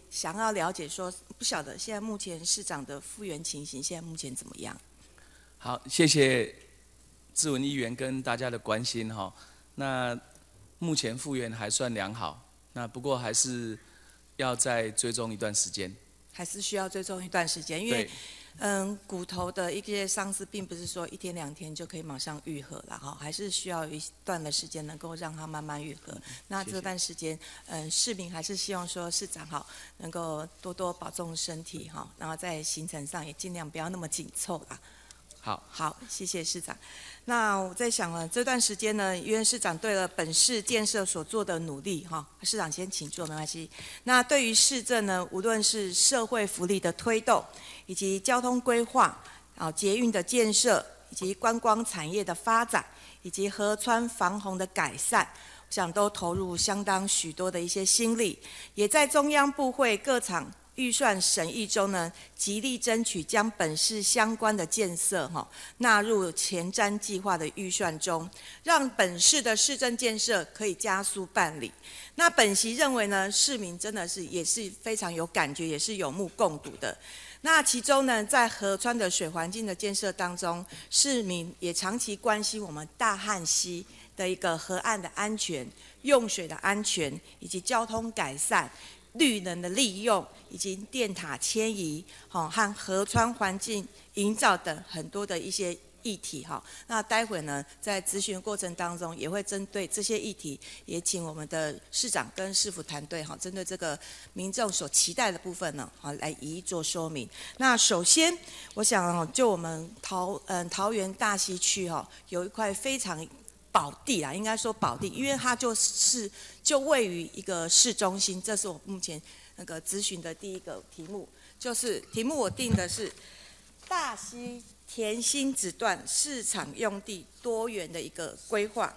想要了解说，不晓得现在目前市长的复原情形，现在目前怎么样？ 好，谢谢志文议员跟大家的关心哈。那目前复原还算良好，那不过还是要再追踪一段时间。 还是需要追踪一段时间，因为骨头的一些伤势，并不是说1天2天就可以马上愈合了哈，还是需要一段的时间能够让它慢慢愈合。那这段时间，市民还是希望说市长好能够多多保重身体哈，然后在行程上也尽量不要那么紧凑啦。好，谢谢市长。那我在想了，这段时间呢，因为市长对了本市建设所做的努力哈，市长先请坐没关系。那对于市政呢，无论是社会福利的推动，以及交通规划、捷运的建设，以及观光产业的发展，以及河川防洪的改善，我想都投入相当许多的一些心力，也在中央部会各场预算审议中呢，极力争取将本市相关的建设纳入前瞻计划的预算中，让本市的市政建设可以加速办理。那本席认为呢，市民真的是也是非常有感觉，也是有目共睹的。那其中呢，在河川的水环境的建设当中，市民也长期关心我们大汉溪的一个河岸的安全、用水的安全，以及交通改善、绿能的利用，以及电塔迁移，和河川环境营造等很多的一些议题哈。那待会呢，在咨询过程当中，也会针对这些议题，也请我们的市长跟市府团队针对这个民众所期待的部分呢，来一一做说明。那首先，我想就我们桃园大溪区有一块非常宝地啦，应该说宝地，因为它就位于一个市中心，这是我目前那个咨询的第一个题目，就是题目我定的是大溪田心子段市场用地多元的一个规划。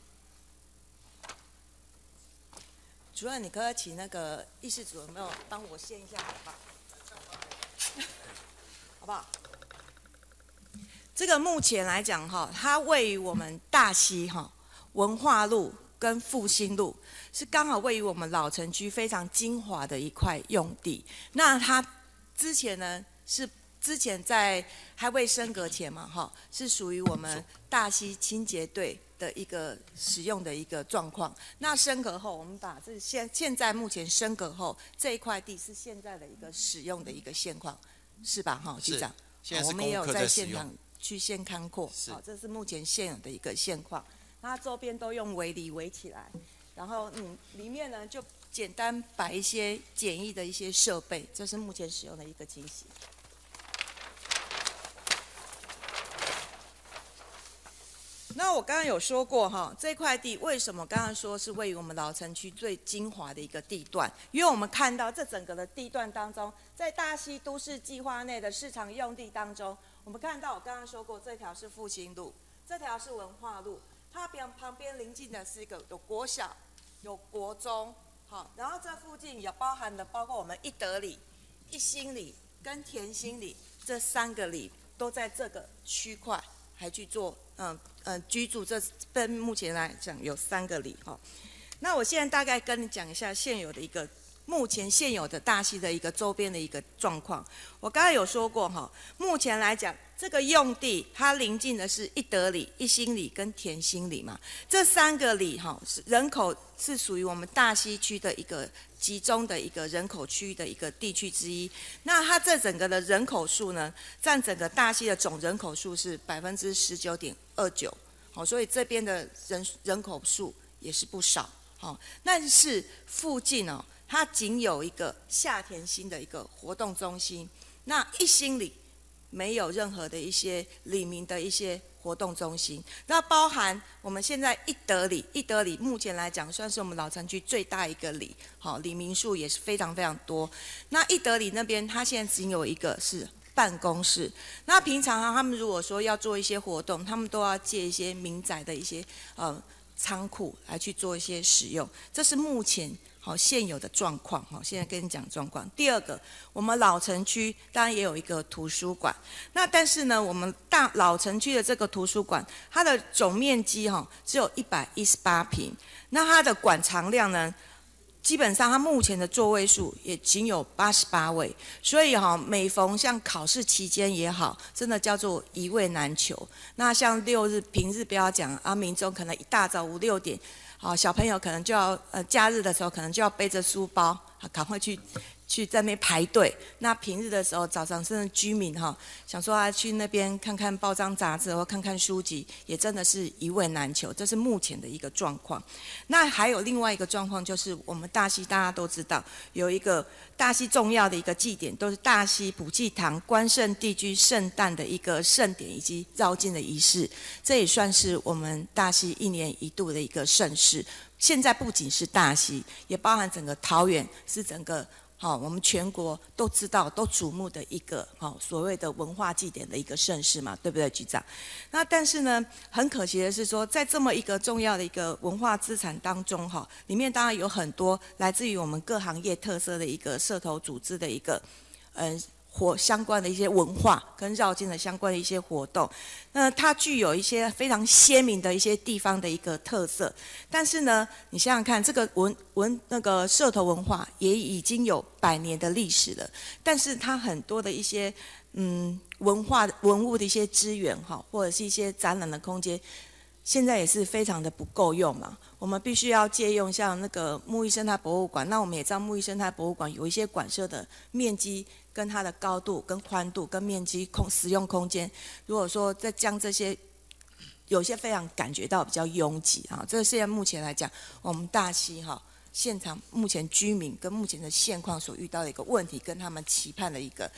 主任，你可不可以请那个议事组有没有帮我献一下好不好？好不好？这个目前来讲它位于我们大溪文化路跟复兴路，是刚好位于我们老城区非常精华的一块用地。那它之前呢之前在还未升格前嘛是属于我们大溪清洁队的一个使用的一个状况。那升格后，我们把这现在目前升格后这一块地是现在的一个使用的一个现况，是吧局长？ 现在是我们也有在现场去现勘过，这是目前现有的一个现况。它周边都用围篱围起来，然后里面呢就简单摆一些简易的一些设备，这是目前使用的一个情形。那我刚刚有说过这块地为什么刚刚说是位于我们老城区最精华的一个地段？因为我们看到这整个的地段当中，在大溪都市计划内的市场用地当中，我们看到我刚刚说过，这条是复兴路，这条是文化路，它旁边邻近的是一个有国小、有国中，然后这附近也包括我们一德里、一心里跟田心里这3个里都在这个区块还去做居住。这目前来讲有3个里那我现在大概跟你讲一下目前现有的大溪的一个周边的一个状况。我刚才有说过目前来讲这个用地它邻近的是一德里、一心里跟田心里嘛，这3个里人口是属于我们大溪区的一个集中的一个人口区的一个地区之一。那它这整个的人口数呢，占整个大溪的总人口数是19.29%，所以这边的人口数也是不少但是附近它仅有一个下田心的一个活动中心，那一心里没有任何的一些里民的一些活动中心。那包含我们现在一德里目前来讲算是我们老城区最大一个里，里民数也是非常非常多。那一德里那边它现在仅有一个是办公室，那平常他们如果说要做一些活动，他们都要借一些民宅的一些仓库来去做一些使用，这是目前现有的状况现在跟你讲状况。第二个，我们老城区当然也有一个图书馆，那但是呢，我们老城区的这个图书馆，它的总面积只有118坪，那它的馆藏量呢， 基本上，它目前的座位数也仅有88位，所以每逢像考试期间也好，真的叫做一位难求。那像6日平日不要讲啊，民众可能一大早5、6点，小朋友可能就要假日的时候可能就要背着书包，赶快去在那边排队。那平日的时候，早上甚至居民想说去那边看看报章杂志或看看书籍，也真的是一位难求，这是目前的一个状况。那还有另外一个状况，就是我们大溪大家都知道有一个大溪重要的一个祭典，都是大溪普济堂关圣帝君圣诞的一个盛典以及绕境的仪式，这也算是我们大溪1年1度的一个盛事。现在不仅是大溪，也包含整个桃园，是整个我们全国都知道、都瞩目的一个所谓的文化祭典的一个盛事嘛，对不对，局长？那但是呢，很可惜的是说，在这么一个重要的一个文化资产当中里面当然有很多来自于我们各行业特色的一个社头组织的一个相关的一些文化跟绕境的相关的一些活动，那它具有一些非常鲜明的一些地方的一个特色。但是呢，你想想看，这个那个社头文化也已经有100年的历史了，但是它很多的一些文物的一些资源或者是一些展览的空间，现在也是非常的不够用嘛。我们必须要借用像那个木艺生态博物馆，那我们也知道木艺生态博物馆有一些馆舍的面积跟它的高度、跟宽度、跟面积使用空间，如果说再将这些，有些非常感觉到比较拥挤这个现在目前来讲，我们大溪现场目前居民跟目前的现况所遇到的一个问题，跟他们期盼的一个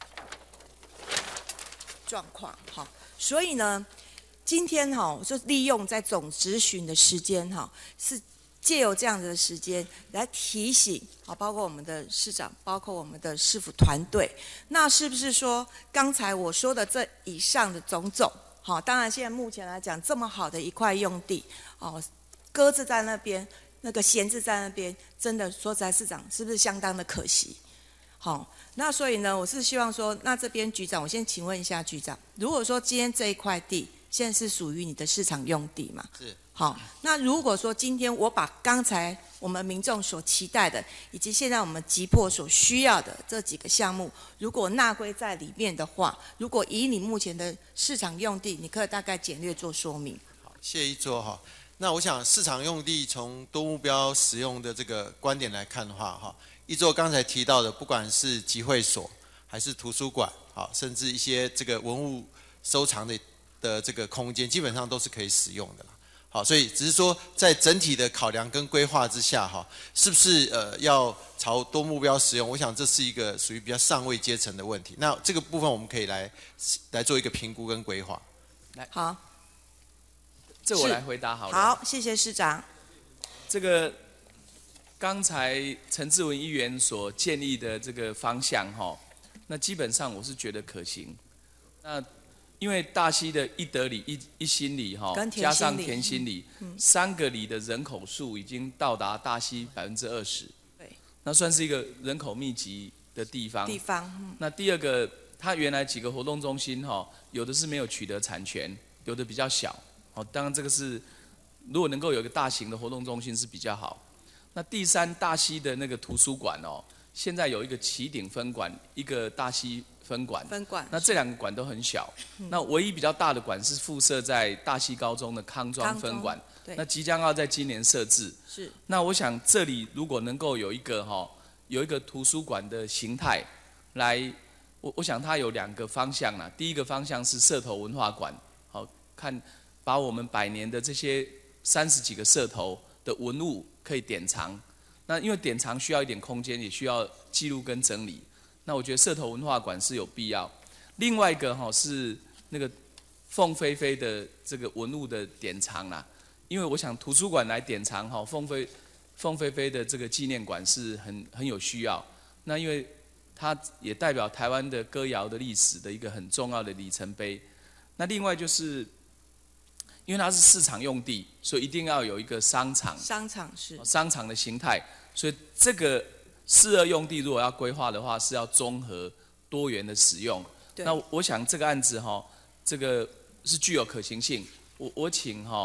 状况所以呢，今天就利用在总质询的时间是借由这样子的时间来提醒包括我们的市长，包括我们的市府团队，那是不是说刚才我说的这以上的种种当然现在目前来讲这么好的一块用地搁置在那边，那个闲置在那边，真的说实在，市长是不是相当的可惜？那所以呢，我是希望说，那这边局长，我先请问一下局长，如果说今天这一块地现在是属于你的市场用地嘛？ 是。 那如果说今天我把刚才我们民众所期待的，以及现在我们急迫所需要的这几个项目，如果纳归在里面的话，如果以你目前的市场用地，你可以大概简略做说明。 好，谢谢一桌那我想市场用地从多目标使用的这个观点来看的话一桌刚才提到的，不管是集会所还是图书馆甚至一些这个文物收藏的这个空间，基本上都是可以使用的所以只是说在整体的考量跟规划之下是不是要朝多目标使用？我想这是一个属于比较上位阶层的问题。那这个部分我们可以来做一个评估跟规划。 好， 这我来回答好了。 好，谢谢市长。 这个刚才陈志文议员所建议的这个方向那基本上我是觉得可行。那因为大溪的一德里、一心里加上田心里，3个里的人口数已经到达大溪20%。 对。 那算是一个人口密集的地方。那第二个，它原来几个活动中心有的是没有取得产权，有的比较小。当然这个是如果能够有一个大型的活动中心是比较好。那第3，大溪的那个图书馆现在有一个旗顶分馆，一个大溪分馆，那这2个馆都很小。那唯一比较大的馆是附设在大溪高中的康庄分馆，那即将要在今年设置。 是。 那我想这里如果能够有一个图书馆的形态来，我想它有2个方向啦。第一个方向是社头文化馆，看把我们100年的这些30几个社头的文物可以典藏。那因为典藏需要一点空间，也需要记录跟整理。那我觉得社头文化馆是有必要。另外一个是那个凤飞飞的这个文物的典藏啦，因为我想图书馆来典藏凤飞飞的这个纪念馆是很有需要。那因为它也代表台湾的歌谣的历史的一个很重要的里程碑。那另外就是因为它是市场用地，所以一定要有一个商场的形态，所以这个4、2用地如果要规划的话，是要综合多元的使用。那我想这个案子这个是具有可行性。我请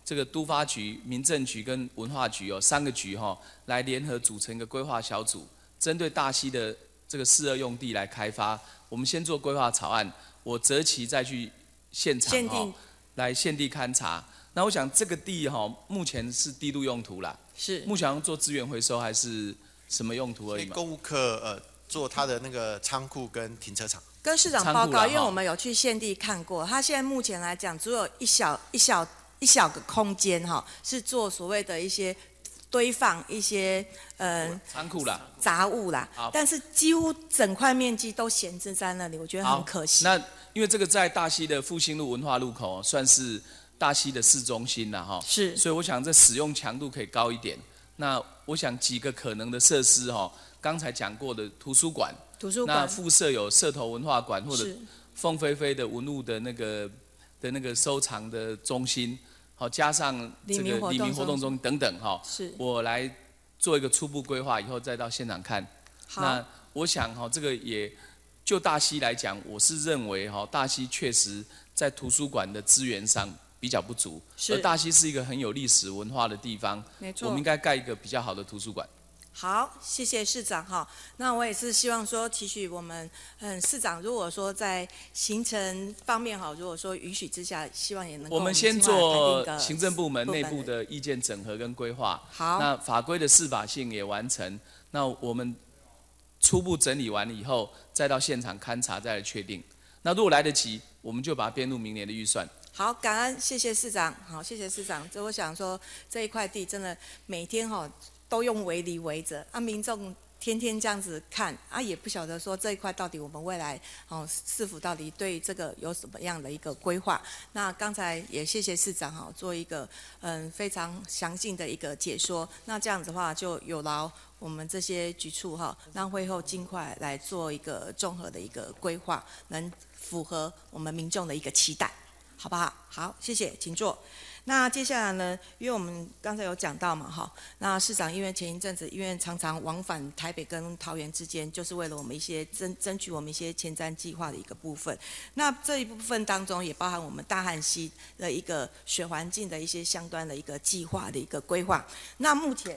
这个都发局、民政局跟文化局有3个局来联合组成一个规划小组，针对大溪的这个4·2用地来开发。我们先做规划草案，我择期再去现场来现地勘察。那我想这个地目前是低度用途啦， 是目前要做资源回收还是什么用途而已嘛？ 公务课做它的那个仓库跟停车场。 跟市长报告，因为我们有去现地看过，他现在目前来讲，只有一小个空间是做所谓的一些堆放一些仓库啦、 杂物啦，但是几乎整块面积都闲置在那里，我觉得很可惜。 那因为这个在大溪的复兴路文化路口算是大溪的市中心啦是， 所以我想这使用强度可以高一点。那我想几个可能的设施刚才讲过的图书馆，那附设有社头文化馆或者凤飞飞的文物的那个收藏的中心，加上这个黎明活动中心等等我来做一个初步规划，以后再到现场看。那我想这个也就大溪来讲，我是认为大溪确实在图书馆的资源上比较不足，而大溪是一个很有历史文化的地方， 没错， 我们应该盖一个比较好的图书馆。 好，谢谢市长那我也是希望说，期许我们市长如果说在行程方面如果说允许之下，希望也能够我们先做行政部门内部的意见整合跟规划。 好， 那法规的适法性也完成，那我们初步整理完以后，再到现场勘察再来确定。那如果来得及，我们就把它编入明年的预算。 好，感恩，谢谢市长。好，谢谢市长。我想说这一块地真的每天都用围篱围着民众天天这样子看也不晓得说这一块到底我们未来市府到底对这个有什么样的一个规划。那刚才也谢谢市长做一个非常详尽的一个解说。那这样子的话就有劳我们这些局处让会后尽快来做一个综合的一个规划，能符合我们民众的一个期待，好不好？好，谢谢，请坐。那接下来呢，因为我们刚才有讲到嘛那市长因为前一阵子因为常常往返台北跟桃园之间，就是为了我们一些争取我们一些前瞻计划的一个部分。那这一部分当中也包含我们大汉溪的一个水环境的一些相关的一个计划的一个规划。那目前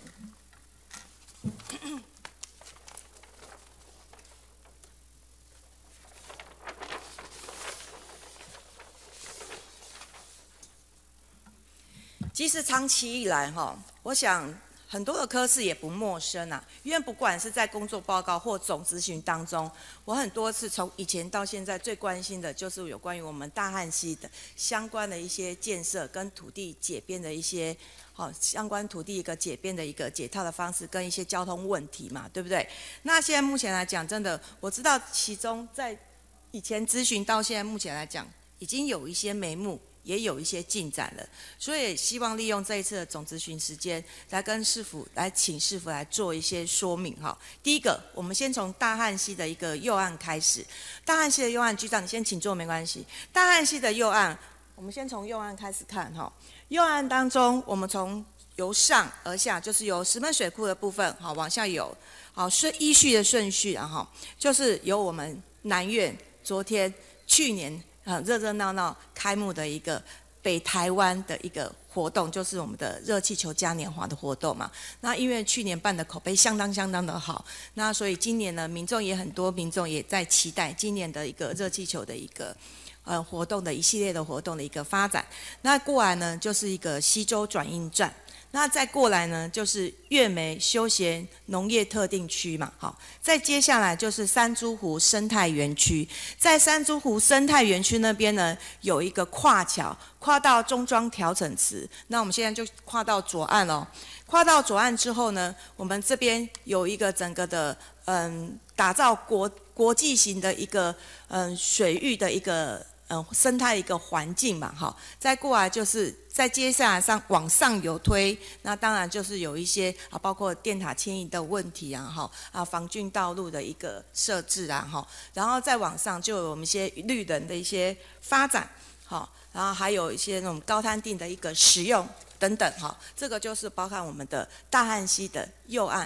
其实长期以来我想很多的科室也不陌生因为不管是在工作报告或总咨询当中，我很多次从以前到现在最关心的就是有关于我们大汉溪的相关的一些建设跟土地解编的一些相关土地一个解编的一个解套的方式跟一些交通问题嘛，对不对？那现在目前来讲，真的我知道其中在以前咨询到现在目前来讲，已经有一些眉目，也有一些进展了，所以也希望利用这一次的总咨询时间，来跟市府来请市府来做一些说明第一个，我们先从大汉溪的一个右岸开始。大汉溪的右岸，局长你先请坐没关系。大汉溪的右岸，我们先从右岸开始看右岸当中，我们从由上而下，就是由石门水库的部分往下有依序的顺序就是由我们南苑去年热热闹闹开幕的一个北台湾的一个活动，就是我们的热气球嘉年华的活动嘛。那因为去年办的口碑相当的好，那所以今年呢，很多民众也在期待今年的一个热气球的一个活动的一系列的活动的一个发展。那过来呢，就是一个溪州转运站。那再过来呢，就是月眉休闲农业特定区嘛，再接下来就是山猪湖生态园区，在山猪湖生态园区那边呢，有一个跨桥，跨到中庄调整池。那我们现在就跨到左岸哦，跨到左岸之后呢，我们这边有一个整个的打造国际型的一个水域的一个生态一个环境嘛，再过来就是再接下来往上有推，那当然就是有一些包括电塔迁移的问题防汛道路的一个设置然后再往上就有我们一些绿人的一些发展然后还有一些那种高滩地的一个使用等等这个就是包含我们的大汉溪的右岸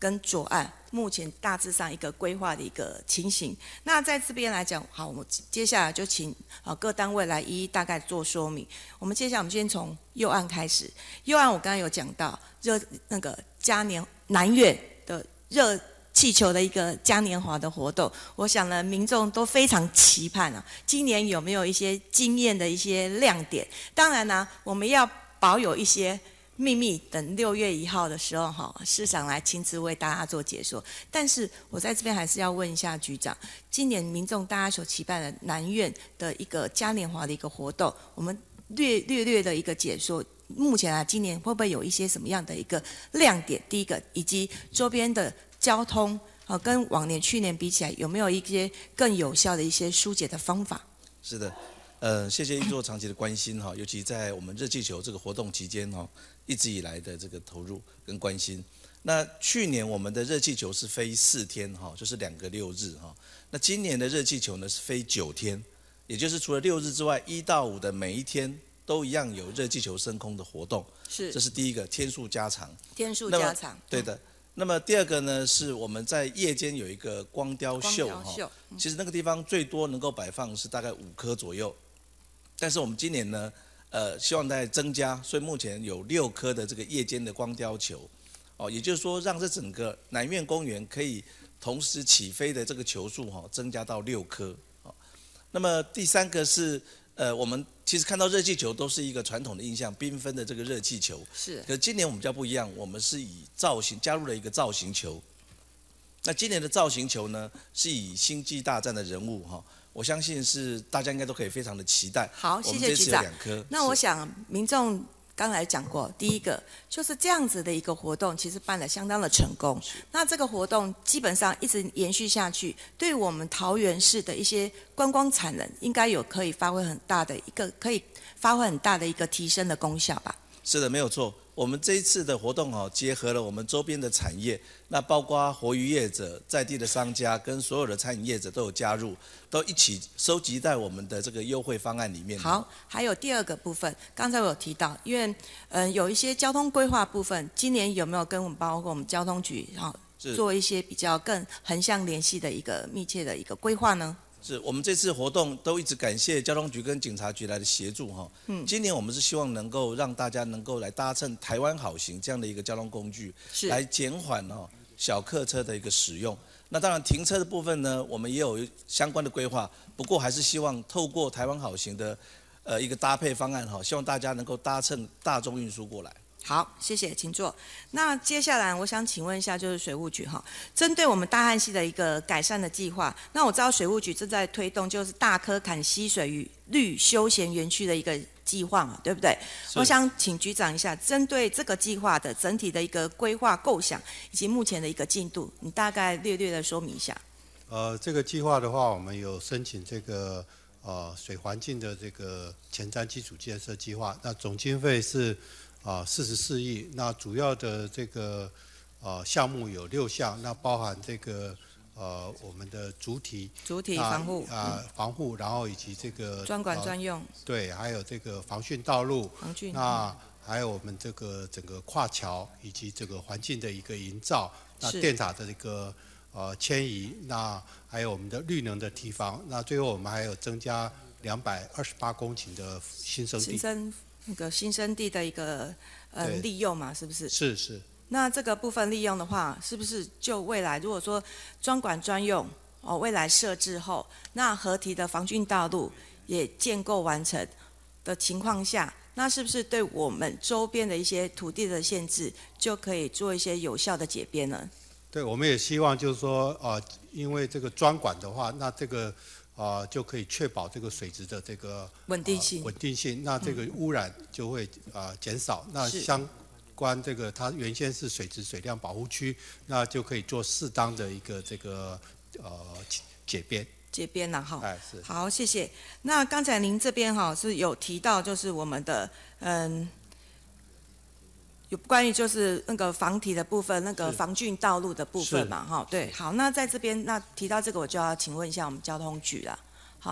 跟左岸目前大致上一个规划的一个情形。那在这边来讲，好，我们接下来就请各单位来一一大概做说明。我们接下来我们先从右岸开始。右岸我刚刚有讲到那个嘉年南苑的热气球的一个嘉年华的活动，我想呢，民众都非常期盼啊。今年有没有一些惊艳的一些亮点？当然呢，我们要保有一些秘密，等6月1号的时候市长来亲自为大家做解说。但是我在这边还是要问一下局长，今年民众大家所期盼的南苑的一个嘉年华的一个活动，我们略的一个解说。目前啊，今年会不会有一些什么样的一个亮点？第一个，以及周边的交通跟往年去年比起来，有没有一些更有效的一些疏解的方法？ 是的，谢谢一座长期的关心哈，尤其在我们热气球这个活动期间哈，一直以来的这个投入跟关心。那去年我们的热气球是飞4天哈，就是2个6日哈。那今年的热气球呢是飞9天，也就是除了6日之外，1到5的每一天都一样有热气球升空的活动。 是， 这是第一个，天数加长。 天数加长。 对的。那么第二个呢，是我们在夜间有一个光雕秀哈，其实那个地方最多能够摆放是大概5颗左右，但是我们今年呢，希望再增加，所以目前有6颗的这个夜间的光雕球，也就是说让这整个南苑公园可以同时起飞的这个球数增加到6颗。那么第三个是我们其实看到热气球都是一个传统的印象，缤纷的这个热气球。 是。 可是今年我们比较不一样，我们是以造型加入了一个造型球。那今年的造型球呢，是以星际大战的人物我相信是大家应该都可以非常的期待。 好，谢谢局长。 我们这次有2颗。 那我想民众刚才讲过，第一个就是这样子的一个活动，其实办得相当的成功。那这个活动基本上一直延续下去，对我们桃园市的一些观光产能，应该有可以发挥很大的一个提升的功效吧？ 是的，没有错。我们这一次的活动结合了我们周边的产业，那包括活鱼业者、在地的商家跟所有的餐饮业者都有加入，都一起收集在我们的这个优惠方案里面。 好，还有第二个部分，刚才我有提到，因为有一些交通规划部分，今年有没有跟包括我们交通局做一些比较更横向联系的一个密切的一个规划呢？ 是我们这次活动都一直感谢交通局跟警察局来的协助今年我们是希望能够让大家能够来搭乘台湾好行这样的一个交通工具，来减缓小客车的一个使用。那当然停车的部分呢，我们也有相关的规划，不过还是希望透过台湾好行的一个搭配方案希望大家能够搭乘大众运输过来。 好，谢谢，请坐。那接下来我想请问一下，就是水务局针对我们大汉溪的一个改善的计划，那我知道水务局正在推动就是大科坎溪水与绿休闲园区的一个计划嘛，对不对？我想请局长一下，针对这个计划的整体的一个规划构想以及目前的一个进度，你大概略的说明一下。 这个计划的话，我们有申请这个水环境的这个前瞻基础建设计划，那总经费是44亿，那主要的这个项目有6项，那包含这个我们的主体防护防护，然后以及这个专管专用， 对，还有这个防汛道路，那还有我们这个整个跨桥以及这个环境的一个营造，那电塔的这个迁移，那还有我们的绿能的提防，那最后我们还有增加228公顷的新生地。 那个新生地的一个利用嘛，是不是？ 是。 那这个部分利用的话，是不是就未来如果说专管专用未来设置后，那合体的防汛道路也建构完成的情况下，那是不是对我们周边的一些土地的限制就可以做一些有效的解编呢？ 对，我们也希望就是说因为这个专管的话，那这个就可以确保这个水质的这个稳定性， 那这个污染就会减少。那相关这个它原先是水质水量保护区，那就可以做适当的一个这个解编啦是。 好，谢谢。那刚才您这边是有提到就是我们的有关于就是那个防体的部分，那个防汛道路的部分嘛，对，好，那在这边那提到这个，我就要请问一下我们交通局了，好，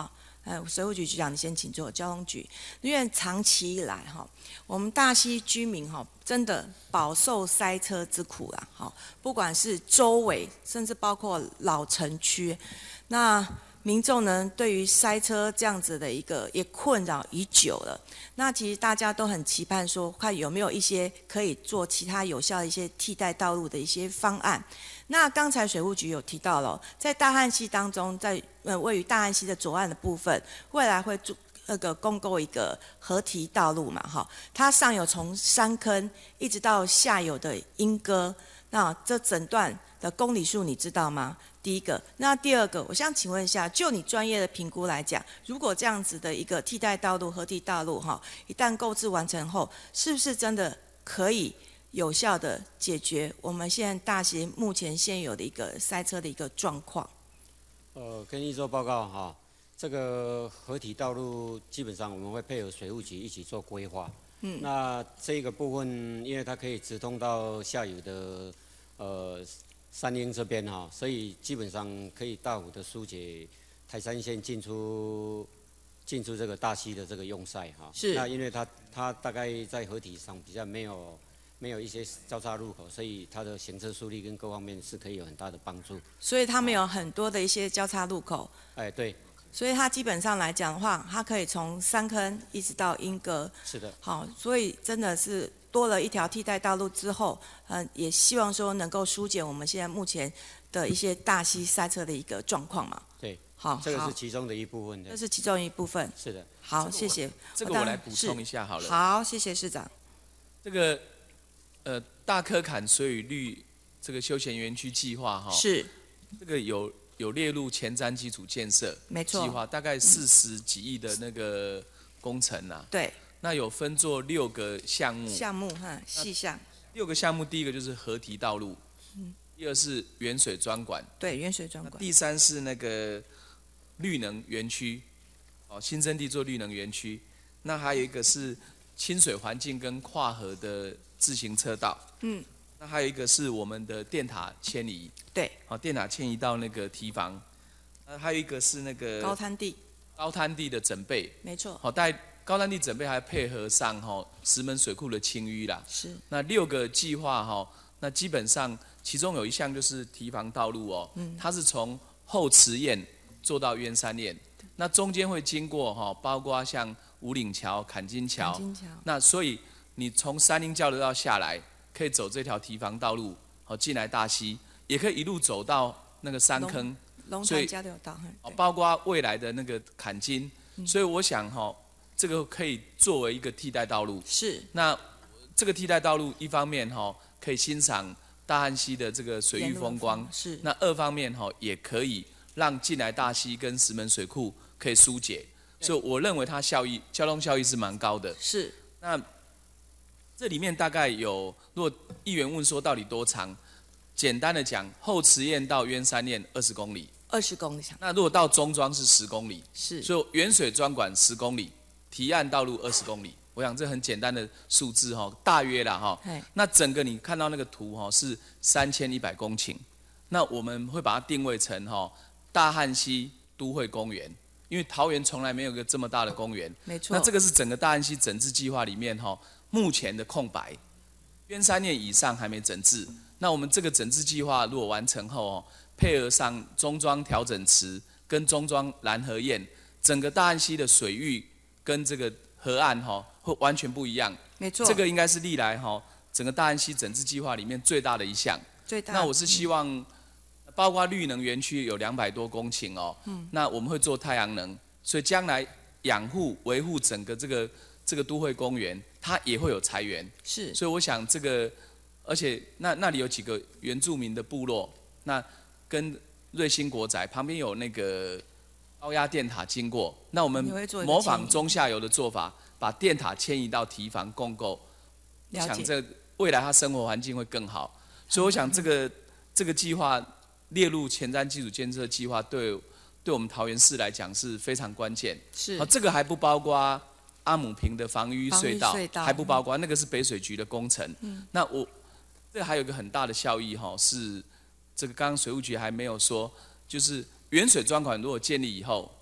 水务局局长，你先请坐。交通局，因为长期以来我们大溪居民真的饱受塞车之苦啦，不管是周围，甚至包括老城区，那民众呢对于塞车这样子的一个也困扰已久了。那其实大家都很期盼说，看有没有一些可以做其他有效的一些替代道路的一些方案。那刚才水务局有提到了，在大汉溪当中，在位于大汉溪的左岸的部分，未来会公构一个河堤道路嘛，它上游从山坑一直到下游的莺歌，那这整段的公里数你知道吗？第一个，那第二个，我想请问一下，就你专业的评估来讲，如果这样子的一个替代道路、河堤道路一旦购置完成后，是不是真的可以有效的解决我们现在大溪目前现有的一个塞车的一个状况？ 跟一周报告这个河堤道路基本上我们会配合水务局一起做规划。那这个部分，因为它可以直通到下游的三英这边所以基本上可以大幅的疏解台三线进出这个大溪的这个用塞是。 那因为它大概在河堤上比较没有一些交叉路口，所以它的行车速率跟各方面是可以有很大的帮助。 所以他们有很多的一些交叉路口。 对。 所以它基本上来讲的话，它可以从三坑一直到莺歌。 是的。 所以真的是多了一条替代道路之后，也希望说能够疏解我们现在目前的一些大溪塞车的一个状况嘛。 对。这个是其中的一部分。 这是其中一部分。 是的。 好，谢谢。 这个我来补充一下好了。 好，谢谢市长。 这个大科坎水与绿这个休闲园区计划是这个有列入前瞻基础建设计划，大概40几亿的那个工程对。 那有分作6个项目。 细项。 6个项目，第一个就是河堤道路，第二是远水专管。 对，远水专管。 第三是那个绿能园区，新增地做绿能园区。那还有一个是清水环境跟跨河的自行车道。那还有一个是我们的电塔迁移。 对。 电塔迁移到那个堤防。还有一个是那个高滩地的整备。 没错。 大概高滩地整备还配合上石门水库的清淤啦。 是。 那6个计划那基本上其中有一项就是堤防道路它是从后池堰做到鸢山堰，那中间会经过包括像五岭桥、坎金桥。那所以你从三英交流道下来，可以走这条堤防道路进来大溪，也可以一路走到那个山坑。 龙潭交流道。 包括未来的那个坎金，所以我想这个可以作为一个替代道路。 是。 那这个替代道路一方面可以欣赏大汉溪的这个水域风光， 是。 那2方面也可以让进来大溪跟石门水库可以疏解，所以我认为它交通效益是蛮高的。 是。 那这里面大概有，如果议员问说到底多长，简单的讲，后池堰到鸢山堰20公里。 20公里长。 那如果到中庄是10公里。 是。 所以远水专管10公里，堤岸道路20公里。我想这很简单的数字大约啦那整个你看到那个图是3100公顷，那我们会把它定位成大汉溪都会公园，因为桃园从来没有个这么大的公园。 没错。 那这个是整个大汉溪整治计划里面目前的空白，鸢山堰以上还没整治。那我们这个整治计划如果完成后配合上中庄调整池跟中庄蓝河堰，整个大汉溪的水域跟这个河岸会完全不一样。 没错。 这个应该是历来整个大汉溪整治计划里面最大的一项。 最大。 那我是希望，包括绿能园区有200多公顷那我们会做太阳能，所以将来养护维护整个这个都会公园，它也会有财源。 是。 所以我想这个，而且那里有几个原住民的部落，那跟瑞兴国宅旁边有那个高压电塔经过，那我们模仿中下游的做法，把电塔迁移到堤防共构。我想这未来他生活环境会更好，所以我想这个计划列入前瞻基础建设计划，对我们桃园市来讲是非常关键。 是。 这个还不包括阿姆坪的防淤隧道，还不包括那个是北水局的工程。那这个还有一个很大的效益是这个刚刚水务局还没有说，就是远水专管如果建立以后，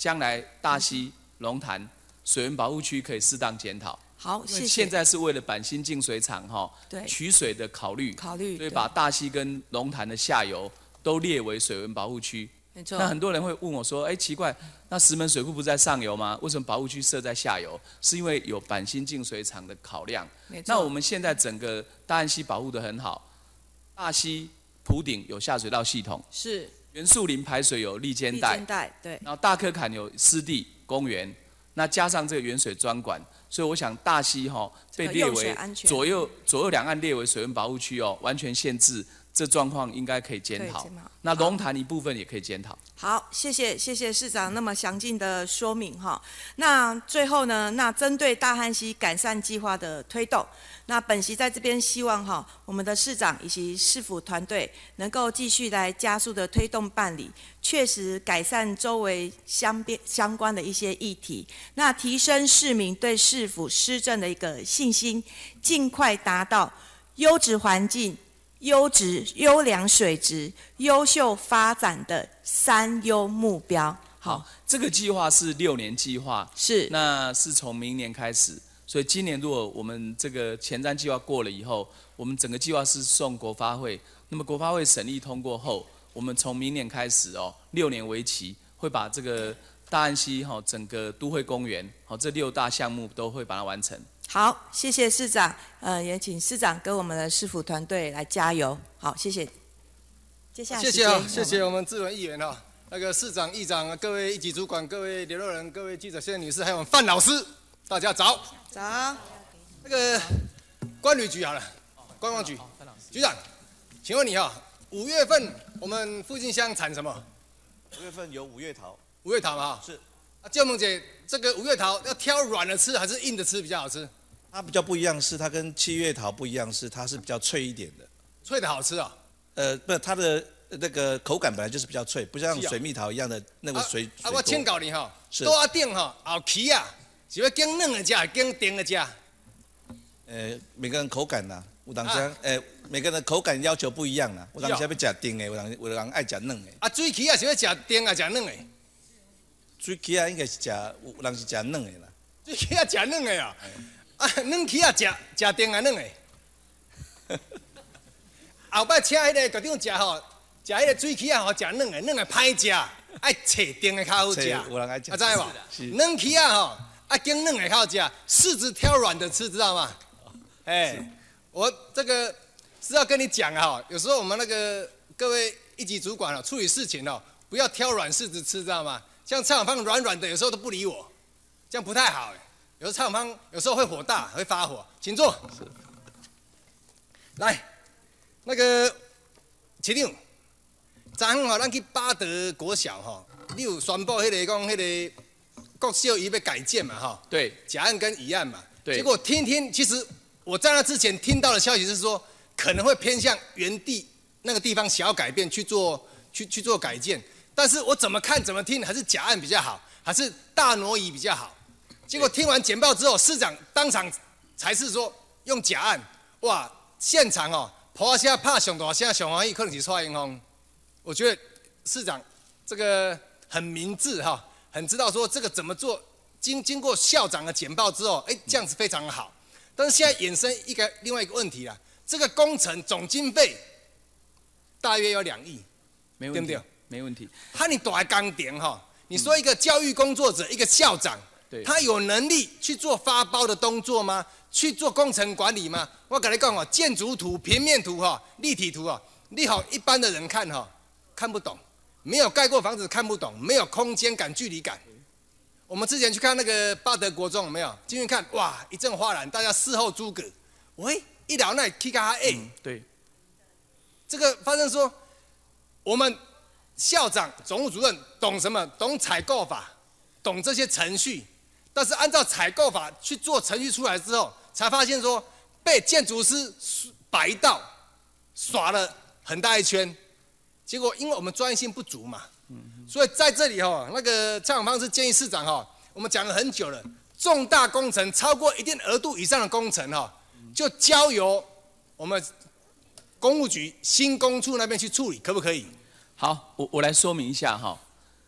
将来大溪、龙潭水源保护区可以适当检讨。 好，谢谢。 现在是为了板新净水厂取水的考虑，所以把大溪跟龙潭的下游都列为水源保护区。 没错。 那很多人会问我说：“哎，奇怪，那石门水库不在上游吗？为什么保护区设在下游？”是因为有板新净水厂的考量。 没错。 那我们现在整个大安溪保护得很好，大溪埔顶有下水道系统， 是。 原树林排水有砾尖带， 对。 然后大科坎有湿地公园，那加上这个原水专管。所以我想大溪被列为左右两岸列为水源保护区完全限制，这状况应该可以检讨。那龙潭一部分也可以检讨。 好，谢谢市长那么详尽的说明哈。那最后呢，那针对大汉溪改善计划的推动，那本席在这边希望我们的市长以及市府团队能够继续来加速的推动办理，确实改善周围相关的一些议题，那提升市民对市府施政的一个信心，尽快达到优质环境、优良水质、优秀发展的3优目标。 好，这个计划是6年计划， 是， 那是从明年开始，所以今年如果我们这个前瞻计划过了以后，我们整个计划是送国发会，那么国发会审议通过后，我们从明年开始6年为期，会把这个大安溪整个都会公园这6大项目都会把它完成。 好，谢谢市长，也请市长跟我们的市府团队来加油。好，谢谢。接下来谢谢我们志文议员那个市长、议长、各位一级主管、各位联络人、各位记者、谢谢女士，还有我们范老师，大家早。 早。 那个观旅局好了，观光局局长，请问你5月份我们附近乡产什么 ？5月份有五月桃。 五月桃嘛是。 舅梦姐，这个五月桃要挑软的吃还是硬的吃比较好吃？ 它比较不一样是，它跟七月桃不一样是，它是比较脆一点的。 脆的好吃不，它的那个口感本来就是比较脆，不像水蜜桃一样的那个水。 我请教你多啊顶后皮是要更嫩的吃，更甜的吃？ 每个人口感有当时每个人的口感要求不一样有当时要吃甜的，有人爱吃嫩的。 水蜞是要吃甜啊，吃嫩的？ 水蜞应该是有人是吃嫩的啦。 水蜞吃嫩的嫩蜞吃甜啊嫩的。后摆请迄个局长吃吃迄个水蜞吃嫩的，嫩的歹吃，爱找甜的较好吃。 有人爱吃， 知无？嫩蜞爱跟嫩的较好吃，柿子挑软的吃，知道吗？我这个是要跟你讲有时候我们那个各位一级主管处理事情不要挑软柿子吃，知道吗？像蔡永芳软软的，有时候都不理我，这样不太好。有时候蔡永芳有时候会火大，会发火，请坐。来，那个市长，昨昏咱去八德国小你有宣布迄个讲迄个国小伊要改建嘛对， 甲案跟乙案嘛。 对。 结果听，其实我在那之前听到的消息是说，可能会偏向原地那个地方小改变去做改建。但是我怎么看怎么听，还是甲案比较好，还是大挪移比较好？结果听完简报之后，市长当场才是说用甲案，哇！现场破声拍上大声上欢喜，可能是蔡英文。我觉得市长这个很明智很知道说这个怎么做。经过校长的简报之后，这样子非常好。但是现在衍生另外一个问题啦，这个工程总经费大约有2亿， 没问题， 对不对？ 没问题。 你大的工程你说一个教育工作者，一个校长，他有能力去做发包的动作吗？去做工程管理吗？我跟你讲建筑图、平面图立体图你一般的人看不懂，没有盖过房子看不懂，没有空间感、距离感。我们之前去看那个八德国中，有没有进去看？哇，一阵哗然，大家事后诸葛。喂，一聊那去咖对， 这个发生说，我们校长、总务主任懂什么？懂采购法，懂这些程序。但是按照采购法去做程序出来之后，才发现说被建筑师摆到耍了很大一圈。结果因为我们专业性不足嘛。所以在这里那个蔡永芳是建议市长我们讲了很久了，重大工程超过一定额度以上的工程就交由我们公务局新工处那边去处理，可不可以？ 好，我来说明一下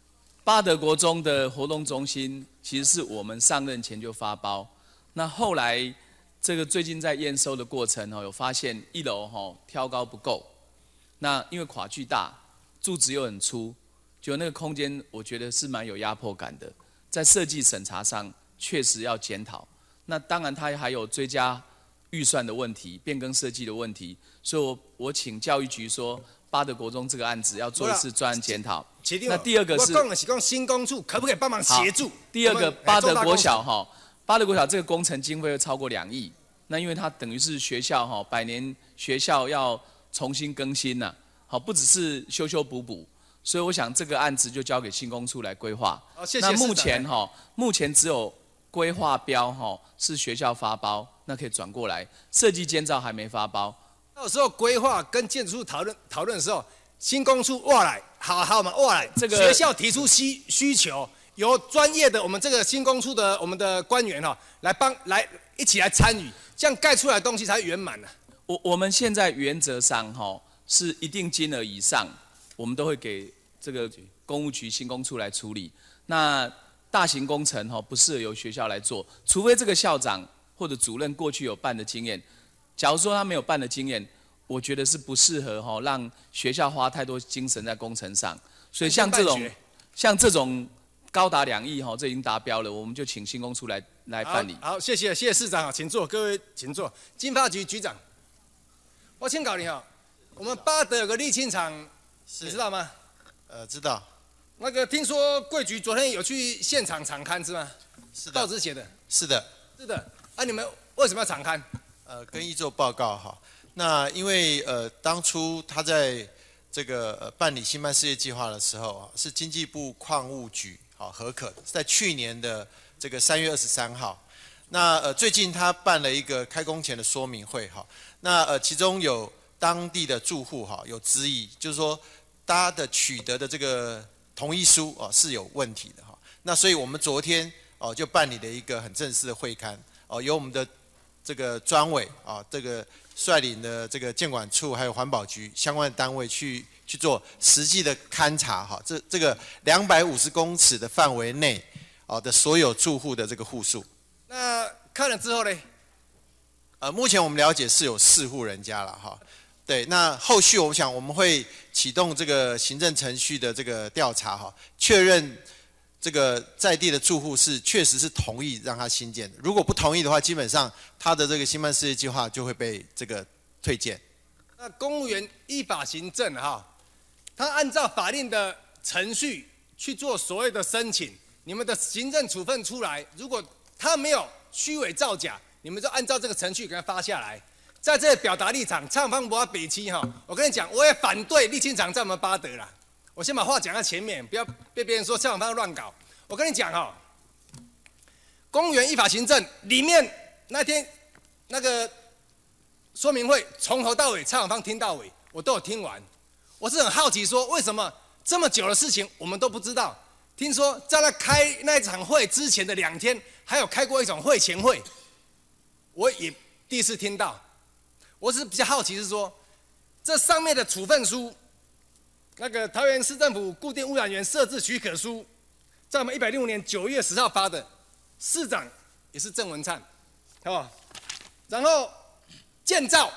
八德国中的活动中心其实是我们上任前就发包，那后来这个最近在验收的过程有发现1楼挑高不够，那因为跨距大，柱子又很粗，就那个空间我觉得是蛮有压迫感的，在设计审查上确实要检讨。那当然它还有追加预算的问题、变更设计的问题，所以我请教育局说，八德国中这个案子要做一次专案检讨。那第二个是， 我讲新工处可不可以帮忙协助？ 第二个八德国小八德国小这个工程经费会超过2亿，那因为它等于是学校100年学校要重新更新呐，不只是修修补补，所以我想这个案子就交给新工处来规划。 谢谢。 那目前只有规划标是学校发包，那可以转过来，设计监造还没发包。 到时候规划跟建筑处讨论的时候，新工处挖来，好嘛挖来，这个学校提出需求，由专业的我们这个新工处的我们的官员来一起来参与，这样盖出来的东西才圆满呢。 我们现在原则上是一定金额以上，我们都会给这个公务局新工处来处理。那大型工程不适合由学校来做，除非这个校长或者主任过去有办的经验。假如说他没有办的经验，我觉得是不适合让学校花太多精神在工程上。所以像这种高达2亿这已经达标了，我们就请新工处来办理。 好，谢谢市长请坐，各位请坐。经发局局长，我请教你我们八德有个沥青厂，你知道吗？ 知道。 那个听说贵局昨天有去现场场勘是吗？ 是的。 报纸写的。 是的。 是的。你们为什么要场勘？ 跟议座报告那因为当初他在这个办理新办事业计划的时候是经济部矿务局核可的，是在去年的这个3月23号。那最近他办了一个开工前的说明会那其中有当地的住户有质疑，就是说大家的取得的这个同意书是有问题的那所以我们昨天就办理了一个很正式的会勘由我们的这个专委这个率领的这个建管处还有环保局相关的单位去做实际的勘察这个250公尺的范围内的所有住户的这个户数。 那看了之后呢？ 目前我们了解是有4户人家了对，那后续我想我们会启动这个行政程序的这个调查确认这个在地的住户确实是同意让他新建的，如果不同意的话，基本上他的这个新办事业计划就会被这个退件。 那公务员依法行政他按照法令的程序去做所谓的申请，你们的行政处分出来，如果他没有虚伪造假，你们就按照这个程序给他发下来。在这里表达立场，唱方博北七我跟你讲，我也反对沥青厂在我们八德啦。我先把话讲在前面，不要被别人说蔡永芳乱搞。我跟你讲公务员依法行政里面那天那个说明会从头到尾，蔡永芳听到尾，我都有听完。我是很好奇说，为什么这么久的事情我们都不知道？听说在开那一场会之前的2天，还有开过一种会前会，我也第一次听到。我只是比较好奇是说，这上面的处分书。那个桃园市政府固定污染源设置许可书，在我们106年9月10号发的，市长也是郑文灿，好不好？然后建造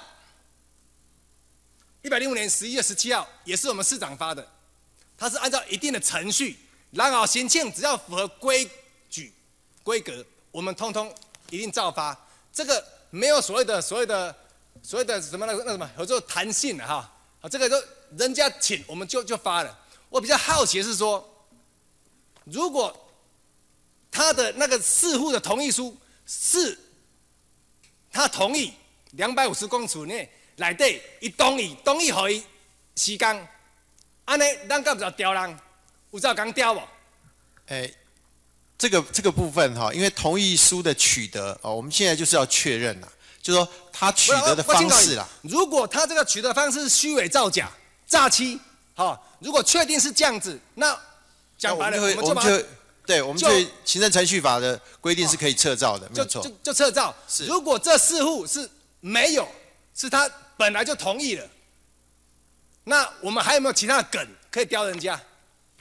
105年11月17号也是我们市长发的，他是按照一定的程序，然后行庆只要符合规矩规格，我们通通一定照发，这个没有所谓的什么那什么合作弹性的这个都人家请我们就发了。我比较好奇的是说，如果他的那个4户的同意书是他同意250公尺内内底，伊同意给伊时间，安尼咱敢不知调人有照讲调无？ 这个部分因为同意书的取得我们现在就是要确认就是说他取得的方式啦。 如果他这个取得方式是虚伪造假、诈欺，如果确定是这样子，那讲白了，我们就行政程序法的规定是可以撤照的，没有错。 就撤照。如果这4户是没有，是他本来就同意了，那我们还有没有其他的梗可以刁人家？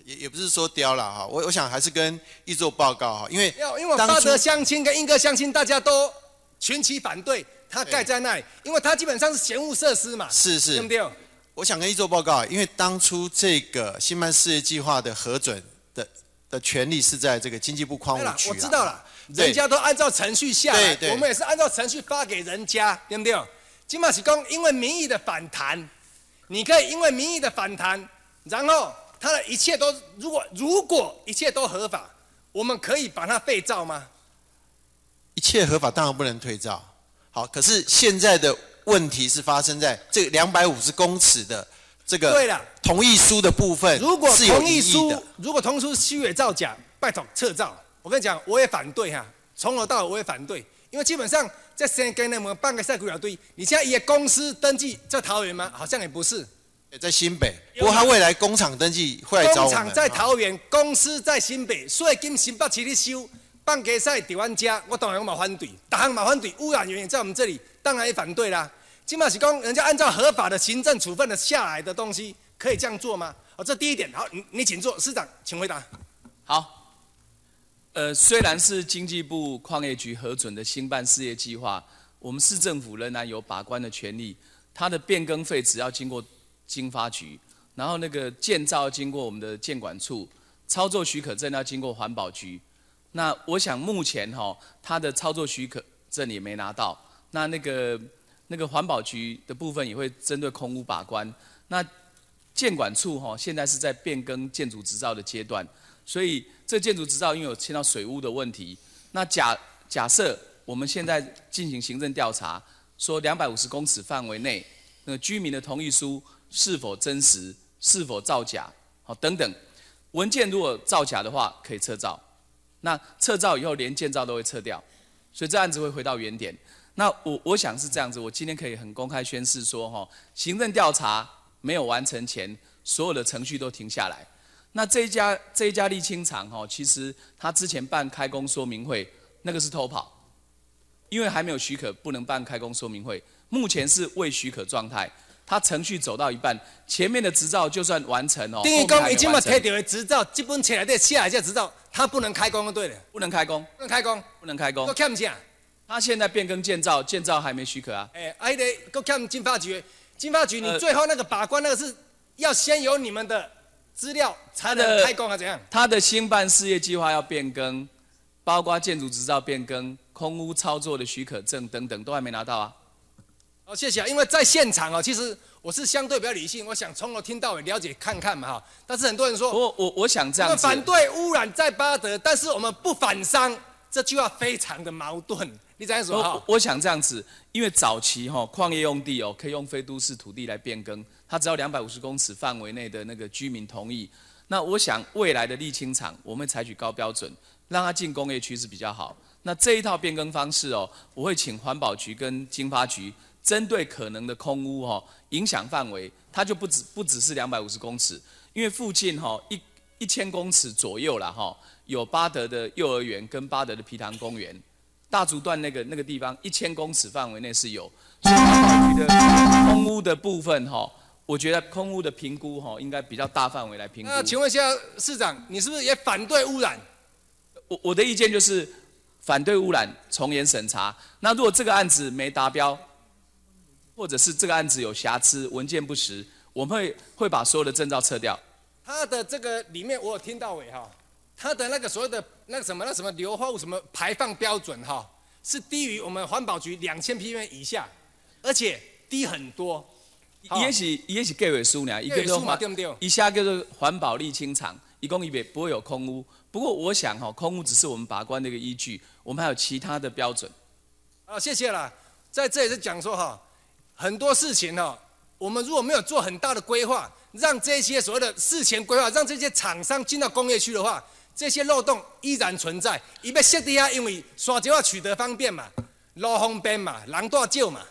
也不是说刁了哈，我想还是跟议座报告哈，因为巴德乡亲跟英歌乡亲大家都群起反对它盖在那里，因为它基本上是闲务设施嘛， 是对不对？ 我想跟议座报告，因为当初这个新办事业计划的核准的权利是在这个经济部矿务局。 我知道了，人家都按照程序下来， 对， 我们也是按照程序发给人家，对不对？今嘛是讲因为民意的反弹，你可以因为民意的反弹，然后它的一切都如果一切都合法，我们可以把它废照吗？ 一切合法当然不能退照。好，可是现在的问题是发生在这个250公尺的这个同意书的部分是有异议的。 如果同意书虚伪造假，拜托撤照。我跟你讲，我也反对哈，从头到尾我也反对，因为基本上在深耕内我们办个赛古了堆，你现在也公司登记在桃园吗？好像也不是， 在新北。不过他未来工厂登记会来找我们。 工厂在桃园，公司在新北，税金新北市咧收。办比赛在阮家，我当然嘛反对，大行嘛反对，污染源也在我们这里，当然也反对啦。今嘛是讲人家按照合法的行政处分的下来的东西，可以这样做吗？这第一点。好，你请坐，市长，请回答。 好，虽然是经济部矿业局核准的新办事业计划，我们市政府仍然有把关的权利。它的变更费只要经过经发局，然后那个建造要经过我们的建管处，操作许可证要经过环保局。那我想目前他的操作许可证也没拿到，那个环保局的部分也会针对空污把关。那建管处现在是在变更建筑执照的阶段，所以这建筑执照因为有牵到水污的问题，那假设我们现在进行行政调查，说250公尺范围内那个居民的同意书是否真实、是否造假，等等，文件如果造假的话，可以撤照。那撤照以后，连建造都会撤掉，所以这案子会回到原点。那我想是这样子，我今天可以很公开宣示说，行政调查没有完成前，所有的程序都停下来。那这一家沥青厂，其实他之前办开工说明会，那个是偷跑，因为还没有许可，不能办开工说明会。目前是未许可状态。他程序走到一半，前面的执照就算完成等于讲已经嘛摕到的执照，这本册内底写来这执照，他不能开工就对了。 不能开工。 不能开工。 不能开工。 都欠啥？ 他现在变更建造还没许可啊。 那个都欠经发局，经发局你最后那个把关那个是要先有你们的资料才能开工啊？怎样？ 他的新办事业计划要变更，包括建筑执照变更、空污操作的许可证等等，都还没拿到啊。 谢谢。因为在现场其实我是相对比较理性，我想从头听到尾了解看看嘛但是很多人说， 我想这样子， 我们反对污染在巴德，但是我们不反商，这句话非常的矛盾。你怎样说？ 我想这样子，因为早期矿业用地可以用非都市土地来变更，它只要250公尺范围内的那个居民同意。那我想未来的沥青厂，我们会采取高标准，让它进工业区是比较好。那这一套变更方式我会请环保局跟经发局。针对可能的空污影响范围，它就不只是250公尺，因为附近1000公尺左右啦有巴德的幼儿园跟巴德的皮塘公园，大竹段那个地方1000公尺范围内是有，所以环保局的空污的部分我觉得空污的评估应该比较大范围来评估。 那请问一下市长，你是不是也反对污染？ 我的意见就是反对污染，从严审查。那如果这个案子没达标，或者是这个案子有瑕疵、文件不实，我们会把所有的证照撤掉。 他的这个里面我有听到他的那个所谓的那什么硫化物什么排放标准是低于我们环保局2000 ppm 以下，而且低很多。 也是计划书呢， 对不对？ 一下叫做环保沥青厂，一共不会有空污。不过我想空污只是我们把关的一个依据，我们还有其他的标准。 谢谢啦，在这里是讲说很多事情我们如果没有做很大的规划，让这些所谓的事前规划，让这些厂商进到工业区的话，这些漏洞依然存在。伊要设伫因为山石取得方便嘛，路方便嘛，人大少嘛。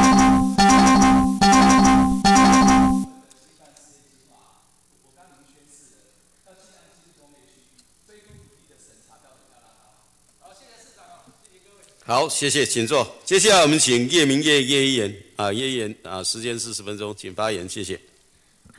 好，谢谢，请坐。接下来我们请叶明业叶议员叶议员时间40分钟，请发言，谢谢。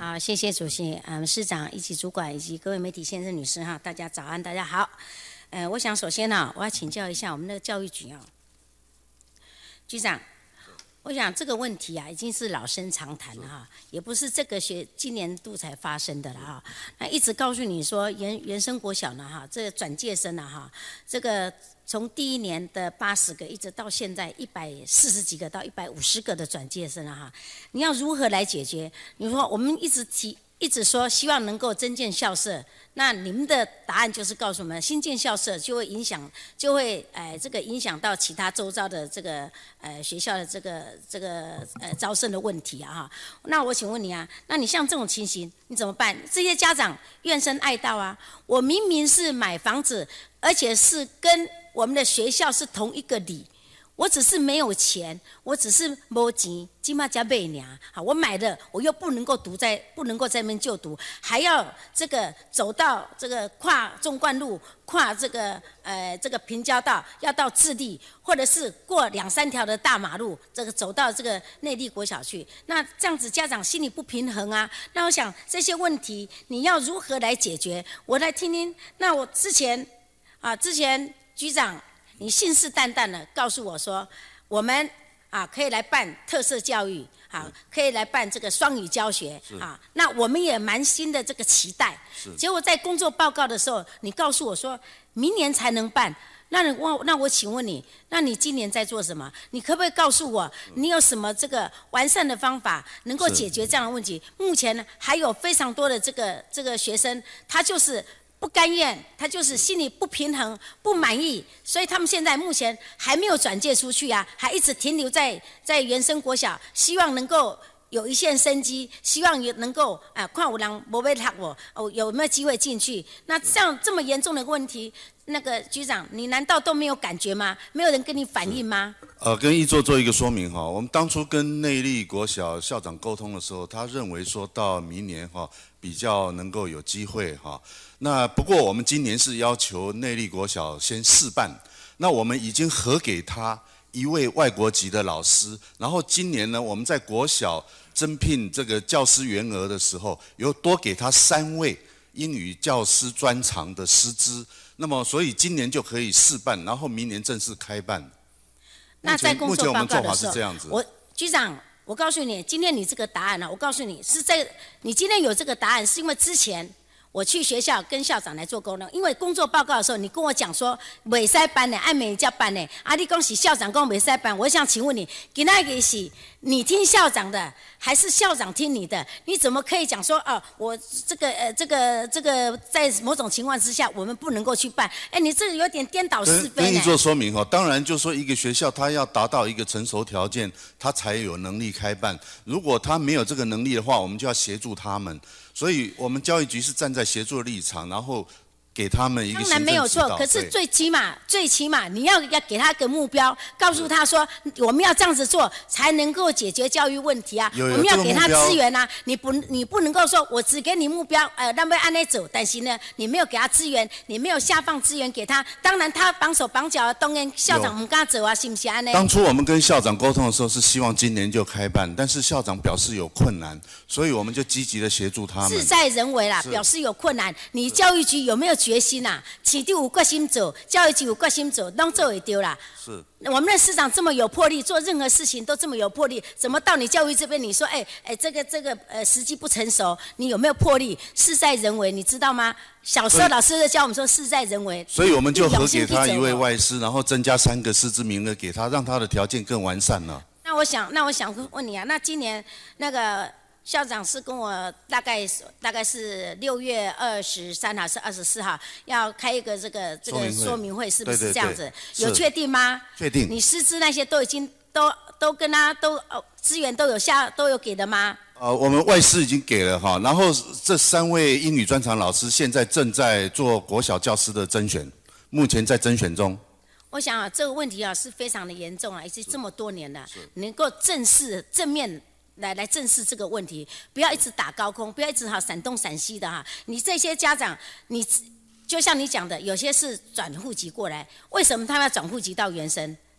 好，谢谢主席，市长以及主管以及各位媒体先生女士哈，大家早安，大家好。我想首先呢，我要请教一下我们那个教育局啊，局长，我想这个问题啊，已经是老生常谈了哈，也不是这个今年度才发生的了哈。那一直告诉你说原生国小呢哈，这个转介生啊哈，这个从第一年的80个，一直到现在140几个到150个的转介生啊哈，你要如何来解决？你说我们一直说希望能够增建校舍，那你们的答案就是告诉我们，新建校舍就会影响到其他周遭的这个学校的这个招生的问题啊哈。那我请问你啊，那你像这种情形你怎么办？这些家长怨声载道啊，我明明是买房子，而且是跟我们的学校是同一个里。我只是没有钱，我只是没钱，起码加倍呢。好，我买了，我又不能够在那边就读，还要这个走到这个跨纵贯路，跨这个平交道，要到智利，或者是过2、3条的大马路，这个走到这个内坜国小去。那这样子家长心里不平衡啊。那我想这些问题你要如何来解决？我来听听。那我之前局长。你信誓旦旦的告诉我说，我们可以来办特色教育，可以来办这个双语教学那我们也蛮新的这个期待。结果在工作报告的时候，你告诉我说明年才能办。那我请问你，那你今年在做什么？你可不可以告诉我，你有什么这个完善的方法能够解决这样的问题？目前呢，还有非常多的这个学生，他就是不甘愿，他就是心里不平衡、不满意，所以他们现在目前还没有转介出去啊，还一直停留在原生国小，希望能够有一线生机，希望也能够看有人没被读有没有机会进去？那像这么严重的问题，那个局长，你难道都没有感觉吗？没有人跟你反映吗？ 跟议座做一个说明哈，我们当初跟内坜国小校长沟通的时候，他认为说到明年比较能够有机会哈。那不过我们今年是要求内坜国小先试办，那我们已经核给他1位外国籍的老师，然后今年呢，我们在国小增聘这个教师员额的时候，有多给他3位英语教师专长的师资，那么所以今年就可以试办，然后明年正式开办。 那在工作报告的时候， 目前我们做法是这样子。 局长，我告诉你，今天你这个答案呢，我告诉你是你今天有这个答案，是因为之前我去学校跟校长来做沟通，因为工作报告的时候，你跟我讲说袂使办的，按每家办的，你讲是校长讲袂使办，我想请问你，今仔日是你听校长的，还是校长听你的？你怎么可以讲说我这个在某种情况之下，我们不能够去办？你这有点颠倒是非呢。 跟你做说明当然就说一个学校它要达到一个成熟条件，它才有能力开办。如果它没有这个能力的话，我们就要协助他们。所以我们教育局是站在协助的立场，然后给他们一个行政指导。当然没有错， 可是最起码你要给他一个目标，告诉他说我们要这样子做才能够解决教育问题啊。我们要给他资源啊，你不能够说我只给你目标，让他按那走，但是呢你没有给他资源，你没有下放资源给他，当然他绑手绑脚，当然校长不敢走啊，是不是安呢？ 当初我们跟校长沟通的时候是希望今年就开办，但是校长表示有困难，所以我们就积极的协助他们。 事在人为啦，表示有困难，你教育局有没有决心啊？市长有决心做，教育局有决心做，拢做会到啦。 是。 我们的市长这么有魄力，做任何事情都这么有魄力，怎么到你教育这边你说这个时机不成熟，你有没有魄力？事在人为，你知道吗？小时候老师就教我们说事在人为。 所以我们就核给他1位外师，然后增加3个师资名额给他，让他的条件更完善了。 那我想问你啊，那今年那个校长是跟我大概是6月23号是24号要开一个这个说明会，是不是这样子？ 对， 有确定吗？ 确定。 你师资那些都已经都跟他资源都有给的吗？ 我们外师已经给了哈，然后这3位英语专长老师现在正在做国小教师的甄选，目前在甄选中。 我想这个问题是非常的严重已经这么多年了，能够正面来正视这个问题，不要一直打高空，不要一直闪东闪西的你这些家长，你就像你讲的，有些是转户籍过来，为什么他们要转户籍到原生？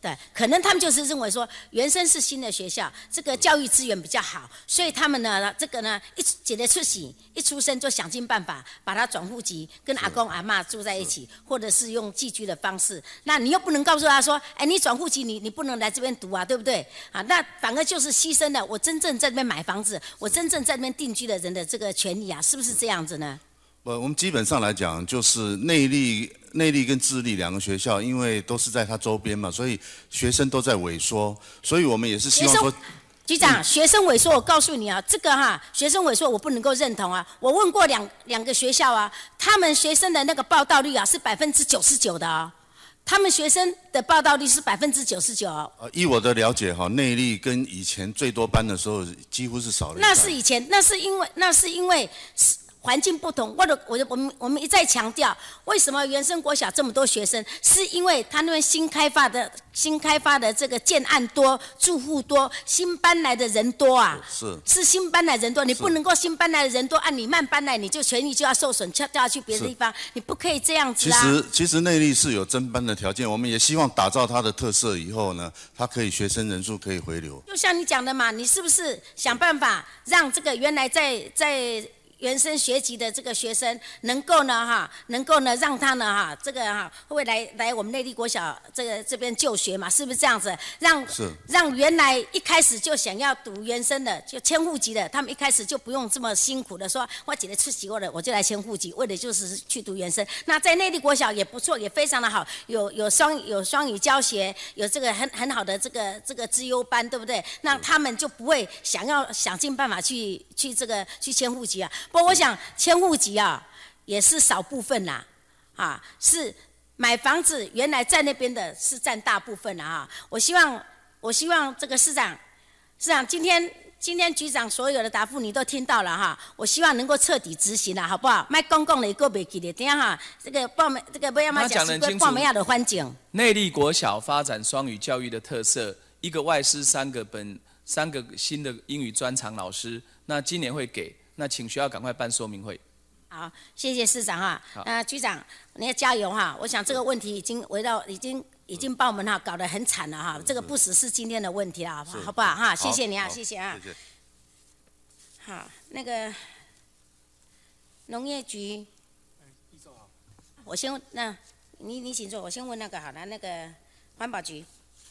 对，可能他们就是认为说，原生是新的学校，这个教育资源比较好，所以他们呢，这个呢，一个出席，一出生就想尽办法把他转户籍，跟阿公阿嬷住在一起，或者是用寄居的方式。那你又不能告诉他说，哎，你转户籍，你不能来这边读啊，对不对？啊，那反而就是牺牲了我真正在这边买房子，我真正在这边定居的人的这个权利啊，是不是这样子呢？ 我们基本上来讲，就是内埭跟智利两个学校，因为都是在它周边嘛，所以学生都在萎缩，所以我们也是希望说。 局长，学生萎缩，我告诉你啊，这个学生萎缩我不能够认同啊。我问过两个学校啊，他们学生的那个报到率啊是99%的啊，他们学生的报到率是99%。 依我的了解哈，内埭跟以前最多班的时候几乎是少了一半。 那是以前，那是因为环境不同，我们一再强调，为什么原生国小这么多学生，是因为他那边新开发的这个建案多，住户多，新搬来的人多啊。是新搬来人多，你不能够新搬来的人多，你慢搬来，你就权益就要受损，就要去别的地方，你不可以这样子啊。 其实内埭是有增班的条件，我们也希望打造它的特色以后呢，它可以学生人数可以回流。 就像你讲的嘛，你是不是想办法让这个原来在原生学籍的这个学生能够呢让他呢这个会来我们内埭国小这边就学嘛，是不是这样子？让原来一开始就想要读原生的就迁户籍的，他们一开始就不用这么辛苦的说，我姐姐出席过了，我就来迁户籍，为的就是去读原生。那在内埭国小也不错，也非常的好，有双语教学，有这个很好的这个资优班，对不对？那他们就不会想尽办法去迁户籍啊。不过我想迁户籍啊，也是少部分啦，是买房子原来在那边的是占大部分啦啊。我希望这个市长，今天局长所有的答复你都听到了哈，我希望能够彻底执行了，好不好？卖公共的一个袂记得，等下这个不要讲是报名的环境。 内埭国小发展双语教育的特色，一个外师3个新的英语专长老师，那今年会给。那请学校赶快办说明会。 好，谢谢市长局长你要加油我想这个问题已经把我们搞得很惨了这个不只是今天的问题了，好不好谢谢你谢谢谢谢。好，那个农业局，我先你请坐，我先问那个好了，那个环保局，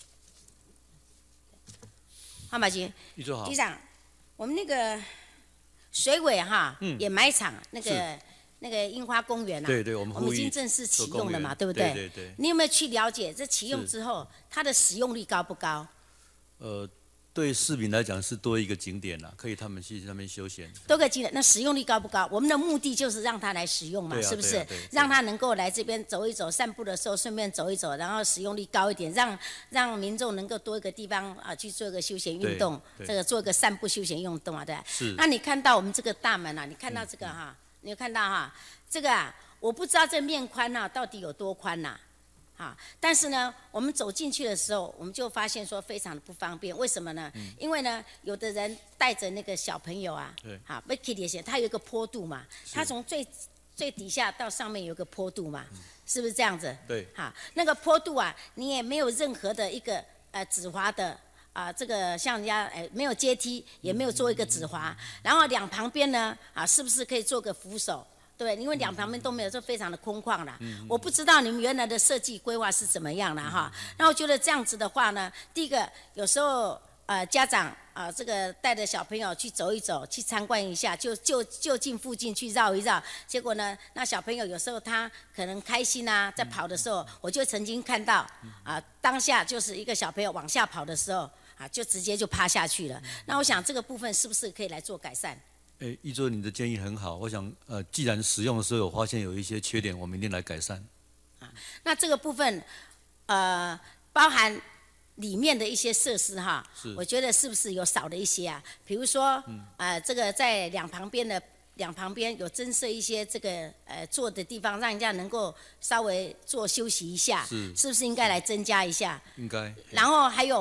局长，我们那个。水尾也买场那个樱花公园对， 我们已经正式启用了嘛，对不对？ 对。 你有没有去了解这启用之后，它的使用率高不高？ 对市民来讲是多一个景点啦，可以他们去那边休闲。 多个景点，那使用率高不高？我们的目的就是让他来使用嘛，是不是？让他能够来这边走一走，散步的时候顺便走一走，然后使用率高一点，让民众能够多一个地方去做一个休闲运动，这个做一个散步休闲运动对。 是。 那你看到我们这个大门你看到这个你有看到这个我不知道这面宽到底有多宽但是呢，我们走进去的时候，我们就发现说非常的不方便。为什么呢？因为呢，有的人带着那个小朋友被 Kitty 写，它有一个坡度嘛，它从最底下到上面有个坡度嘛，是不是这样子？ 对。 那个坡度你也没有任何的一个止滑的这个像人家没有阶梯，也没有做一个止滑，然后两旁边呢是不是可以做个扶手？对，因为两旁边都没有，就非常的空旷啦。我不知道你们原来的设计规划是怎么样的那我觉得这样子的话呢，第一个有时候家长这个带着小朋友去走一走，去参观一下，就近附近去绕一绕。结果呢，那小朋友有时候他可能开心在跑的时候，我就曾经看到当下就是一个小朋友往下跑的时候就直接就趴下去了。那我想这个部分是不是可以来做改善？ 议座，你的建议很好。我想，既然使用的时候有发现有一些缺点，我们一定来改善。 那这个部分，包含里面的一些设施我觉得是不是有少了一些比如说，这个在两旁边有增设一些这个坐的地方，让人家能够稍微休息一下，是不是应该来增加一下？ 应该。 然后还有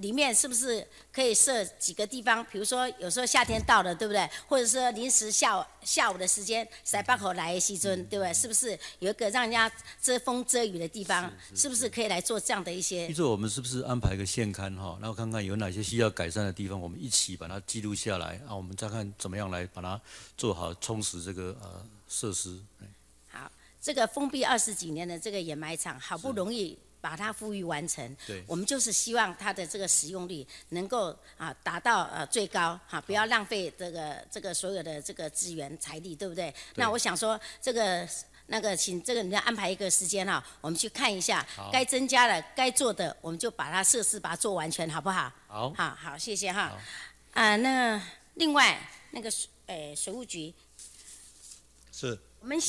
里面是不是可以设几个地方？比如说有时候夏天到了，对不对？或者说临时下午的时间塞巴口来的时阵，对不对？是不是有一个让人家遮风遮雨的地方？是不是可以来做这样的一些？ 依照我们是不是安排一个线刊哈，然后看看有哪些需要改善的地方，我们一起把它记录下来啊，我们再看怎么样来把它做好充实这个设施。 好，这个封闭20几年的这个掩埋场，好不容易把它富裕完成， 对， 我们就是希望它的这个使用率能够达到最高不要浪费这个所有的这个资源财力，对不对？那我想说请这个你要安排一个时间我们去看一下，该增加的、该做的，我们就把它设施把它做完全，好不好？好，谢谢哈。那另外那个水务局是我们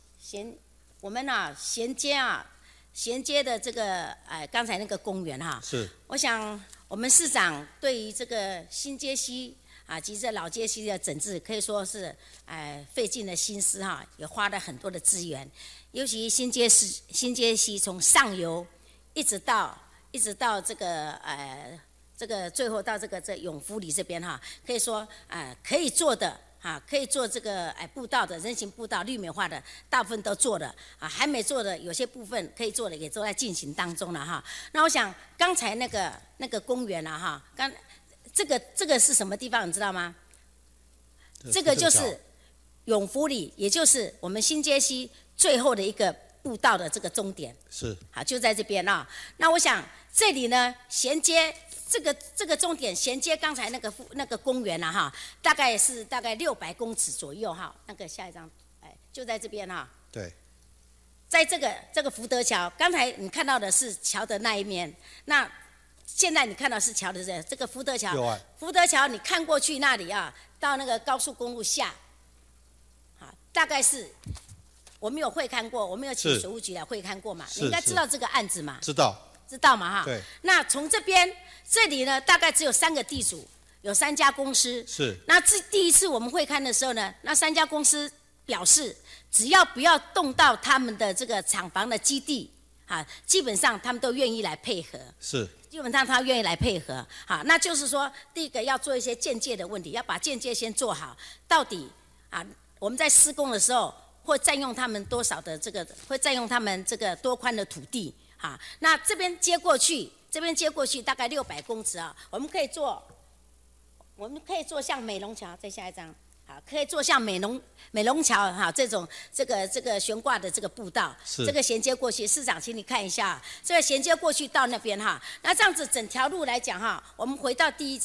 衔接的这个刚才那个公园是， 我想我们市长对于这个新街溪及这老街溪的整治，可以说是费尽了心思也花了很多的资源，尤其新街溪从上游一直到这个最后到这永福里这边可以说可以做的。可以做这个步道的人行步道绿美化的，大部分都做了还没做的有些部分可以做的也都在进行当中了那我想刚才那个公园这个是什么地方你知道吗？这个就是永福里，也就是我们新街溪最后的一个步道的这个终点。 是。 就在这边那我想这里呢衔接。这个终点衔接刚才那个公园大概600公尺左右那个下一张就在这边对， 在这个福德桥，刚才你看到的是桥的那一面，那现在你看到是桥的这个福德桥，福德桥你看过去那里到那个高速公路下大概是我们有会看过，我们有请水务局来会看过嘛，你应该知道这个案子嘛？知道嘛对。 那从这里呢，大概只有3个地主，有3家公司。 是。 那第一次我们会看的时候呢，那3家公司表示，只要不要动到他们的这个厂房的基地，基本上他们都愿意来配合。 是。 基本上他愿意来配合。那就是说，第一个要做一些间接的问题，要把间接先做好。到底我们在施工的时候会占用他们多少的会占用他们这个多宽的土地？那这边接过去大概600公尺我们可以做像美龙桥，再下一张，可以做像美龙桥这种这个悬挂的这个步道，这个衔接过去，市长请你看一下，这个衔接过去到那边那这样子整条路来讲我们回到第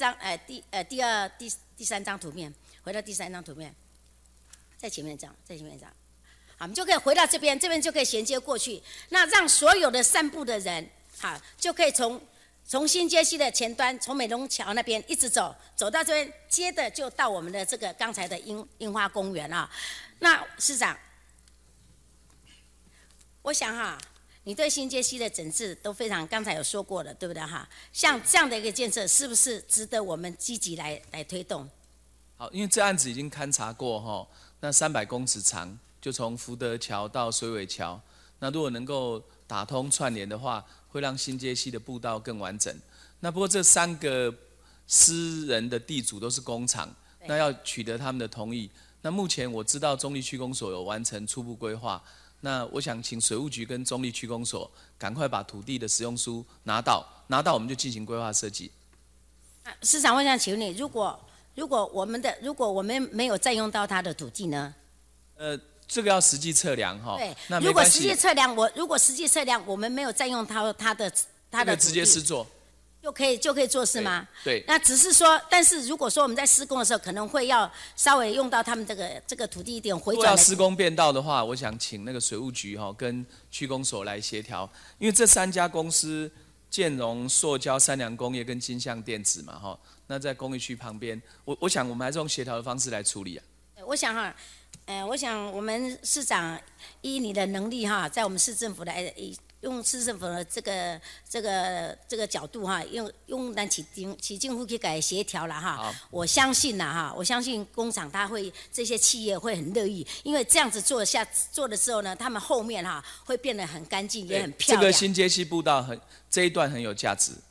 3张图片，回到第3张图片，在前面这样。我们就可以回到这边就可以衔接过去，那让所有的散步的人，就可以从新街溪的前端，从美龙桥那边一直走到这边，接着就到我们的这个刚才的樱花公园那市长，我想你对新街溪的整治都非常，刚才有说过了，对不对像这样的一个建设，是不是值得我们积极来推动？ 好，因为这案子已经勘察过那300公尺长。就从福德桥到水尾桥，那如果能够打通串联的话，会让新街溪的步道更完整。那不过这3个私人的地主都是工厂，那要取得他们的同意。那目前我知道中坜区公所有完成初步规划，那我想请水务局跟中坜区公所赶快把土地的使用书拿到我们就进行规划设计。 市长，我想请问你，如果我们没有占用到他的土地呢？ 这个要实际测量对， 那如果实际测量我们没有占用他的土地， 直接施作， 就可以做事吗？ 对。 那只是说，但是如果说我们在施工的时候，可能会要稍微用到他们这个土地一点回转。如果要施工变道的话，我想请那个水务局跟区公所来协调，因为这3家公司，建荣、塑胶、三良工业跟金相电子嘛那在工业区旁边，我想我们还是用协调的方式来处理我想我们市长依你的能力在我们市政府来用市政府的这个角度用咱起政府去给协调了我相信我相信工厂这些企业会很乐意，因为这样子做的时候呢，他们后面会变得很干净，也很漂亮。 这个新街溪步道这一段很有价值。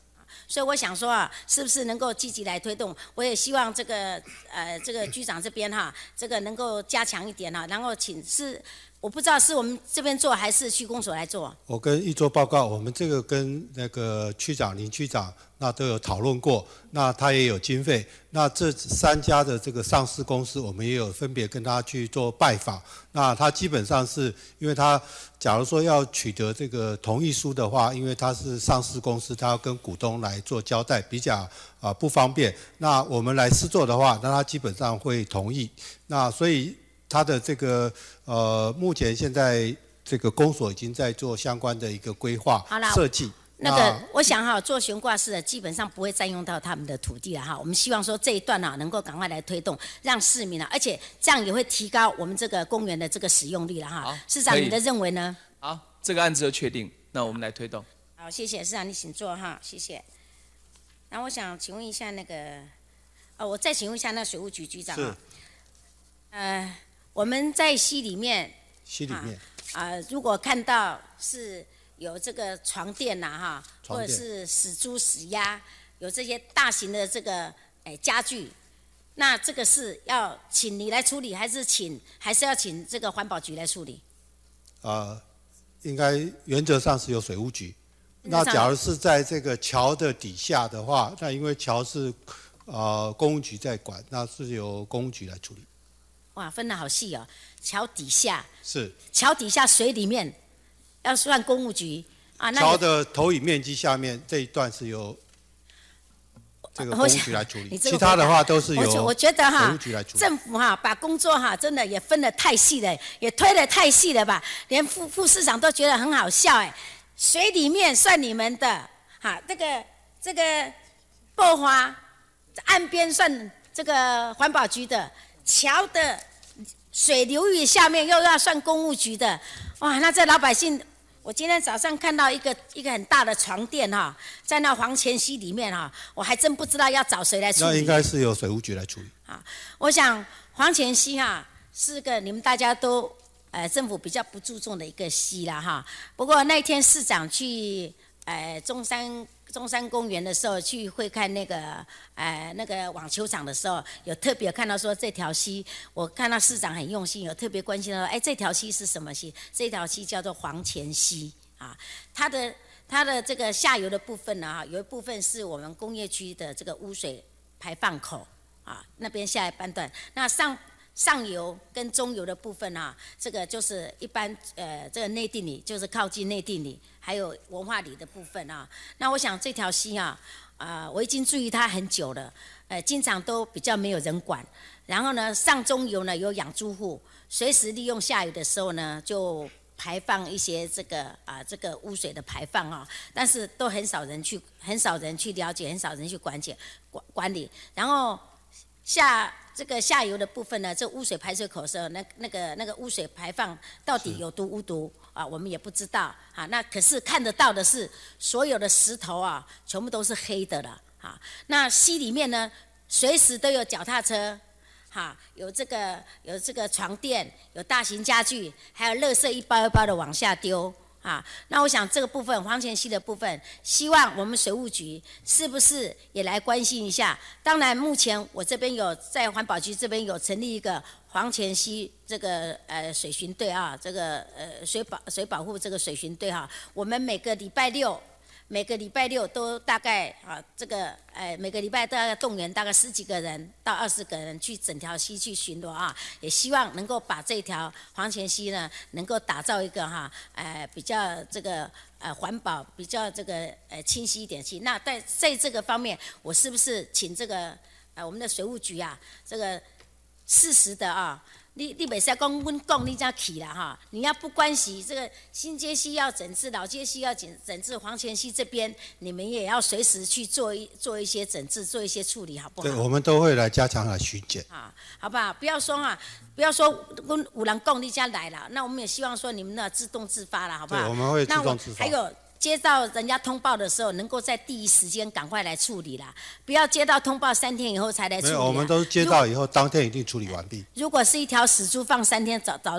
所以我想说啊，是不是能够积极来推动？我也希望这个局长这边哈，这个能够加强一点哈，然后我不知道是我们这边做还是区公所来做。 我跟议座报告，我们这个跟那个区长、林区长那都有讨论过，那他也有经费。那这3家的这个上市公司，我们也有分别跟他去做拜访。那他基本上是因为他假如说要取得这个同意书的话，因为他是上市公司，他要跟股东来做交代，比较不方便。那我们来施作的话，那他基本上会同意。那所以他的这个目前现在这个公所已经在做相关的一个规划设计。 那个我想哈，做悬挂式的基本上不会占用到他们的土地了哈。我们希望说这一段啊能够赶快来推动，让市民啊，而且这样也会提高我们这个公园的这个使用率了哈。市长，你的认为呢？ 好，这个案子就确定，那我们来推动。 好，谢谢市长，你请坐哈，谢谢。然后我想请问一下那个，我再请问一下那水务局局长啊。我们在溪里面，如果看到是有这个床垫呐哈，或者是死猪、死鸭，有这些大型的这个家具，那这个是要请你来处理，还是要请这个环保局来处理？ 应该原则上是由水务局。那假如是在这个桥的底下的话，那因为桥是公务局在管，那是由公务局来处理。 哇，分得好细哦！桥底下是桥底下水里面要算公务局啊。 桥的投影面积下面这一段是由这个公务局来处理，其他的话都是由我觉得哈， 政府哈把工作哈真的也分得太细了，也推得太细了吧？连副市长都觉得很好笑哎。水里面算你们的哈，这个爆花岸边算这个环保局的，桥的水流域下面又要算公务局的，哇！那这老百姓，我今天早上看到一个很大的床垫哈，在那黄泉溪里面哈，我还真不知道要找谁来处理。 那应该是由水务局来处理。 啊，我想黄泉溪哈是个你们大家都政府比较不注重的一个溪啦哈。不过那天市长去中山公园的时候去会看那个网球场的时候，有特别看到说这条溪，我看到市长很用心，有特别关心到这条溪是什么溪？这条溪叫做黄泉溪啊，它的这个下游的部分呢，有一部分是我们工业区的这个污水排放口啊，那边下一半段，那上游跟中游的部分啊，这个就是一般这个内定里，就是靠近内定里，还有文化里的部分啊。那我想这条溪啊，我已经注意它很久了，经常都比较没有人管。然后呢，上中游呢有养猪户，随时利用下游的时候呢，就排放一些这个污水的排放啊，但是都很少人去了解，很少人去管理。然后这个下游的部分呢，这污水排水口的时候，那个污水排放到底有毒无毒啊？我们也不知道啊。那可是看得到的是，所有的石头啊，全部都是黑的了啊。那溪里面呢，随时都有脚踏车，有这个床垫，有大型家具，还有垃圾一包一包的往下丢。那我想这个部分黄泉溪的部分，希望我们水务局是不是也来关心一下？当然，目前我这边有在环保局这边有成立一个黄泉溪这个水巡队啊，这个水保护这个水巡队哈，我们每个礼拜六都大概每个礼拜大概动员大概10几个人到20个人去整条溪去巡逻啊，也希望能够把这条黄泉溪呢能够打造一个比较这个环保比较这个清晰一点溪。那在这个方面，我是不是请这个我们的水务局啊，这个适时的啊。你袂使讲阮讲你才去啦哈！你要不关系这个新街溪要整治，老街溪要整治，黄泉溪这边你们也要随时去做一些整治，做一些处理，好不好？ 对，我们都会来加强来巡检。 好不好？不要说阮有人讲你才来了，那我们也希望说你们那自动自发了，好不好？ 对，我们会自动自发。 还有。接到人家通报的时候，能够在第一时间赶快来处理啦，不要接到通报3天以后才来处理。 没有，我们都是接到以后当天一定处理完毕。 如果是一条死猪放3天，早就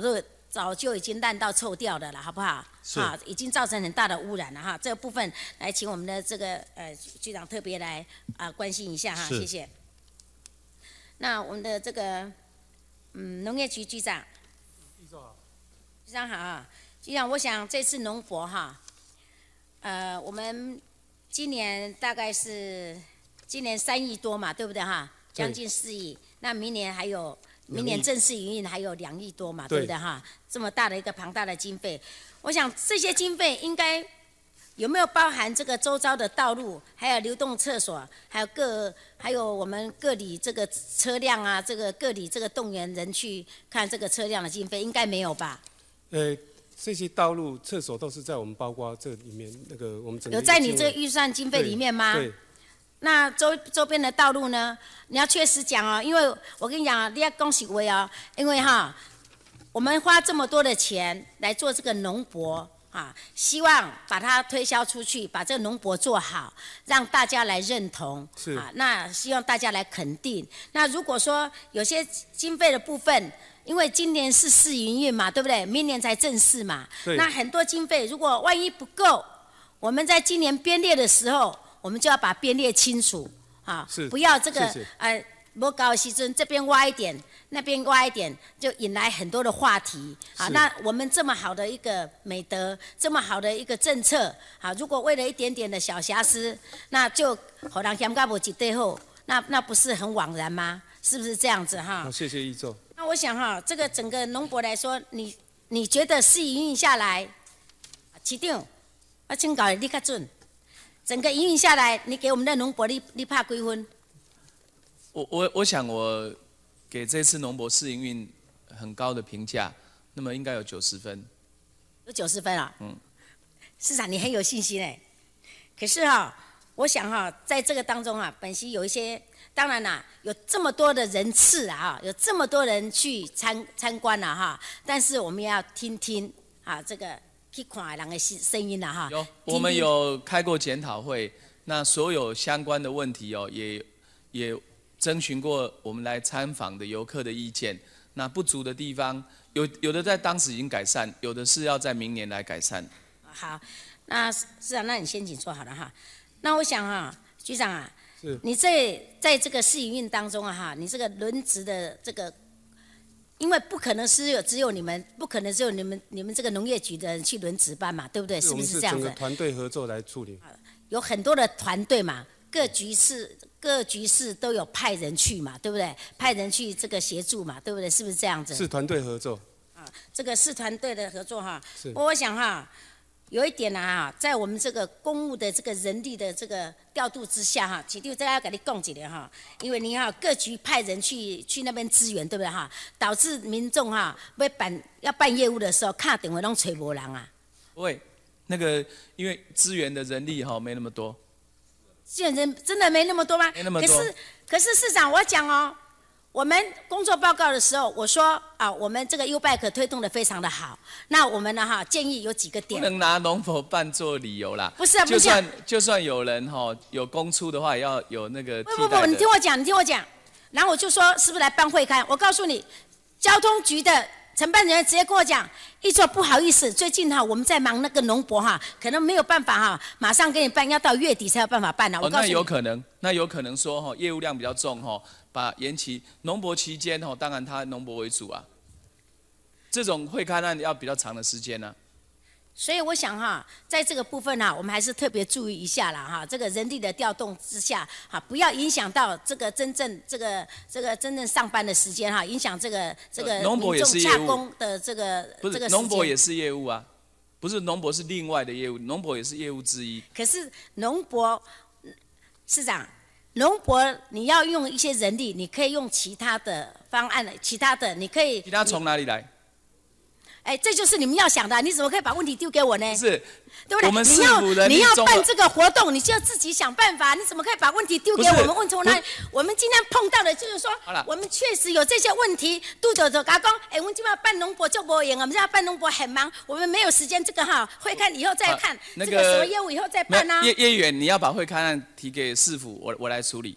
早就已经烂到臭掉的了，好不好？ 是。 已经造成很大的污染了哈。这个部分来请我们的这个局长特别来关心一下哈，谢谢。那我们的这个农业局局长，局长好，局长，我想这次农博哈，我们今年大概是今年3亿多嘛，对不对哈？将近4亿，那明年还有。明年正式营运还有2亿多嘛，对不对哈？这么大的一个庞大的经费，我想这些经费应该有没有包含这个周遭的道路，还有流动厕所，还有我们各里这个车辆啊，这个各里这个动员人去看这个车辆的经费，应该没有吧？ 这些道路、厕所都是在我们包括这里面那个我们整个有在你这个预算经费里面吗？ 对。 那周边的道路呢？你要确实讲哦，因为我跟你讲，你要恭喜我哦，因为我们花这么多的钱来做这个农博希望把它推销出去，把这个农博做好，让大家来认同那希望大家来肯定。那如果说有些经费的部分，因为今年是试营运嘛，对不对？明年才正式嘛，那很多经费如果万一不够，我们在今年编列的时候。我们就要把编列清楚不要这个不高的时阵这边挖一点，那边挖一点，就引来很多的话题那我们这么好的一个美德，这么好的一个政策如果为了一点点的小瑕疵，那就让人嫌到无一块好，那不是很枉然吗？是不是这样子好，谢谢议座。 那我想这个整个农博来说，你觉得试营运下来，市长，我请教你较准。整个营运下来，你给我们的农博你拍几分？ 我想我给这次农博试营运很高的评价，那么应该有90分。 有90分啊？市长你很有信心哎。可是我想在这个当中本席有一些，当然啦，有这么多的人次有这么多人去参观但是我们要听听这个。去看人的声音啦有，我们有开过检讨会，那所有相关的问题也征询过我们来参访的游客的意见。那不足的地方，有的在当时已经改善，有的是要在明年来改善。 好，那市长，那你先请坐好了哈。那我想局长你在这个试营运当中你这个轮值的这个。因为不可能只有你们，不可能只有你们这个农业局的人去轮值班嘛，对不对？是不是这样子？ 我们是整个团队合作来处理。 有很多的团队嘛，各局室都有派人去嘛，对不对？派人去这个协助嘛，对不对？是不是这样子？ 是团队合作。 这个是团队的合作我想有一点在我们这个公务的这个人力的这个调度之下市长这要跟你讲一下因为你各局派人去那边支援，对不对导致民众要办业务的时候，打电话都找不人不会，那个因为支援的人力没那么多。 支援人真的没那么多吗？ 没那么多。 可是市长，我讲我们工作报告的时候，我说我们这个 U-Bike 推动的非常的好。那我们呢建议有几个点。 不能拿农博办做理由啦。 不是就算有人有公出的话，也要有那个替代的。 不，你听我讲。然后我就说是不是来办会刊？我告诉你，交通局的承办人员直接跟我讲，一说不好意思，最近我们在忙那个农博可能没有办法马上给你办，要到月底才有办法办我告诉你。 那有可能说业务量比较重把延期农博期间当然他农博为主这种会刊案要比较长的时间所以我想在这个部分我们还是特别注意一下啦这个人力的调动之下不要影响到这个真正真正上班的时间影响这个民众下工的这个不是农博也是业务不是农博是另外的业务，农博也是业务之一。 可是农博市长。农博你要用一些人力，你可以用其他的方案，其他从哪里来？ 这就是你们要想的，你怎么可以把问题丢给我呢？ 是， 对不对？ 我们市府人力你要办这个活动，你就要自己想办法，你怎么可以把问题丢给我们？问从哪里？我们今天碰到的就是说，我们确实有这些问题，督导就讲，我们今晚办农博就不赢，我们现在办农博很忙，我们没有时间，这个会看以后再看，这个什么业务以后再办叶员，你要把会刊案提给市府，我来处理。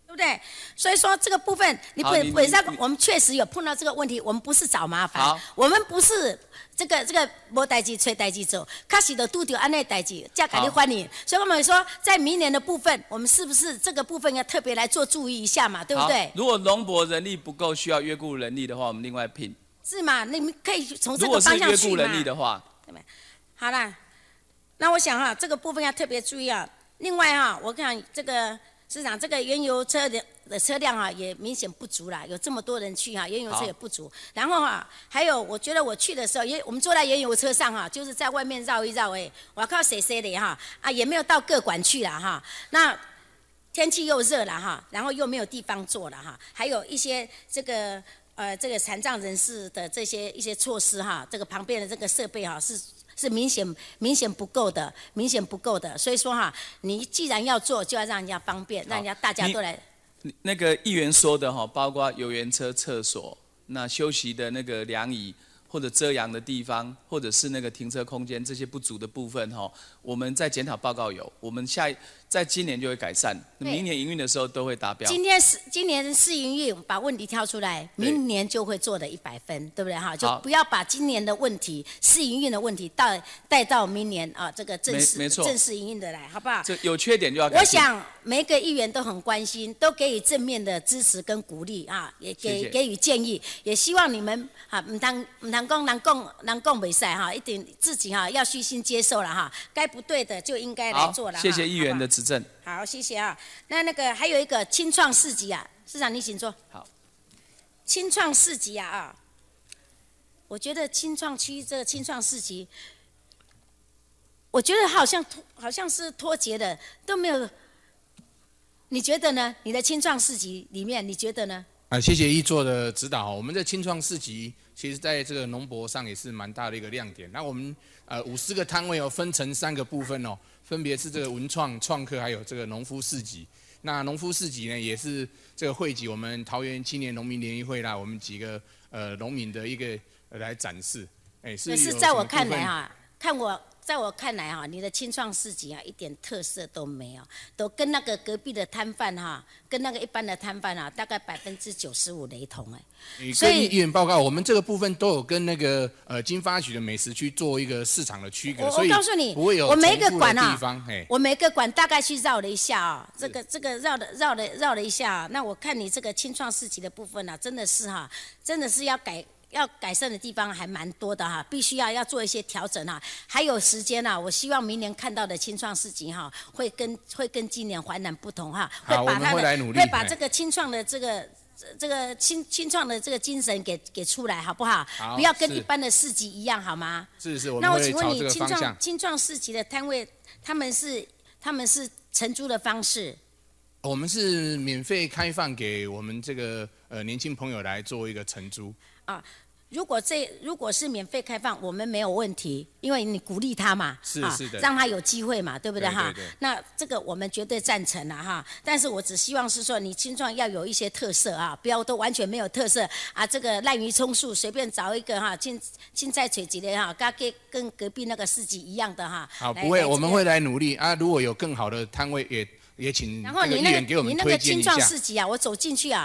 对不对？所以说这个部分，本上我们确实有碰到这个问题，我们不是找麻烦，我们不是这个没代志找代志做，确实都拄到安内代志，才给你欢迎。所以我们说，在明年的部分，我们是不是这个部分要特别来做注意一下嘛？对不对？ 如果农博人力不够，需要约雇人力的话，我们另外聘。 是嘛？你们可以从这个方向去嘛。 如果是约雇人力的话， 对没？好啦，那我想这个部分要特别注意啊。另外我看这个。市长，这个原油车的车辆也明显不足啦，有这么多人去原油车也不足。然后还有我觉得我去的时候，因为我们坐在原油车上就是在外面绕一绕我靠谁的也没有到各馆去啦那天气又热了然后又没有地方坐了还有一些这个残障人士的这些一些措施这个旁边的这个设备是明显不够的，所以说你既然要做，就要让人家方便，让人家大家都来。 那个议员说的包括有缘车、厕所，那休息的那个凉椅或者遮阳的地方，或者是那个停车空间这些不足的部分我们在检讨报告有，我们在今年就会改善，明年营运的时候都会达标。 今年试营运把问题挑出来，明年就会做的100分，对不对就不要把今年的问题、试营运的问题带到明年这个正式营运的来，好不好？ 这有缺点就要改进。 我想每个议员都很关心，都给予正面的支持跟鼓励也给予建议，也希望你们唔通讲人讲袂使一定自己要虚心接受了该不对的就应该来做了。 谢谢议员的指正。 好，谢谢那个还有一个青创市集市长你请坐。 好。 青创市集我觉得青创区这个青创市集，我觉得好像是脱节的，都没有。你觉得呢？你的青创市集里面，你觉得呢？ 谢谢议座的指导。我们的青创市集，其实在这个农博上也是蛮大的一个亮点。那我们50个摊位分成3个部分分别是这个文创、创客，还有这个农夫市集。那农夫市集呢，也是这个汇集我们桃园青年农民联谊会啦，我们几个农民的一个来展示。 是在我看来在我看来你的青创市集一点特色都没有，都跟那个隔壁的摊贩跟那个一般的摊贩大概95%雷同所以议员报告，我们这个部分都有跟那个经发局的美食区做一个市场的区隔， 我告诉你， 不会有我每一个馆我每个馆大概去绕了一下这个绕了一下那我看你这个青创市集的部分真的是要改善的地方还蛮多的必须要做一些调整还有时间我希望明年看到的青创市集会跟今年环南不同会把这个青创的这个青创的这个精神给出来好不好？不要跟一般的市集一样好吗？ 是， 那我请问你青创市集的摊位，他们是承租的方式？ 我们是免费开放给我们这个年轻朋友来做一个承租。 如果是免费开放，我们没有问题，因为你鼓励他嘛， 是的， 让他有机会嘛，对不对对那这个我们绝对赞成但是我只希望是说，你青创要有一些特色不要都完全没有特色这个滥竽充数，随便找一个青菜垂直的跟隔壁那个市集一样的好，不会，我们会来努力如果有更好的摊位，也请那个议员给我们推荐一下。 你那个青创市集我走进去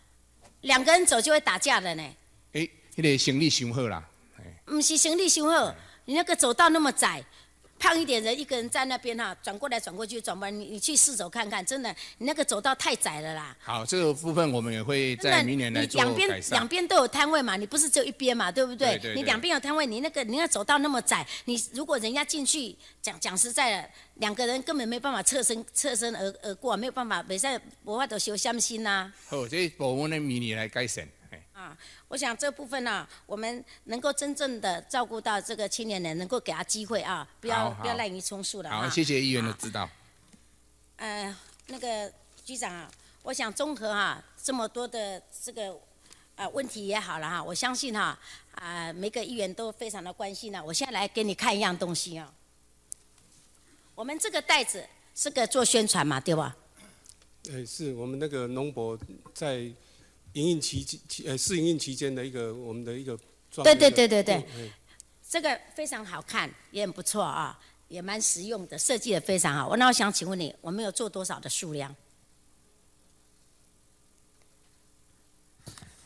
2个人走就会打架了呢。 那个行李太好啦， 不是行李太好，你那个走道那么窄，胖一点人一个人在那边转过来转过去转过来，你去试走看看，真的你那个走道太窄了啦。 好，这个部分我们也会在明年来做改善。 两边都有摊位嘛，你不是只有一边嘛，对不对？ 对。 你两边有摊位，你那走道那么窄，你如果人家进去讲实在的，2个人根本没办法侧身而过，没有办法，没法都修相心呐。 好，这部分呢明年来改善。 我想这部分我们能够真正的照顾到这个青年人，能够给他机会不要滥竽充数了。 好，谢谢议员的指导。 那个局长我想综合这么多的这个问题也好了我相信每个议员都非常的关心我现在来给你看一样东西我们这个袋子是个做宣传嘛，对吧？ 是我们那个农博在试营运期间的我们的一个对，这个非常好看，也很不错也蛮实用的，设计的非常好。那我想请问你，我们有做多少的数量？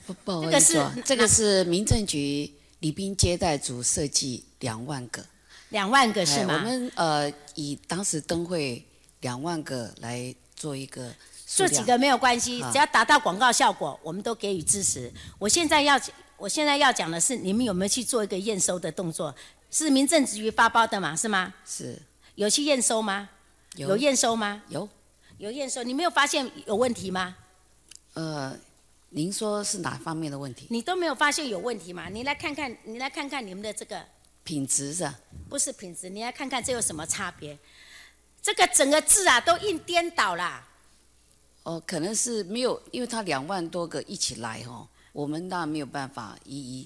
不好意思，这个是民政局礼宾接待组设计2万个 ，2万个是吗？ 我们以当时灯会2万个来做一个做几个没有关系，只要达到广告效果，我们都给予支持。我现在要讲的是，你们有没有去做一个验收的动作？是民政局发包的嘛？是吗？ 是。 有去验收吗？有验收吗？ 有验收，你没有发现有问题吗？ 您说是哪方面的问题？ 你都没有发现有问题吗？你来看看你们的这个品质是？ 不是品质，你来看看这有什么差别？这个整个字啊都印颠倒啦。 可能是没有，因为它2万多个一起来我们那没有办法一一。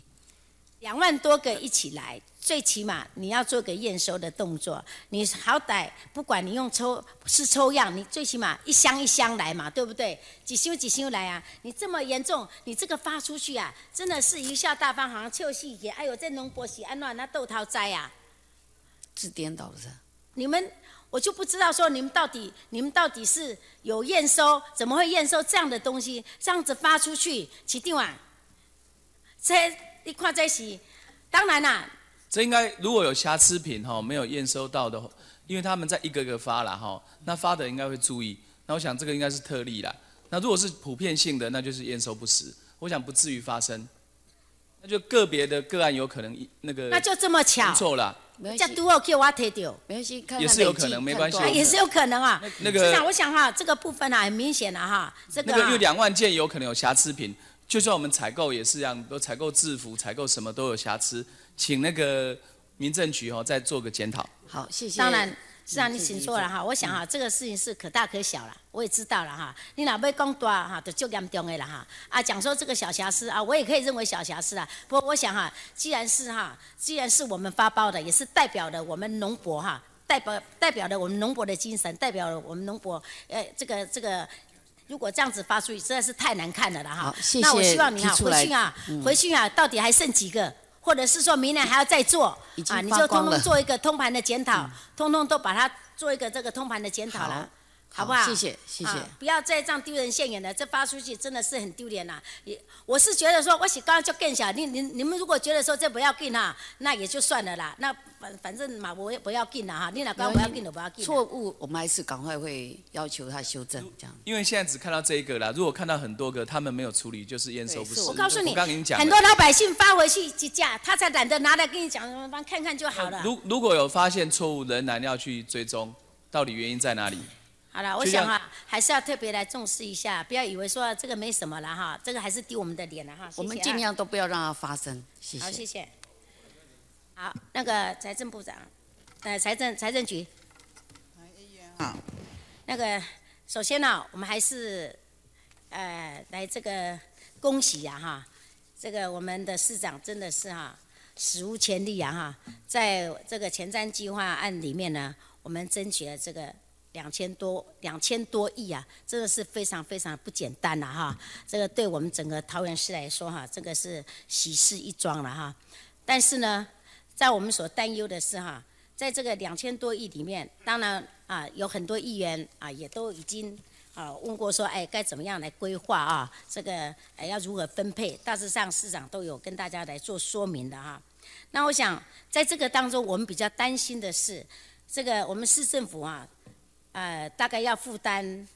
2万多个一起来，最起码你要做个验收的动作。你好歹不管你用抽样，你最起码一箱一箱来嘛，对不对？几箱来啊！你这么严重，你这个发出去啊，真的是贻笑大方，好像臭戏也。哎呦，这农博是安怎那豆桃栽啊？ 字颠倒了是？ 我就不知道说你们到底是有验收，怎么会验收这样的东西？这样子发出去，市长啊，你看这是，当然啦。 这应该如果有瑕疵品没有验收到的，因为他们在一个个发啦那发的应该会注意。那我想这个应该是特例啦。那如果是普遍性的，那就是验收不实。我想不至于发生。那就个别的个案有可能那个。 那就这么巧。 错啦。 这都要叫我提掉。 没关系， 也是有可能，没关系。 也是有可能啊。 那个。 市长，我想这个部分很明显了这个。 那个因为2万件有可能有瑕疵品。就算我们采购也是一样，都采购制服、采购什么都有瑕疵，请那个民政局再做个检讨。 好，谢谢。 当然，市长你请说了我想这个事情是可大可小了，我也知道了你若要讲大就足严重的啦讲说这个小瑕疵我也可以认为小瑕疵啦。不过我想既然是我们发包的，也是代表了我们农博代表了我们农博的精神，代表了我们农博这个。如果这样子发出去，实在是太难看了啦谢谢。 那我希望你回去到底还剩几个，或者是说明年还要再做你就通通做一个通盘的检讨，通通都把它做一个这个通盘的检讨了。好不好？ 谢谢。 不要再这样丢人现眼了，这发出去真的是很丢脸啦。我是觉得说，我是刚刚就更小，你们如果觉得说这不要紧那也就算了啦。那反正嘛，我也不要紧啦你哪刚不要紧就不要紧。 错误我们还是赶快会要求他修正这样。 因为现在只看到这一个啦，如果看到很多个他们没有处理，就是验收不实。 我告诉你， 我刚跟你讲， 很多老百姓发回去几架，他才懒得拿来跟你讲，看看就好了。 如果有发现错误，仍然要去追踪，到底原因在哪里？ 好了，我想还是要特别来重视一下，不要以为说这个没什么了这个还是丢我们的脸了我们尽量都不要让它发生，谢谢。 好，谢谢。好，那个财政部长，财政局。 好。 那个首先我们还是来这个恭喜这个我们的市长真的是史无前例在这个前瞻计划案里面呢，我们争取了这个。2000多亿真的是非常非常不简单了这个对我们整个桃园市来说这个是喜事一桩了但是呢，在我们所担忧的是在这个2000多亿里面，当然有很多议员也都已经问过说，该怎么样来规划这个要如何分配，大致上市长都有跟大家来做说明的那我想在这个当中，我们比较担心的是，这个我们市政府大概要负担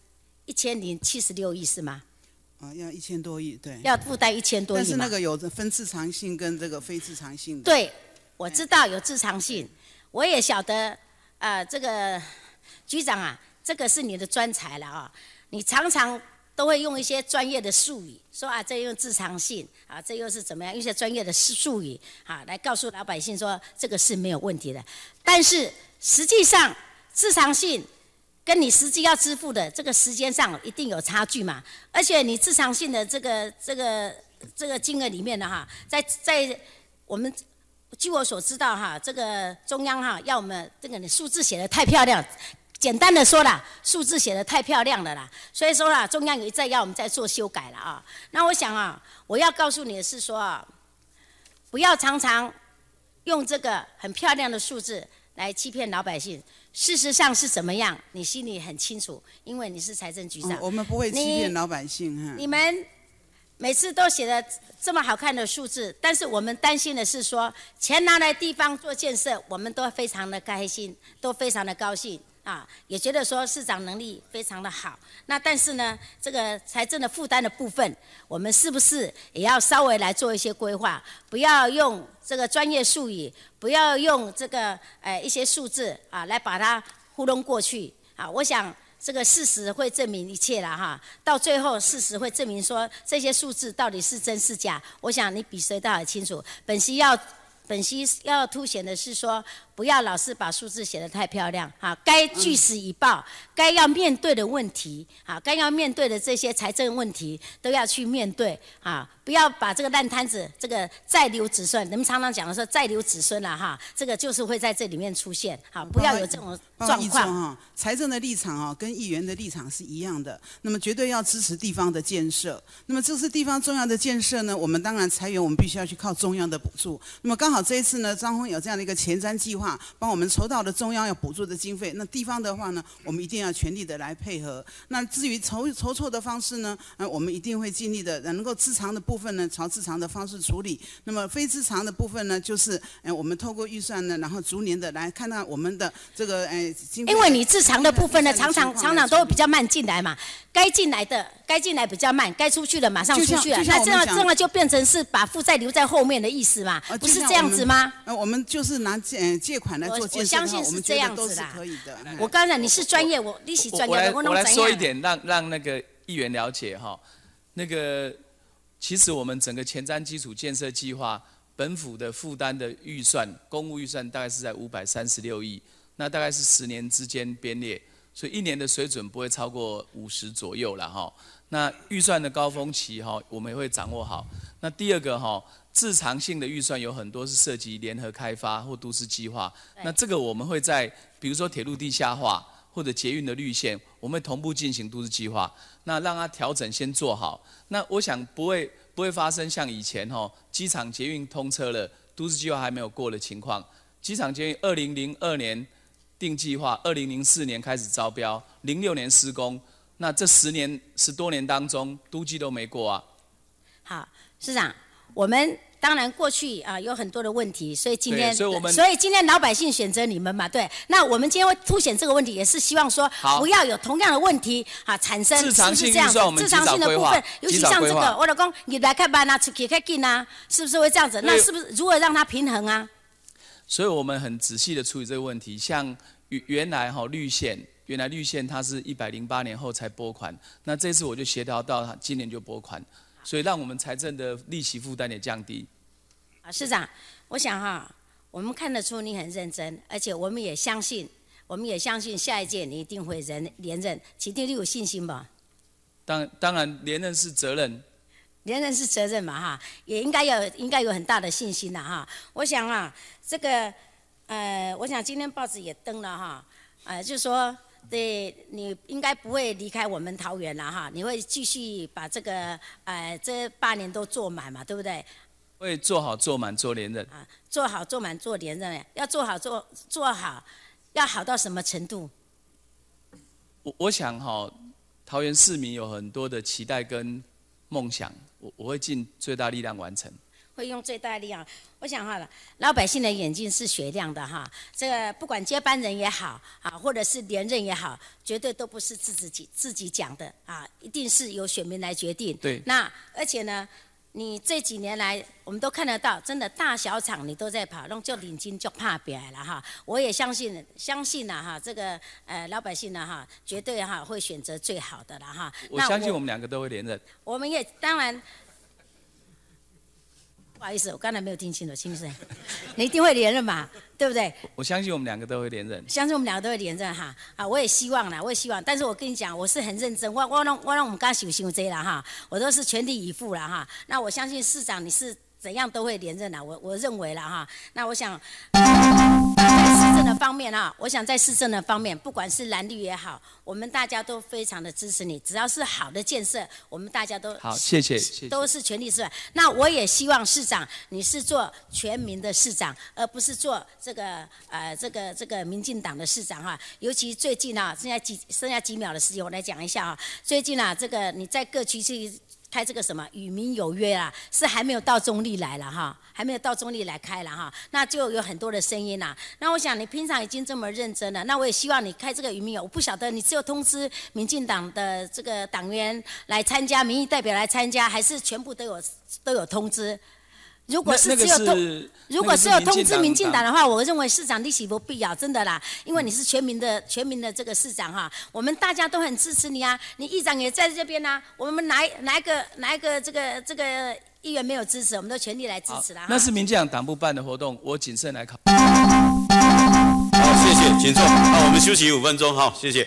1076亿是吗？ 要1000多亿，对。 要负担1000多亿。 但是那个有分自偿性跟这个非自偿性的。 对，我知道有自偿性，我也晓得这个局长这个是你的专才了你常常都会用一些专业的术语，说这用自偿性这又是怎么样？用一些专业的术语来告诉老百姓说这个是没有问题的。但是实际上自偿性跟你实际要支付的这个时间上一定有差距嘛，而且你自偿性的这个金额里面呢在我们据我所知道这个中央要我们这个数字写得太漂亮，简单的说啦，数字写得太漂亮了啦，所以说中央也在要我们再做修改了那我想我要告诉你的是说不要常常用这个很漂亮的数字来欺骗老百姓。事实上是怎么样，你心里很清楚，因为你是财政局长。 我们不会欺骗老百姓你们每次都写的这么好看的数字，但是我们担心的是说，钱拿来地方做建设，我们都非常的开心，都非常的高兴啊，也觉得说市长能力非常的好。那但是呢，这个财政的负担的部分，我们是不是也要稍微来做一些规划？不要用这个专业术语，不要用这个一些数字啊来把它糊弄过去啊。我想。这个事实会证明一切啦哈，到最后事实会证明说这些数字到底是真是假。我想你比谁都还清楚。本席要凸显的是说，不要老是把数字写得太漂亮啊，该据实以报，该要面对的问题啊，该要面对的这些财政问题都要去面对啊，不要把这个烂摊子这个再留子孙。你们常常讲的说再留子孙了哈，这个就是会在这里面出现，好，不要有这种状况。 财政的立场跟议员的立场是一样的，那么绝对要支持地方的建设。那么这是地方重要的建设呢，我们当然财源我们必须要去靠中央的补助。那么刚好这一次呢，张峰有这样的一个前瞻计划，帮我们筹到了中央要补助的经费。那地方的话呢，我们一定要全力的来配合。那至于筹措的方式呢，我们一定会尽力的，能够自偿的部分呢，朝自偿的方式处理。那么非自偿的部分呢，就是我们透过预算呢，然后逐年的来看到我们的这个经费。 因为你自偿的部分呢，常常都会比较慢进来嘛，该进来比较慢，该出去的马上出去了，那这样就变成是把负债留在后面的意思嘛，不是这样子吗？ 我们就是拿借款来做建设， 我相信是这样子啦。可以的。 我刚才你是专业，你是专业的， 我来说一点，让那个议员了解哈。那个其实我们整个前瞻基础建设计划，本府的负担的预算，公务预算大概是在536亿，那大概是10年之间编列，所以1年的水准不会超过50左右了哈。那预算的高峰期哈，我们也会掌握好。那第二个哈，自偿性的预算有很多是涉及联合开发或都市计划，那这个我们会在比如说铁路地下化或者捷运的绿线，我们会同步进行都市计划，那让它调整先做好。那我想不会发生像以前哈，机场捷运通车了，都市计划还没有过的情况。机场捷运2002年定计划，2004年开始招标，06年施工。那这10多年当中，都计都没过啊。 好，市长，我们当然过去有很多的问题，所以今天老百姓选择你们嘛，对。那我们今天会凸显这个问题，也是希望说不要有同样的问题产生， 自偿性预算我们及早规划， 尤其像这个，我老公你来看班啊，出去看紧啊，是不是会这样子？那是不是如何让它平衡啊？ 所以我们很仔细的处理这个问题，像原来绿线它是108年后才拨款，那这次我就协调到今年就拨款，所以让我们财政的利息负担也降低。 市长，我想我们看得出你很认真，而且我们也相信下一届你一定会连任，请对你有信心吧？ 当然连任是责任。 连任是责任嘛也应该有很大的信心啦我想这个我想今天报纸也登了就是说对你应该不会离开我们桃园啦你会继续把这个这8年都做满嘛，对不对？ 会做好做满做连任做好做满做连任要做好做好，要好到什么程度？ 我想桃园市民有很多的期待跟梦想，我会尽最大力量完成。 会用最大力量。我想老百姓的眼睛是雪亮的这个不管接班人也好或者是连任也好，绝对都不是自己讲的一定是由选民来决定。 对。那而且呢，你这几年来，我们都看得到，真的大小场你都在跑，弄就领巾就怕别了我也相信这个老百姓绝对会选择最好的了我相信我们2个都会连任。 我们也当然。不好意思，我刚才没有听清楚，清水，你一定会连任嘛，对不对？ 我相信我们2个都会连任。 相信我们2个都会连任我也希望啦，但是我跟你讲，我是很认真，我让我们刚想这啦我都是全力以赴啦那我相信市长你是怎样都会连任啦，我认为啦那我想。在市政的方面我想在市政的方面，不管是蓝绿也好，我们大家都非常的支持你。只要是好的建设，我们大家都好，谢谢， 都是全力支持。那我也希望市长你是做全民的市长，而不是做这个民进党的市长尤其最近剩下几秒的时间，我来讲一下最近这个你在各区去开这个什么与民有约啦，是还没有到中立来了哈，还没有到中立来开了哈，那就有很多的声音啦。那我想你平常已经这么认真了，那我也希望你开这个与民有，我不晓得你只有通知民进党的这个党员来参加，民意代表来参加，还是全部都有通知？如果是只有通知民进党的话，我认为市长利息不必要，真的啦，因为你是全民的这个市长哈，我们大家都很支持你啊，你议长也在这边啊，我们哪一个这个议员没有支持，我们都全力来支持啦。 那是民进党党部办的活动，我谨慎来考。 好，谢谢，请坐。好，我们休息5分钟，好，谢谢。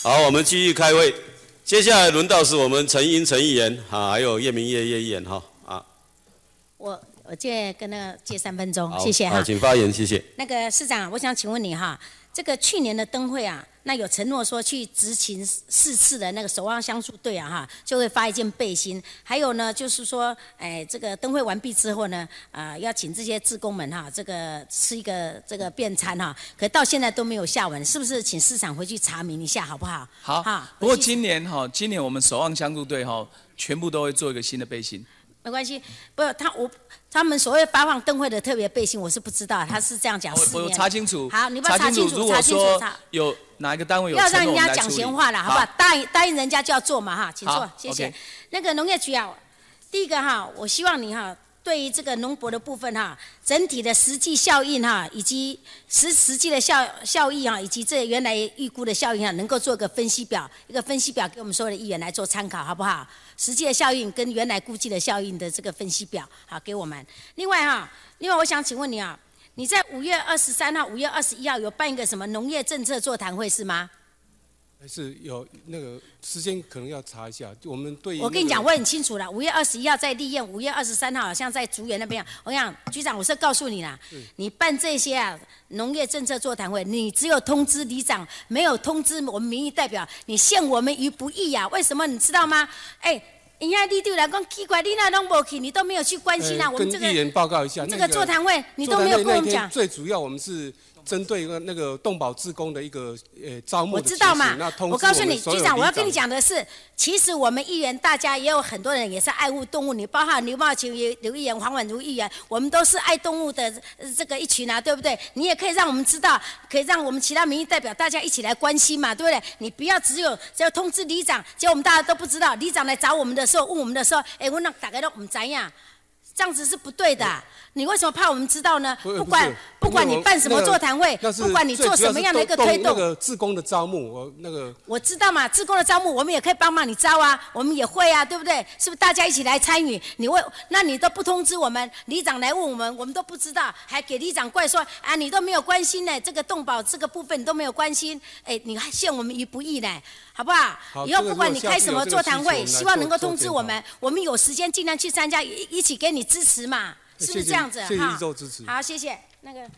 好，我们继续开会。接下来轮到是我们陈议员还有叶明业议员我借3分钟，谢谢好，请发言，谢谢。 那个市长，我想请问你这个去年的灯会那有承诺说去执勤4次的那个守望相助队就会发一件背心，还有呢就是说，这个灯会完毕之后呢，要请这些志工们这个吃一个这个便餐可到现在都没有下文，是不是？请市长回去查明一下好不好？ 好，不过今年我们守望相助队全部都会做一个新的背心。 没关系，不，他们所谓发放灯会的特别背心，我是不知道，他是这样讲。 我查清楚。 好，你把它查清楚。 如果说有哪一个单位有承诺， 要让人家讲闲话了，好不好？答应人家就要做嘛请坐，谢谢。那个农业局第一个我希望你对于这个农博的部分整体的实际效应以及实际的效益以及这原来预估的效应能够做个分析表，给我们所有的议员来做参考，好不好？实际的效应跟原来估计的效应的这个分析表，好给我们。另外我想请问你你在5月23号、5月21号有办一个什么农业政策座谈会是吗？ 还是有那个时间可能要查一下，我们对于、 我跟你讲，我很清楚了。5月21号在立院，5月23号好像在竹园那边。我讲局长，我是告诉你啦，你办这些农业政策座谈会，你只有通知里长，没有通知我们民意代表，你陷我们于不义为什么你知道吗？人家立队来讲奇怪，你那都没去，你都没有去关心我们这个。 跟议员报告一下， 这个座谈会你都没有跟我们讲。 最主要我们是针对那个动保志工的一个招募的我知道嘛，我告诉你，局长，我要跟你讲的是，其实我们议员大家也有很多人也是爱护动物，你包含刘茂琴刘议员、黄婉如议员，我们都是爱动物的这个一群对不对？你也可以让我们知道，可以让我们其他民意代表大家一起来关心嘛，对不对？你不要只有通知里长，结果我们大家都不知道，里长来找我们的时候，问我们的时候，我那大家都不知道，这样子是不对的。你为什么怕我们知道呢？不管你办什么座谈会，不管你做什么样的一个推动， 那个志工的招募， 我知道嘛，志工的招募我们也可以帮忙你招我们也会对不对？是不是大家一起来参与？那你都不通知我们，里长来问我们都不知道，还给里长怪说你都没有关心呢，这个动保这个部分你都没有关心，你还陷我们于不义呢，好不好？以后不管你开什么座谈会，希望能够通知我们，我们有时间尽量去参加，一起给你支持嘛。是不是这样子？ 谢谢议座支持。 好，谢谢。那个，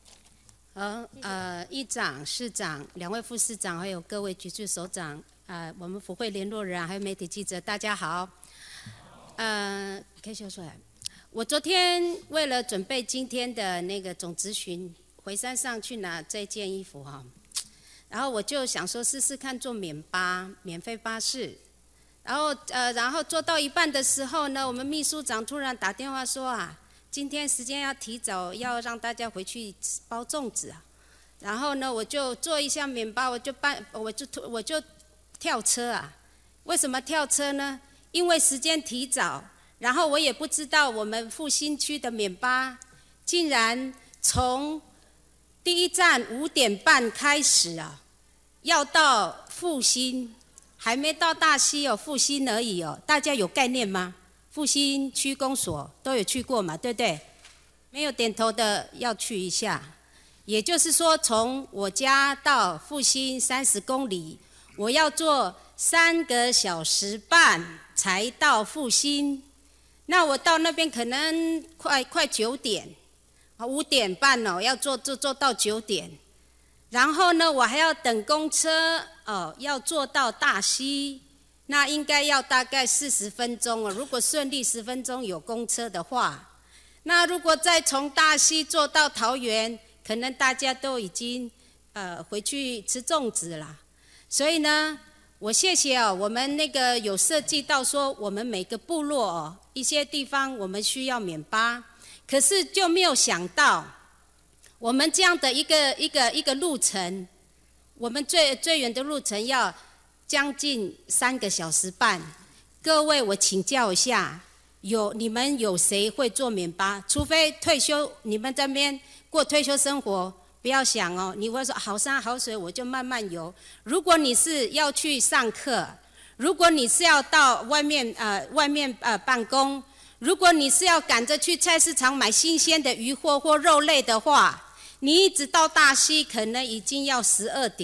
议长、市长、2位副市长，还有各位局处首长，我们府会联络人，还有媒体记者，大家好。可以说出来。我昨天为了准备今天的那个总咨询，回山上去拿这件衣服然后我就想说试试看坐免费巴士。然后做到一半的时候呢，我们秘书长突然打电话说今天时间要提早，要让大家回去包粽子然后呢，我就做一下免巴，我就跳车为什么跳车呢？因为时间提早，然后我也不知道我们复兴区的免巴竟然从第一站5点半开始要到复兴。还没到大溪复兴而已大家有概念吗？复兴区公所都有去过嘛，对不对？没有点头的要去一下。也就是说，从我家到复兴30公里，我要坐3个小时半才到复兴。那我到那边可能快9点，5点半要坐到9点。然后呢，我还要等公车要坐到大溪，那应该要大概40分钟如果顺利10分钟有公车的话，那如果再从大溪坐到桃园，可能大家都已经回去吃粽子了。所以呢，我谢谢我们那个有设计到说，我们每个部落一些地方我们需要免巴，可是就没有想到。我们这样的一个路程，我们最远的路程要将近3个小时半。各位，我请教一下，你们有谁会坐免巴？除非退休，你们这边过退休生活，不要想你会说好山好水我就慢慢游。如果你是要去上课，如果你是要到外面办公，如果你是要赶着去菜市场买新鲜的鱼货或肉类的话，你一直到大溪可能已经要12点，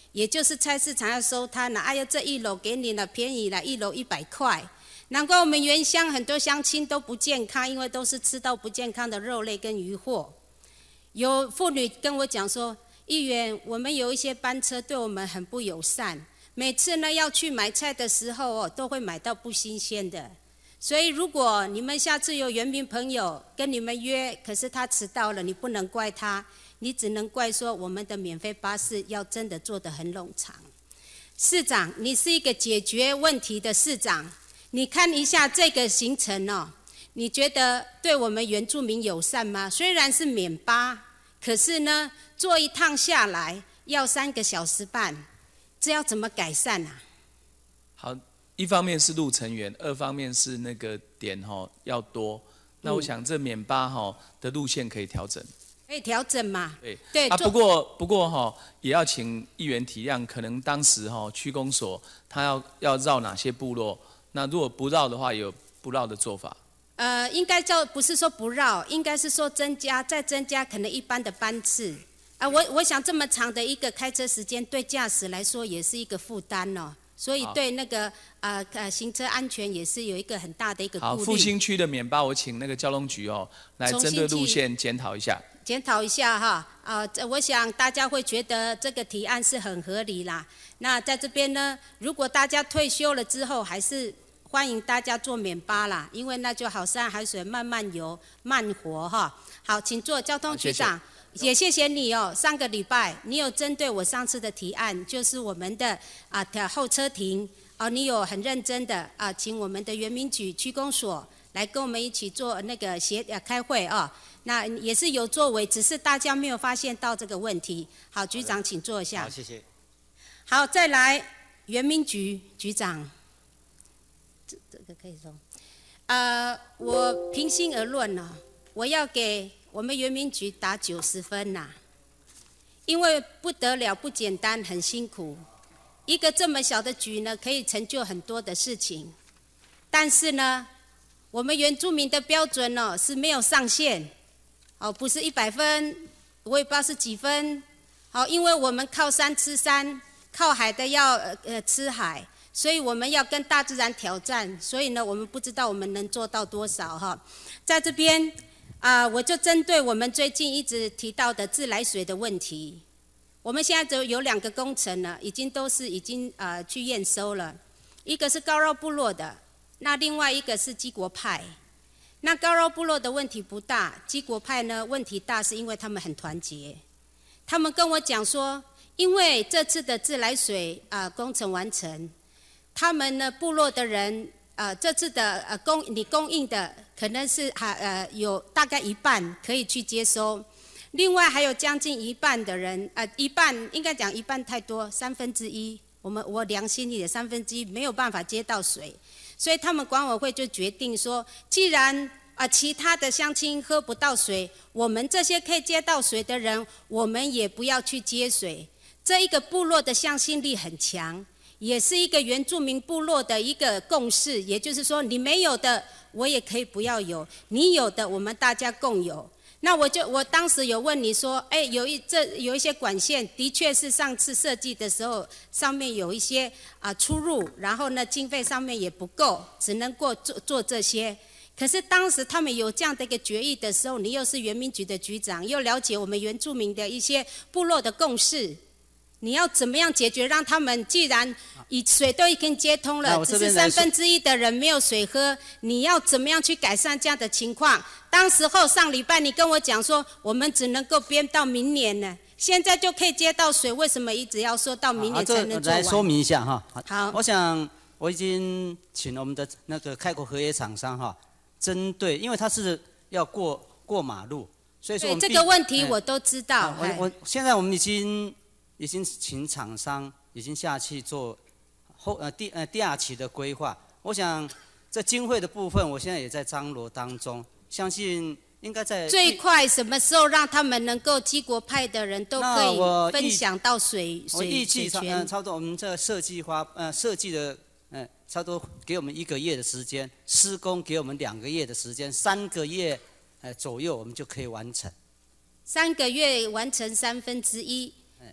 也就是菜市场要收摊了，哎呀，这1篓给你了，便宜了，1篓100块。难怪我们原乡很多乡亲都不健康，因为都是吃到不健康的肉类跟鱼货。有妇女跟我讲说，议员，我们有一些班车对我们很不友善，每次呢要去买菜的时候都会买到不新鲜的。所以如果你们下次有原民朋友跟你们约，可是他迟到了，你不能怪他，你只能怪说我们的免费巴士要真的做得很冗长。市长，你是一个解决问题的市长，你看一下这个行程哦，你觉得对我们原住民友善吗？虽然是免巴，可是呢，坐一趟下来要3个小时半，这要怎么改善啊？ 好，一方面是路程远，二方面是那个点要多。那我想这免巴的路线可以调整。 可以调整嘛？ 对啊，不过也要请议员体谅，可能当时区公所他要绕哪些部落。那如果不绕的话，有不绕的做法。 应该不是说不绕，应该是说再增加可能一般的班次。我想这么长的一个开车时间，对驾驶来说也是一个负担哦。所以对那个行车安全也是有一个很大的一个顾虑。 好，复兴区的免巴，我请那个交通局来针对路线检讨一下。 检讨一下哈，我想大家会觉得这个提案是很合理啦。那在这边呢，如果大家退休了之后，还是欢迎大家坐免巴啦，因为那就好山好水慢慢游慢活哈。好，请坐，交通局长。也谢谢你哦，上个礼拜你有针对我上次的提案，就是我们的候车亭你有很认真的请我们的原民局区公所来跟我们一起做那个开会那也是有作为，只是大家没有发现到这个问题。好，局长请坐一下。 好，谢谢。 好，再来原民局局长，这个可以说，我平心而论呢，我要给我们原民局打90分呐，因为不得了，不简单，很辛苦。一个这么小的局呢，可以成就很多的事情，但是呢，我们原住民的标准是没有上限，不是100分，我也不知道是几分。因为我们靠山吃山，靠海的要吃海，所以我们要跟大自然挑战。所以呢，我们不知道我们能做到多少在这边。我就针对我们最近一直提到的自来水的问题，我们现在只有2个工程呢，已经去验收了，一个是高绕部落的，那另外一个是基国派。那高绕部落的问题不大，基国派呢问题大，是因为他们很团结。他们跟我讲说，因为这次的自来水工程完成，他们呢部落的人这次的你供应的可能是有大概1半可以去接收，另外还有将近1半的人1半应该讲1半太多，1/3，我良心里的1/3没有办法接到水，所以他们管委会就决定说，既然其他的乡亲喝不到水，我们这些可以接到水的人，我们也不要去接水。这一个部落的向心力很强。也是一个原住民部落的一个共识，也就是说，你没有的，我也可以不要有；你有的，我们大家共有。那我当时有问你说，有一些管线，的确是上次设计的时候，上面有一些出入，然后呢，经费上面也不够，只能够做这些。可是当时他们有这样的一个决议的时候，你又是原民局的局长，又了解我们原住民的一些部落的共识。你要怎么样解决？让他们既然水都已经接通了，只是1/3的人没有水喝，你要怎么样去改善这样的情况？当时候上礼拜你跟我讲说，我们只能够编到明年呢，现在就可以接到水，为什么一直要说到明年才能做完？ 来说明一下哈。 好， 我想我已经请我们的那个开国合约厂商针对，因为他是要过马路，所以说我们这个问题我都知道。 现在我们已经请厂商已经下去做第2期的规划。我想这经费的部分，我现在也在张罗当中，相信应该在最快什么时候让他们能够基国派的人都可以分享到水权？ 我预计差不多我们这设计的差不多给我们1个月的时间，施工给我们2个月的时间，3个月左右我们就可以完成。 3个月完成1/3。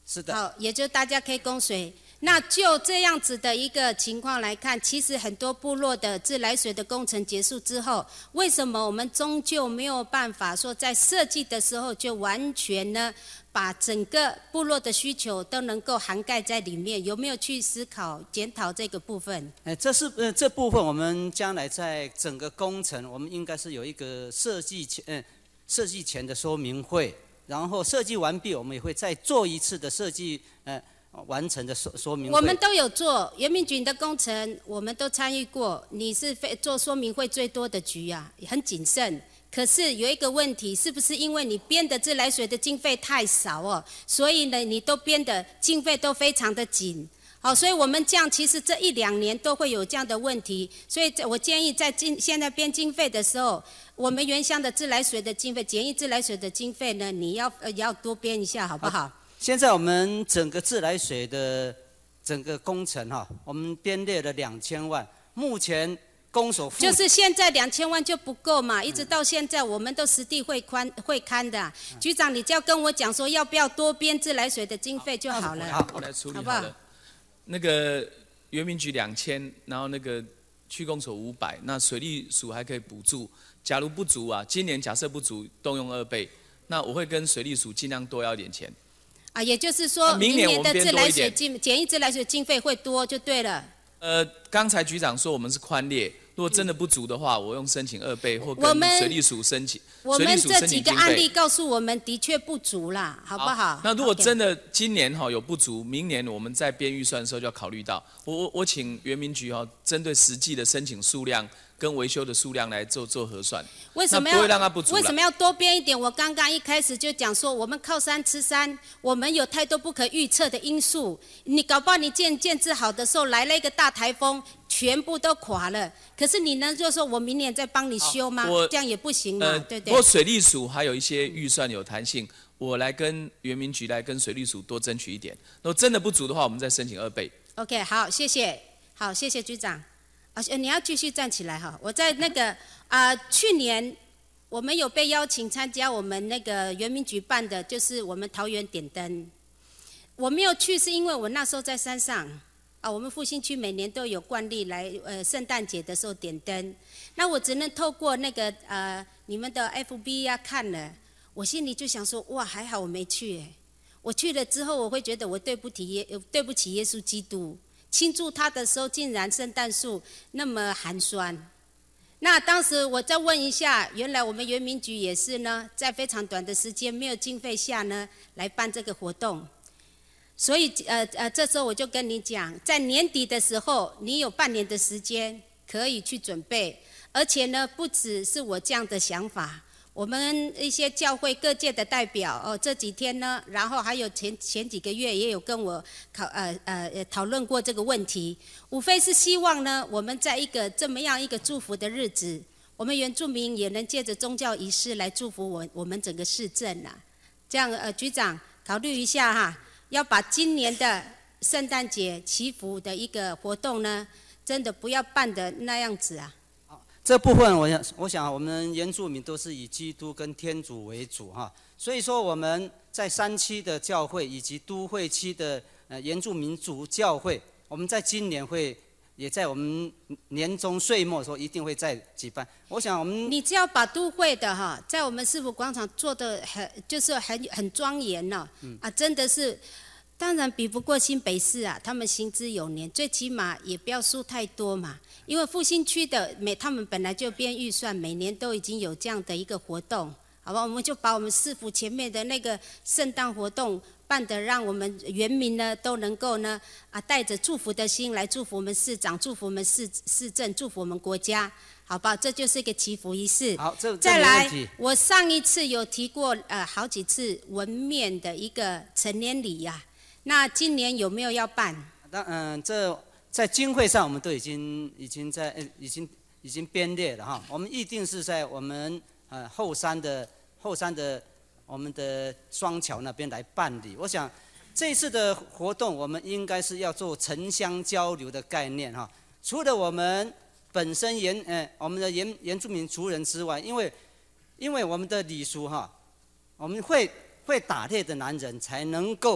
是的。 好，也就大家可以供水。那就这样子的一个情况来看，其实很多部落的自来水的工程结束之后，为什么我们终究没有办法说在设计的时候就完全呢，把整个部落的需求都能够涵盖在里面？有没有去思考检讨这个部分？ 这部分我们将来在整个工程，我们应该是有一个设计前的说明会，然后设计完毕，我们也会再做一次的设计完成的说明会。 我们都有做原民局的工程，我们都参与过。你是做说明会最多的局啊，很谨慎。可是有一个问题，是不是因为你编的自来水的经费太少哦，所以呢，你都编的经费都非常的紧？好，所以我们这样其实这1、2年都会有这样的问题。所以我建议在现在编经费的时候，我们原乡的自来水的经费、简易自来水的经费呢，你要多编一下，好不好？ 现在我们整个自来水的整个工程我们编列了2000万，目前公所就是现在2000万就不够嘛，一直到现在我们都实地会勘的。局长，你只要跟我讲说要不要多编自来水的经费就好了。 好，我来处理好了。那个原民局2000，然后那个区公所500，那水利署还可以补助。假如不足啊，今年假设不足，动用2倍，那我会跟水利署尽量多要一点钱。 也就是说，明年的自来水简易自来水经费会多就对了。 刚才局长说我们是宽列，如果真的不足的话，我用申请2倍或跟水利署申请。 我们这几个案例告诉我们的确不足啦，好不好？ 那如果真的今年有不足，明年我们在编预算的时候就要考虑到。我请原民局针对实际的申请数量跟维修的数量来做核算。 为什么不会让它不足？ 为什么要多编一点？我刚刚一开始就讲说，我们靠山吃山，我们有太多不可预测的因素。你搞不好你建制好的时候来了一个大台风，全部都垮了。可是你能就说我明年再帮你修吗？这样也不行嘛，对不对？ 不过水利署还有一些预算有弹性，我来跟原民局来跟水利署多争取一点。如果真的不足的话，我们再申请2倍。 OK， 好，谢谢，好，谢谢局长。你要继续站起来哈。我在那个去年我们有被邀请参加我们那个原民局办的，就是我们桃园点灯。我没有去是因为我那时候在山上我们复兴区每年都有惯例来圣诞节的时候点灯。那我只能透过那个你们的 FB 看了，我心里就想说哇，还好我没去我去了之后，我会觉得我对不起耶稣基督。庆祝他的时候，竟然圣诞树那么寒酸。那当时我再问一下，原来我们原民局也是呢，在非常短的时间没有经费下呢，来办这个活动。所以这时候我就跟你讲，在年底的时候，你有半年的时间可以去准备，而且呢，不只是我这样的想法。我们一些教会各界的代表这几天呢，然后还有前几个月也有跟我讨论过这个问题，无非是希望呢，我们在一个这么样一个祝福的日子，我们原住民也能借着宗教仪式来祝福我们整个市政啦。这样局长考虑一下哈，要把今年的圣诞节祈福的一个活动呢，真的不要办的那样子啊。 这部分我想我们原住民都是以基督跟天主为主所以说我们在山区的教会以及都会区的原住民族教会，我们在今年也在我们年终岁末的时候一定会再举办。我想你只要把都会的在我们市府广场做得很庄严真的是。当然比不过新北市他们行之有年，最起码也不要输太多嘛。因为复兴区的他们本来就编预算，每年都已经有这样的一个活动，好吧？我们就把我们市府前面的那个圣诞活动办得，让我们原民呢都能够呢带着祝福的心来祝福我们市长，祝福我们市政，祝福我们国家，好吧？这就是一个祈福仪式。 好， 再来，我上一次有提过好几次纹面的一个成年礼那今年有没有要办？ 这在经费上我们都已经编列了我们一定是在我们后山的我们的双桥那边来办理。我想这次的活动我们应该是要做城乡交流的概念除了我们本身我们的原住民族人之外，因为我们的礼俗我们会打猎的男人才能够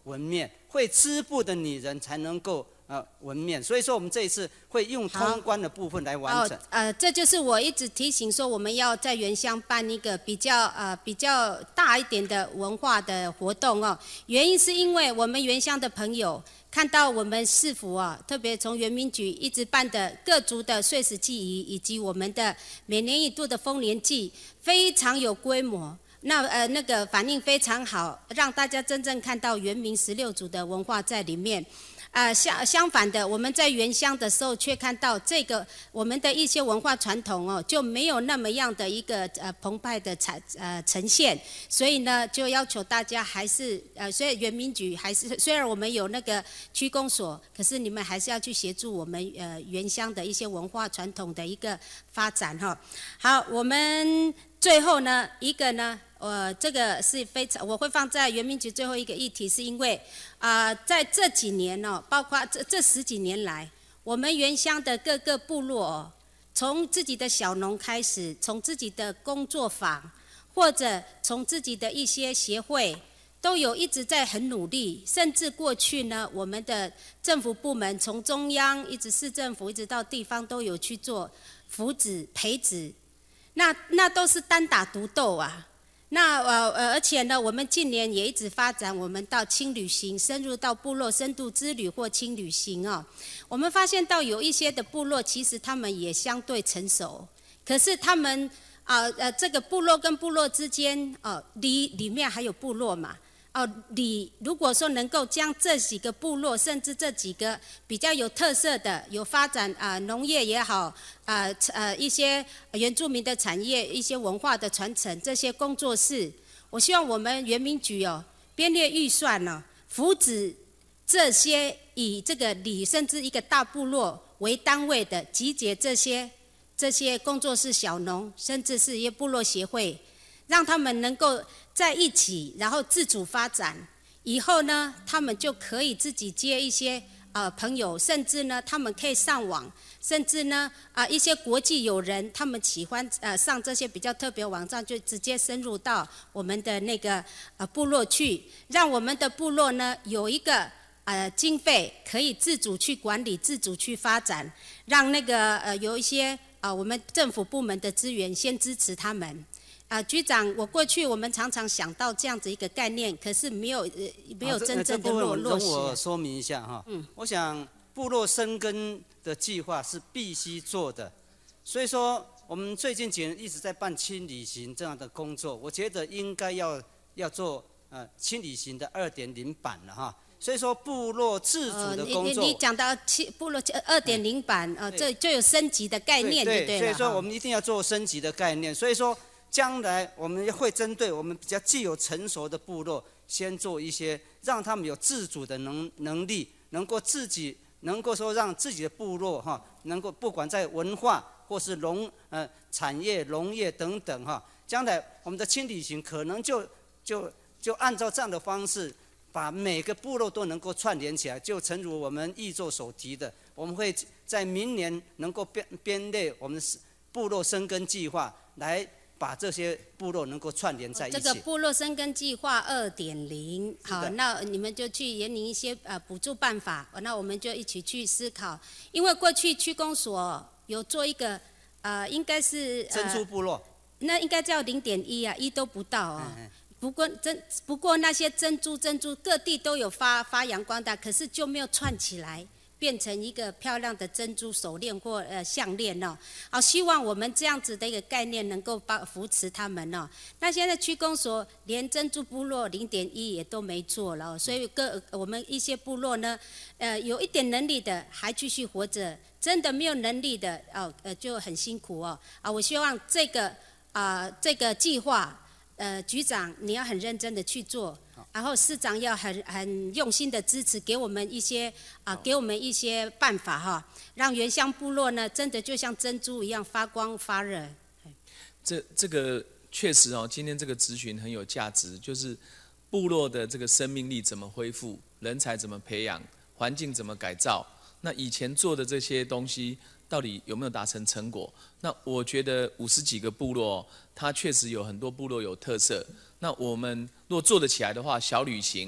纹面，会织布的女人才能够纹面。所以说我们这一次会用通关的部分来完成。 这就是我一直提醒说，我们要在原乡办一个比较大一点的文化的活动哦。原因是因为我们原乡的朋友看到我们市府啊，特别从原民局一直办的各族的岁时祭仪，以及我们的每年一度的丰年祭，非常有规模。那个反应非常好，让大家真正看到原民16族的文化在里面。相反的，我们在原乡的时候却看到这个我们的一些文化传统哦，就没有那么样的一个澎湃的呈现，所以呢，就要求大家还是所以原民局还是虽然我们有那个区公所，可是你们还是要去协助我们原乡的一些文化传统的一个发展哈。好，我们最后呢一个呢。这个是非常，我会放在原民局最后一个议题，是因为在这几年哦，包括这10几年来，我们原乡的各个部落哦，从自己的小农开始，从自己的工作坊，或者从自己的一些协会，都有一直在很努力，甚至过去呢，我们的政府部门从中央一直市政府一直到地方都有去做扶植培植，那都是单打独斗啊。而且呢，我们近年也一直发展，我们到轻旅行，深入到部落深度之旅或轻旅行哦。我们发现到有一些的部落，其实他们也相对成熟，可是他们这个部落跟部落之间里面还有部落嘛。如果说能够将这几个部落，甚至这几个比较有特色的、有发展农业也好，一些原住民的产业、一些文化的传承，这些工作室，我希望我们原民局编列预算扶植这些以这个里甚至一个大部落为单位的，集结这些工作室、小农，甚至是一些部落协会，让他们能够在一起，然后自主发展。以后呢，他们就可以自己接一些朋友，甚至呢，他们可以上网，甚至呢一些国际友人，他们喜欢上这些比较特别网站，就直接深入到我们的那个部落去，让我们的部落呢有一个经费可以自主去管理、自主去发展，让那个有一些我们政府部门的资源先支持他们。局长，过去我们常常想到这样子一个概念，可是没有真正的落实。 容我说明一下哈。我想部落生根的计划是必须做的，所以说我们最近几年一直在办轻旅行这样的工作，我觉得应该要做轻旅行的2.0版了哈。所以说部落自主的工作， 你讲到部落2.0版这就有升级的概念，对了。 所以说我们一定要做升级的概念，所以说。将来我们会针对我们比较具有成熟的部落，先做一些让他们有自主的能力，能够说让自己的部落能够不管在文化或是产业、农业等等将来我们的轻旅行可能就按照这样的方式，把每个部落都能够串联起来，就诚如我们议座所提的，我们会在明年能够编列我们部落生根计划来。把这些部落能够串联在一起。 这个部落生根计划2.0，好，那你们就去研拟一些补助办法，那我们就一起去思考。因为过去区公所有做一个应该是珍珠部落， 那应该叫0.1啊，1都不到啊。不过那些珍珠各地都有发扬光大，可是就没有串起来。变成一个漂亮的珍珠手链或项链好，希望我们这样子的一个概念能够扶持他们那现在区公所连珍珠部落0.1也都没做了所以我们一些部落呢，有一点能力的还继续活着，真的没有能力的就很辛苦我希望这个计划，局长你要很认真的去做。然后市长要很用心的支持，给我们一些办法让原乡部落呢真的就像珍珠一样发光发热。 这个确实今天这个咨询很有价值，就是部落的这个生命力怎么恢复，人才怎么培养，环境怎么改造。那以前做的这些东西到底有没有达成成果？那我觉得50几个部落，它确实有很多部落有特色。那我们若做得起来的话，小旅行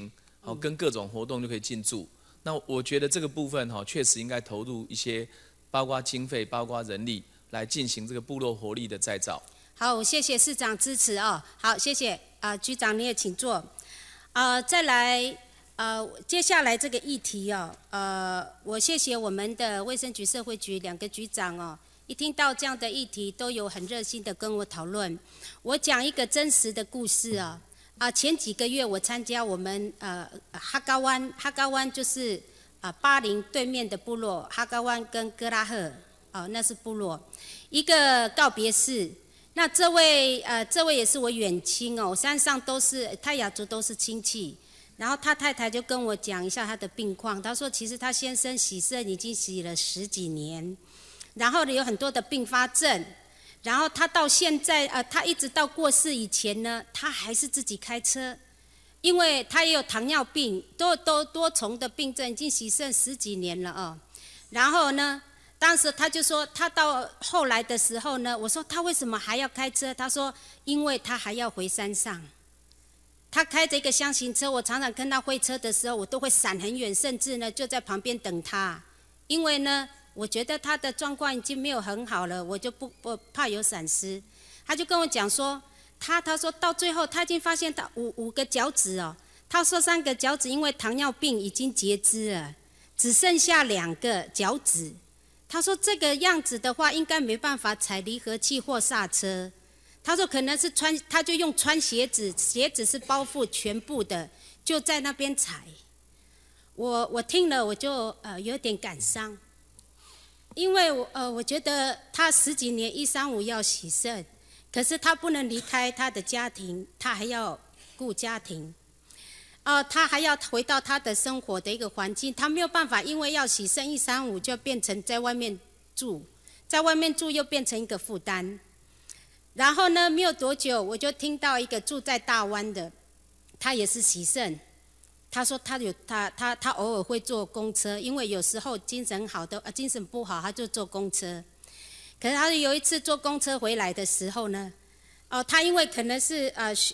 好，跟各种活动就可以进驻。那我觉得这个部分哈，确实应该投入一些，包括经费、包括人力，来进行这个部落活力的再造。 好，谢谢市长支持哦。好，谢谢局长你也请坐。再来接下来这个议题哦，我谢谢我们的卫生局、社会局2个局长哦，一听到这样的议题，都有很热心的跟我讨论。我讲一个真实的故事啊。前几个月我参加我们哈嘎湾就是巴林对面的部落，哈嘎湾跟哥拉赫那是部落一个告别式。那这位也是我远亲哦，山上都是泰雅族都是亲戚。然后他太太就跟我讲一下他的病况，他说其实他先生洗肾已经洗了10几年，然后呢有很多的并发症。然后他到现在他一直到过世以前呢，他还是自己开车，因为他也有糖尿病，都多重的病症，已经洗肾10几年了哦。然后呢，当时他就说，他到后来的时候呢，我说他为什么还要开车？他说因为他还要回山上，他开着一个箱型车，我常常跟他会车的时候，我都会闪很远，甚至呢就在旁边等他，因为呢。我觉得他的状况已经没有很好了，我就不怕有闪失。他就跟我讲说，他说到最后他已经发现他五个脚趾哦，他说3个脚趾因为糖尿病已经截肢了，只剩下2个脚趾。他说这个样子的话，应该没办法踩离合器或刹车。他说可能是他就用穿鞋子，鞋子是包覆全部的，就在那边踩。我听了我就有点感伤。因为我觉得他10几年135要洗肾，可是他不能离开他的家庭，他还要顾家庭，他还要回到他的生活的一个环境，他没有办法，因为要洗肾135就变成在外面住，在外面住又变成一个负担。然后呢，没有多久我就听到一个住在大湾的，他也是洗肾。他说他偶尔会坐公车，因为有时候精神不好，他就坐公车。可是他有一次坐公车回来的时候呢，他因为可能是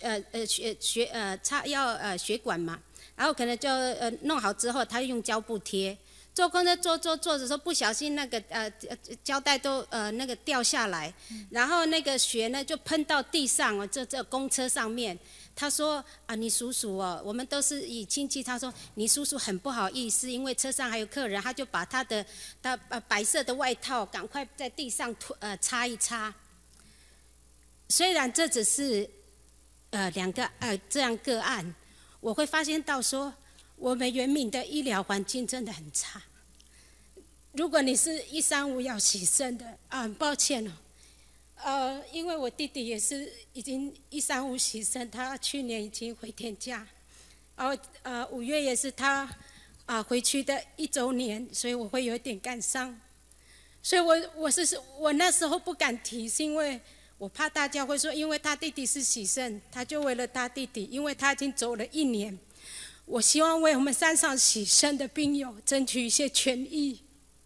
血管嘛，然后可能就弄好之后，他用胶布贴。坐公车坐的时候不小心那个胶带都那个掉下来，然后那个血呢就喷到地上哦，这公车上面。他说你叔叔哦，我们都是以亲戚。他说你叔叔很不好意思，因为车上还有客人，他就把他白色的外套赶快在地上擦一擦。虽然这只是2个这样个案，我会发现到说我们原民的医疗环境真的很差。如果你是135要洗肾的很抱歉哦。因为我弟弟也是已经135洗肾，他去年已经回天家，然后5月也是他回去的1周年，所以我会有点感伤。所以我那时候不敢提，是因为我怕大家会说，因为他弟弟是洗肾，他就为了他弟弟，因为他已经走了1年。我希望为我们山上洗肾的病友争取一些权益。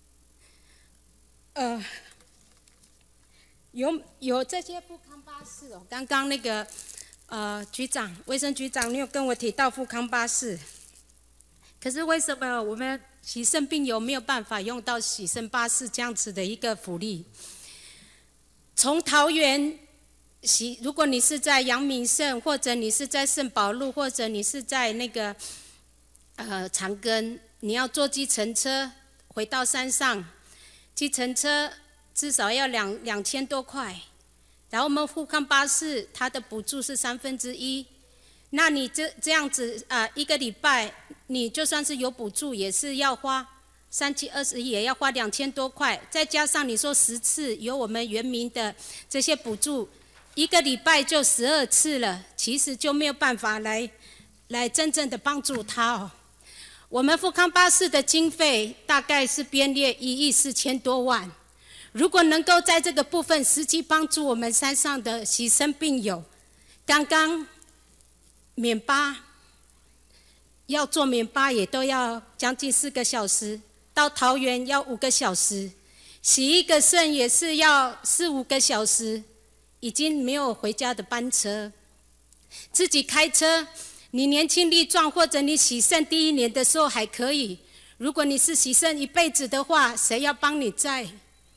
有这些复康巴士哦，刚刚那个局长，卫生局长，你有跟我提到复康巴士，可是为什么我们洗肾病友没有办法用到洗肾巴士这样子的一个福利？从桃园如果你是在阳明圣，或者你是在圣保路，或者你是在那个长庚，你要坐计程车回到山上，计程车至少要2000多块，然后我们复康巴士它的补助是1/3，那你这样子1个礼拜，你就算是有补助，也是要花3、7、20，也要花2000多块，再加上你说10次有我们原民的这些补助，1个礼拜就12次了，其实就没有办法来真正的帮助他哦。我们复康巴士的经费大概是编列1亿4千多万。如果能够在这个部分实际帮助我们山上的洗肾病友，刚刚免巴要坐免巴也都要将近4个小时，到桃园要5个小时，洗一个肾也是要4、5个小时，已经没有回家的班车，自己开车你年轻力壮，或者你洗肾第1年的时候还可以。如果你是洗肾一辈子的话，谁要帮你载？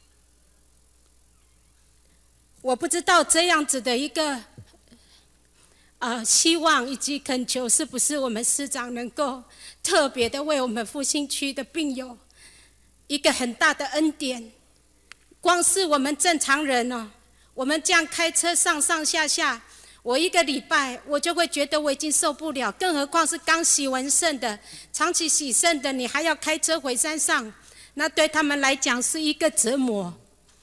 我不知道这样子的一个希望以及恳求，是不是我们市长能够特别的为我们复兴区的病友一个很大的恩典？光是我们正常人哦，我们这样开车上上下下，我1个礼拜我就会觉得我已经受不了，更何况是刚洗完肾的、长期洗肾的，你还要开车回山上，那对他们来讲是一个折磨。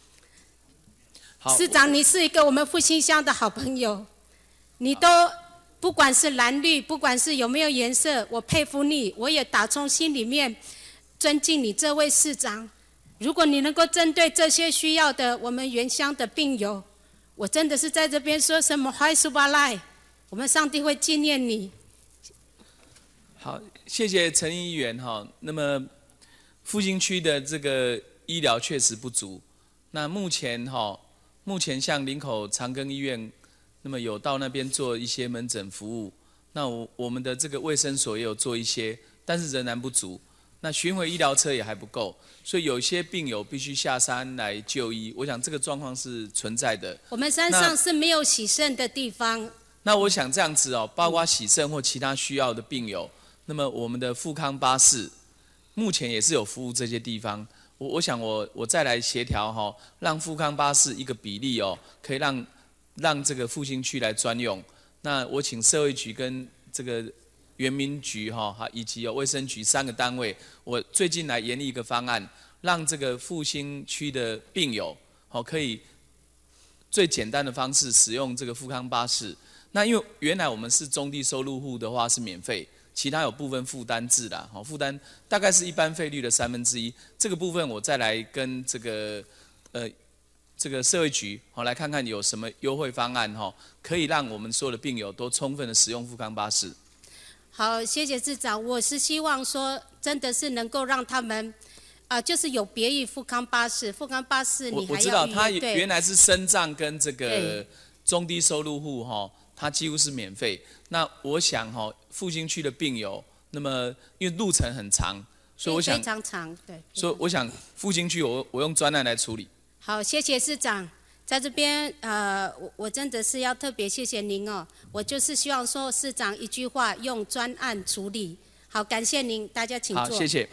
市长，你是一个我们复兴乡的好朋友，你都不管是蓝绿，不管是有没有颜色，我佩服你，我也打从心里面尊敬你这位市长。如果你能够针对这些需要的我们原乡的病友，我真的是在这边说什么嗨苏巴赖，我们上帝会纪念你。 好，谢谢陈议员哈。那么复兴区的这个医疗确实不足，那目前像林口长庚医院，那么有到那边做一些门诊服务，那我们的这个卫生所也有做一些，但是仍然不足。那巡回医疗车也还不够，所以有一些病友必须下山来就医。我想这个状况是存在的。 我们山上是没有洗肾的地方。 那我想这样子哦，包括洗肾或其他需要的病友，那么我们的富康巴士目前也是有服务这些地方。我想我再来协调哈，让富康巴士一个比例哦，可以让这个复兴区来专用。那我请社会局跟这个原民局哈，以及卫生局3个单位，我最近来研拟一个方案，让这个复兴区的病友可以最简单的方式使用这个富康巴士。那因为原来我们是中低收入户的话是免费。其他有部分负担制啦，负担大概是一般费率的1/3，这个部分我再来跟这个社会局来看看有什么优惠方案可以让我们所有的病友都充分的使用富康巴士。 好，谢谢市长，我是希望说真的是能够让他们就是有别于富康巴士，富康巴士你还要我知道它原来是身障跟这个中低收入户它几乎是免费。那我想复兴区的病友，那么因为路程很长，所以我想非常长，对。 所以我想复兴区我用专案来处理。 好，谢谢市长，在这边我真的是要特别谢谢您哦。我就是希望说市长一句话用专案处理。好，感谢您，大家请坐。 好，谢谢。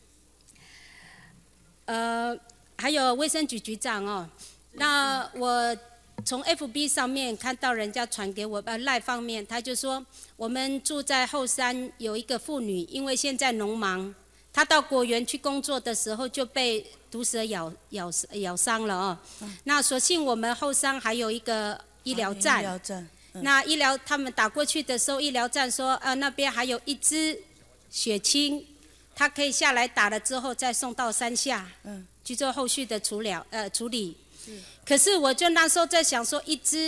还有卫生局局长哦，那我从 FB 上面看到人家传给我赖方面，他就说我们住在后山有一个妇女，因为现在农忙，她到果园去工作的时候就被毒蛇咬伤了哦。那所幸我们后山还有一个医疗站，那他们打过去的时候，医疗站说那边还有1支血清，他可以下来打了之后再送到山下，去做后续的处理。可是我就那时候在想说，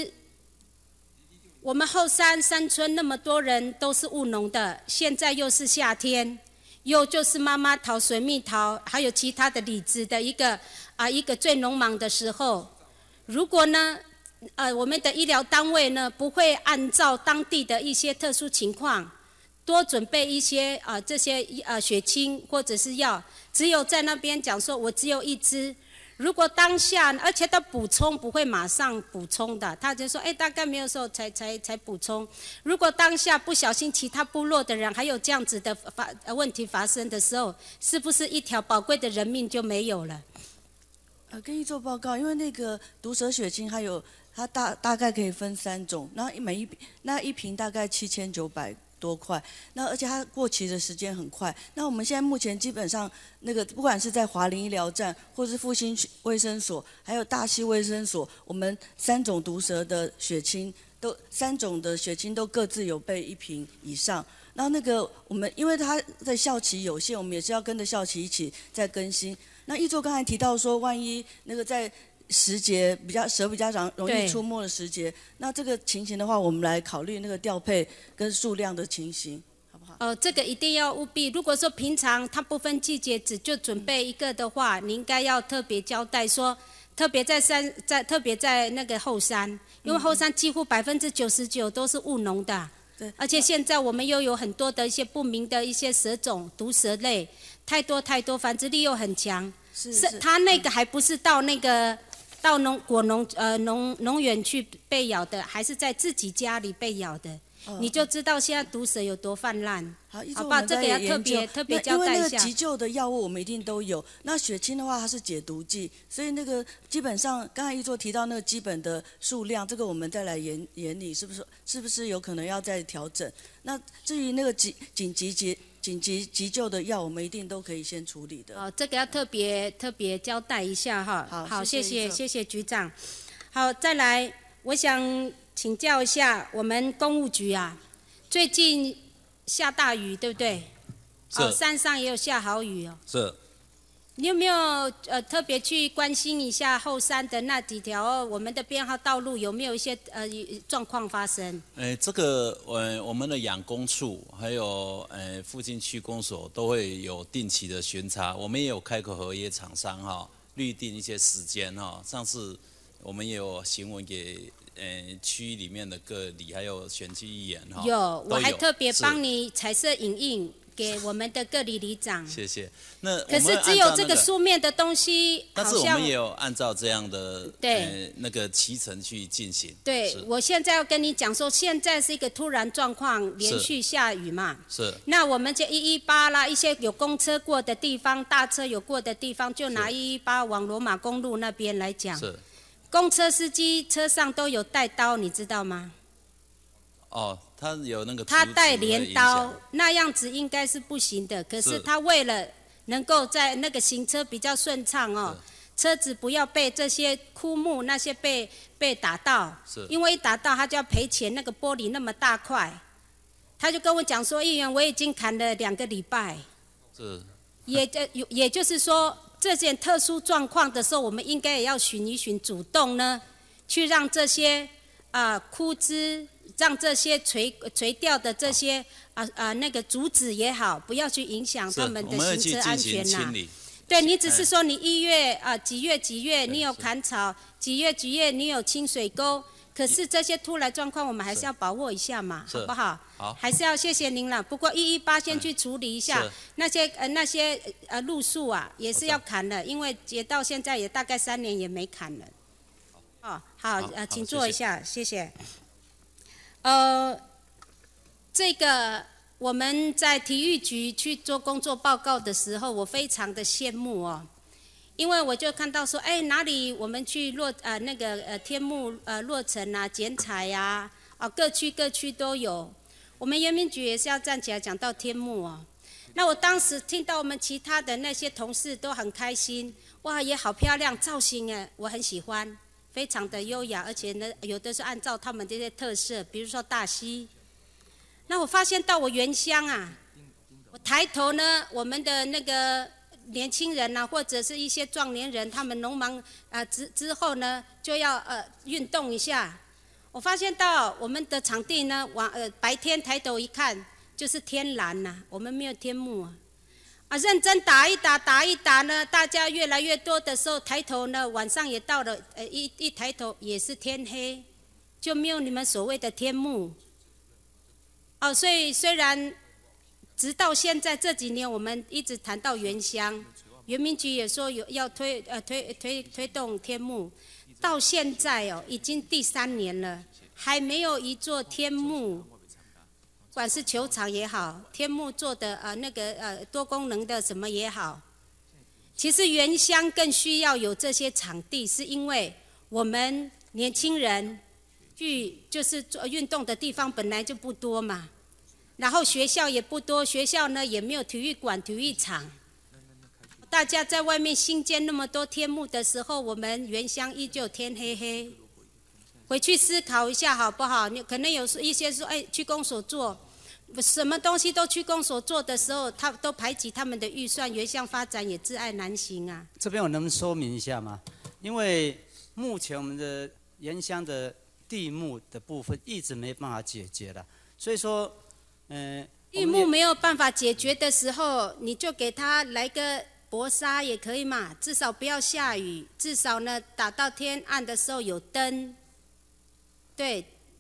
我们后山村那么多人都是务农的，现在又是夏天，又就是妈妈桃、水蜜桃，还有其他的李子的一个最农忙的时候，如果呢，我们的医疗单位呢不会按照当地的一些特殊情况，多准备一些这些血清或者是药，只有在那边讲说我只有1支。如果当下，而且他补充不会马上补充的，他就说，大概没有时候才补充。如果当下不小心，其他部落的人还有这样子的问题发生的时候，是不是一条宝贵的人命就没有了？ 跟你做报告，因为那个毒蛇血清还有它大概可以分3种，然后一瓶大概7900多块，那而且它过期的时间很快。那我们现在目前基本上那个不管是在华林医疗站，或是复兴卫生所，还有大溪卫生所，我们3种毒蛇的血清3种的血清都各自有备1瓶以上。然后那个我们因为它的效期有限，我们也是要跟着效期一起再更新。那议座刚才提到说，万一那个在时节蛇比较容易出没的时节，那这个情形的话，我们来考虑那个调配跟数量的情形，好不好？ 这个一定要务必。如果说平常它不分季节，只就准备1个的话，你应该要特别交代说，特别在那个后山，因为后山几乎99%都是务农的。 而且现在我们又有很多的一些不明的一些蛇种、毒蛇类，太多，繁殖力又很强。它那个还不是到那个到农园去被咬的，还是在自己家里被咬的。你就知道现在毒蛇有多泛滥。好吧，这个要特别交代一下。 因为那个急救的药物我们一定都有。那血清的话，它是解毒剂，所以那个基本上刚才一座提到那个基本的数量，这个我们再来研拟，是不是有可能要再调整？那至于那个紧急急救的药，我们一定都可以先处理的。 这个要特别交代一下哈。好，谢谢局长。好，再来，我想请教一下我们公务局啊，最近下大雨，对不对？ 是。 山上也有下好雨哦。 是。 你有没有特别去关心一下后山的那几条我们的编号道路有没有一些状况发生？ 这个我们的养工处还有附近区公所都会有定期的巡查，我们也有开口合约厂商哈，预定一些时间哈。上次我们也有询问给区里面的各里还有选区议员哈。 有，我还特别帮你彩色影印。给我们的各里里长， 谢谢。那可是只有这个书面的东西， 但是我们也有按照这样的对那个期程去进行。 对，我现在要跟你讲说，现在是一个突然状况，连续下雨嘛。 是。 那我们就118啦，一些有公车过的地方，大车有过的地方，就拿118往罗马公路那边来讲。 是。 公车司机车上都有带刀，你知道吗？ 哦，他有那个。 他带镰刀，那样子应该是不行的。可是他为了能够在那个行车比较顺畅哦，车子不要被这些枯木那些被打到，因为一打到他就要赔钱。那个玻璃那么大块，他就跟我讲说，议员我已经砍了2个礼拜。 是。 也就是说，这件特殊状况的时候，我们应该也要寻一寻，主动呢，去让这些枯枝。让这些垂掉的这些那个竹子也好，不要去影响他们的行车安全呐。对，你只是说你1月几月你有砍草，几月你有清水沟，可是这些突然状况我们还是要把握一下嘛，好不好？ 好， 还是要谢谢您了。不过118先去处理一下那些路树啊，也是要砍的，因为也到现在也大概3年也没砍了。哦，好，请坐一下，谢谢。这个我们在体育局去做工作报告的时候，我非常的羡慕哦，因为我就看到说，哪里我们去天幕落成啊、剪彩呀，各区都有。我们原民局也是要站起来讲到天幕哦。那我当时听到我们其他的那些同事都很开心，哇，也好漂亮，造型我很喜欢。非常的优雅，而且呢，有的是按照他们这些特色，比如说大溪。那我发现到我原乡啊，我抬头呢，我们的那个年轻人啊，或者是一些壮年人，他们农忙之后呢，就要运动一下。我发现到我们的场地呢，白天抬头一看就是天蓝呐，我们没有天幕啊。认真打一打呢，大家越来越多的时候，抬头呢，晚上也到了，一抬头也是天黑，就没有你们所谓的天幕。所以虽然直到现在这几年，我们一直谈到原乡，原民局也说要推动天幕，到现在已经第3年了，还没有一座天幕。不管是球场也好，天幕做的多功能的什么也好，其实原乡更需要有这些场地，是因为我们年轻人就是做运动的地方本来就不多嘛，然后学校也不多，学校呢也没有体育馆、体育场，大家在外面新建那么多天幕的时候，我们原乡依旧天黑黑。回去思考一下好不好？你可能有一些说，区公所做，什么东西都区公所做的时候，他都排挤他们的预算，原乡发展也自爱难行啊。 这边我能不能说明一下吗？因为目前我们的原乡的地目的部分一直没办法解决了，所以说， 地目没有办法解决的时候，你就给他来个薄纱也可以嘛，至少不要下雨，至少呢打到天暗的时候有灯。对，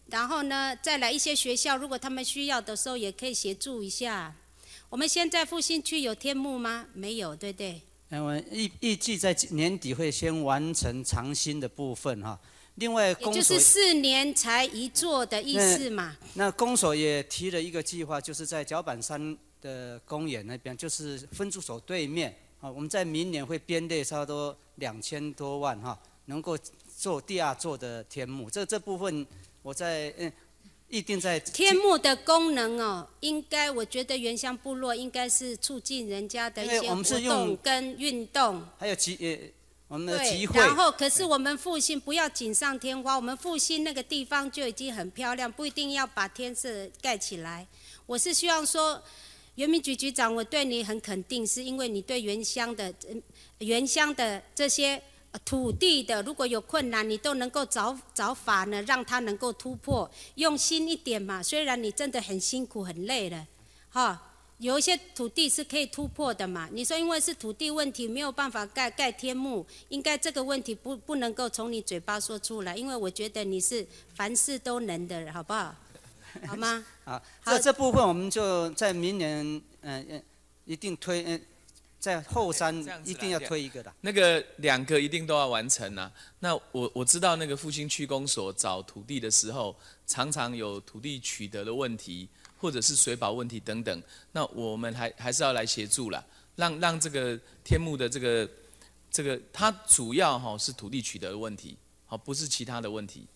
然后呢，再来一些学校，如果他们需要的时候，也可以协助一下。我们现在复兴区有天幕吗？没有，对不对？ 我预计在年底会先完成长兴的部分哈。另外， 也就是4年才一座的意思嘛。 那公所也提了一个计划，就是在角板山的公园那边，就是分驻所对面啊，我们在明年会编列差不多2000多万哈，能够做第2座的天幕。这部分我在预定在天幕的功能哦，应该我觉得原乡部落应该是促进人家的一些活动跟运动， 还有我们的集会。 然后可是我们复兴不要锦上添花，我们复兴那个地方就已经很漂亮，不一定要把天色盖起来。我是希望说，原民局局长，我对你很肯定，是因为你对原乡的这些土地的，如果有困难，你都能够找法呢，让它能够突破，用心一点嘛。虽然你真的很辛苦很累了，哈，有一些土地是可以突破的嘛。你说因为是土地问题没有办法盖天幕，应该这个问题不能够从你嘴巴说出来，因为我觉得你是凡事都能的人，好不好？好吗？ 好，这部分我们就在明年一定推在后山一定要推一个的。 那个2个一定都要完成啊。那我知道那个复兴区公所找土地的时候，常常有土地取得的问题，或者是水保问题等等。那我们还是要来协助啦，让这个天幕的这个它主要是土地取得的问题，不是其他的问题。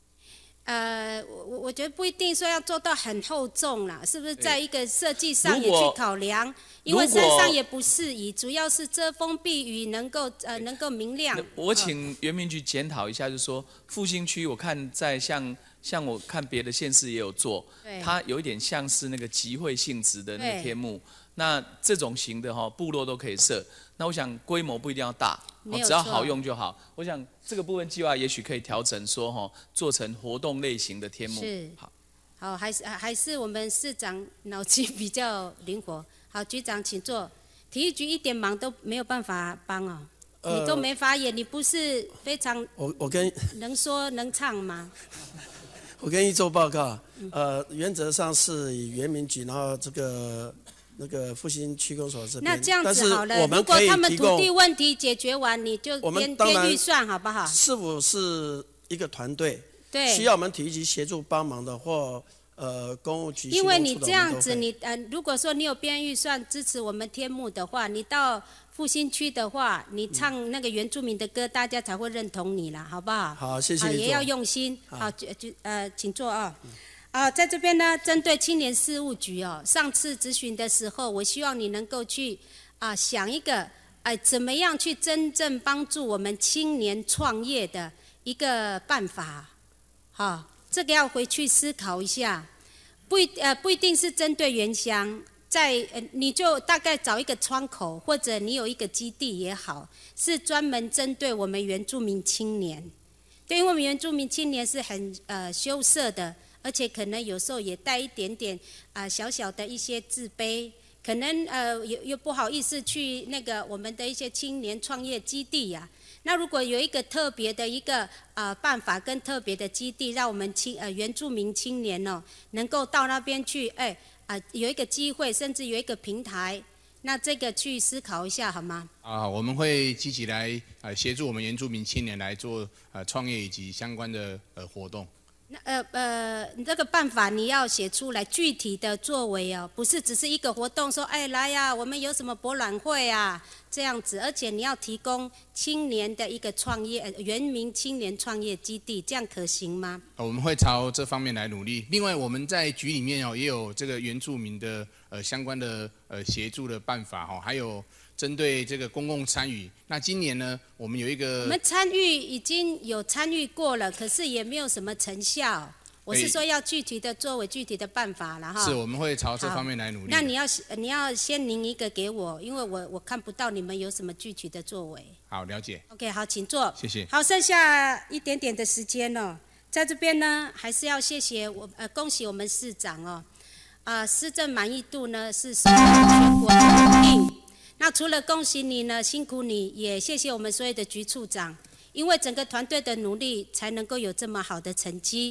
我觉得不一定说要做到很厚重啦，是不是在一个设计上也去考量？因为山上也不适宜，主要是遮风避雨，能够明亮。 我请原民局检讨一下，就是说复兴区，我看在像我看别的县市也有做，它有一点像是那个集会性质的那个天幕，那这种型的部落都可以设。那我想规模不一定要大，只要好用就好。我想这个部分计划也许可以调整，说做成活动类型的天幕。 是，好，还是我们市长脑筋比较灵活。好，局长请坐。体育局一点忙都没有办法帮哦，你都没发言，你不是非常我跟能说能唱吗？ 我跟议做报告，原则上是以原民局，然后那个复兴区公所这边， 那这样子好了，如果他们土地问题解决完，你就编预算好不好？ 是否是一个团队？ 对， 需要我们体育局协助帮忙的，或公务局。 因为你这样子，如果说你有编预算支持我们天幕的话，你到复兴区的话，你唱那个原住民的歌，大家才会认同你啦，好不好？ 好，谢谢。 也要用心。好，请坐啊。在这边呢，针对青年事务局上次咨询的时候，我希望你能够去想一个怎么样去真正帮助我们青年创业的一个办法，这个要回去思考一下，不一定是针对原乡，你就大概找一个窗口，或者你有一个基地也好，是专门针对我们原住民青年，对，因为我们原住民青年是很羞涩的。而且可能有时候也带一点点小小的一些自卑，可能又不好意思去那个我们的一些青年创业基地呀。那如果有一个特别的一个办法跟特别的基地，让我们原住民青年能够到那边去，有一个机会，甚至有一个平台，那这个去思考一下好吗？ 我们会积极来协助我们原住民青年来做创业以及相关的活动。 你这个办法你要写出来具体的作为不是只是一个活动说来呀，我们有什么博览会啊这样子，而且你要提供青年的一个创业原民青年创业基地，这样可行吗？ 我们会朝这方面来努力。另外我们在局里面也有这个原住民的相关的协助的办法还有针对这个公共参与，那今年呢，我们有一个， 我们参与已经有参与过了，可是也没有什么成效。我是说要具体的作为、具体的办法了哈。 是，我们会朝这方面来努力。 那你要先拧一个给我，因为我看不到你们有什么具体的作为。 好，了解。 OK， 好，请坐。 谢谢。 好，剩下一点点的时间在这边呢，还是要谢谢恭喜我们市长施政满意度呢是受到全国的肯定。那除了恭喜你呢，辛苦你，也谢谢我们所有的局处长，因为整个团队的努力，才能够有这么好的成绩。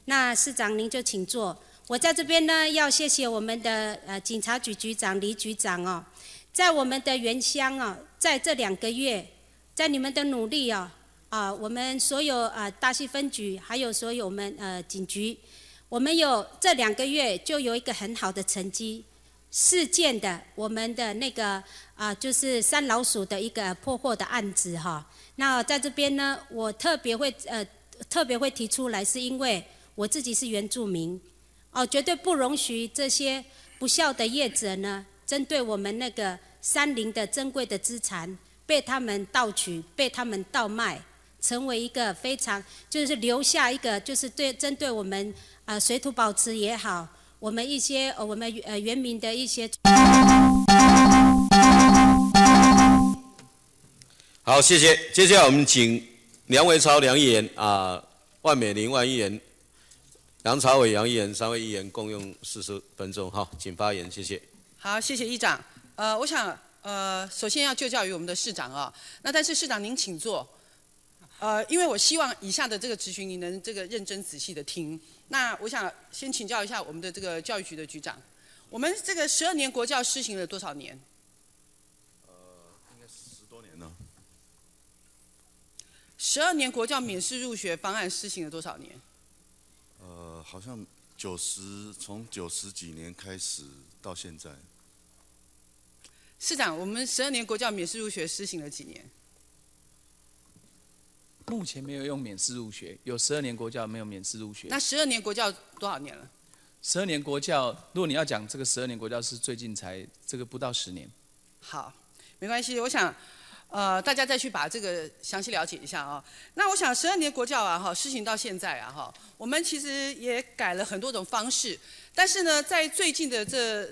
那市长您就请坐。我在这边呢，要谢谢我们的警察局局长黎局长哦，在我们的原乡哦，在这2个月，在你们的努力哦，我们所有大溪分局还有所有我们警局，我们有这2个月就有一个很好的成绩。事件的我们的那个就是山老鼠的一个破获的案子哈。那在这边呢，我特别会提出来，是因为我自己是原住民，绝对不容许这些不孝的业者呢，针对我们那个山林的珍贵的资产被他们盗取、被他们盗卖，成为一个非常就是留下一个就是针对我们水土保持也好。我们一些我们原民的一些。 好，谢谢。接下来我们请梁维超梁议员万美玲万议员、杨朝伟杨议员3位议员共用40分钟。好，请发言，谢谢。 好，谢谢议长。我想首先要就教于我们的市长啊。那但是市长您请坐。因为我希望以下的这个质询您能这个认真仔细的听。那我想先请教一下我们的这个教育局的局长，我们这个12年国教施行了多少年？ 应该10多年了。 12年国教免试入学方案施行了多少年？ 好像从90几年开始到现在。 市长，我们12年国教免试入学施行了几年？ 目前没有用免试入学，有12年国教没有免试入学。 那12年国教多少年了 ？12年国教，如果你要讲这个12年国教是最近才这个不到10年。 好，没关系，我想大家再去把这个详细了解一下啊。那我想12年国教施行到现在我们其实也改了很多种方式。但是呢，在最近的这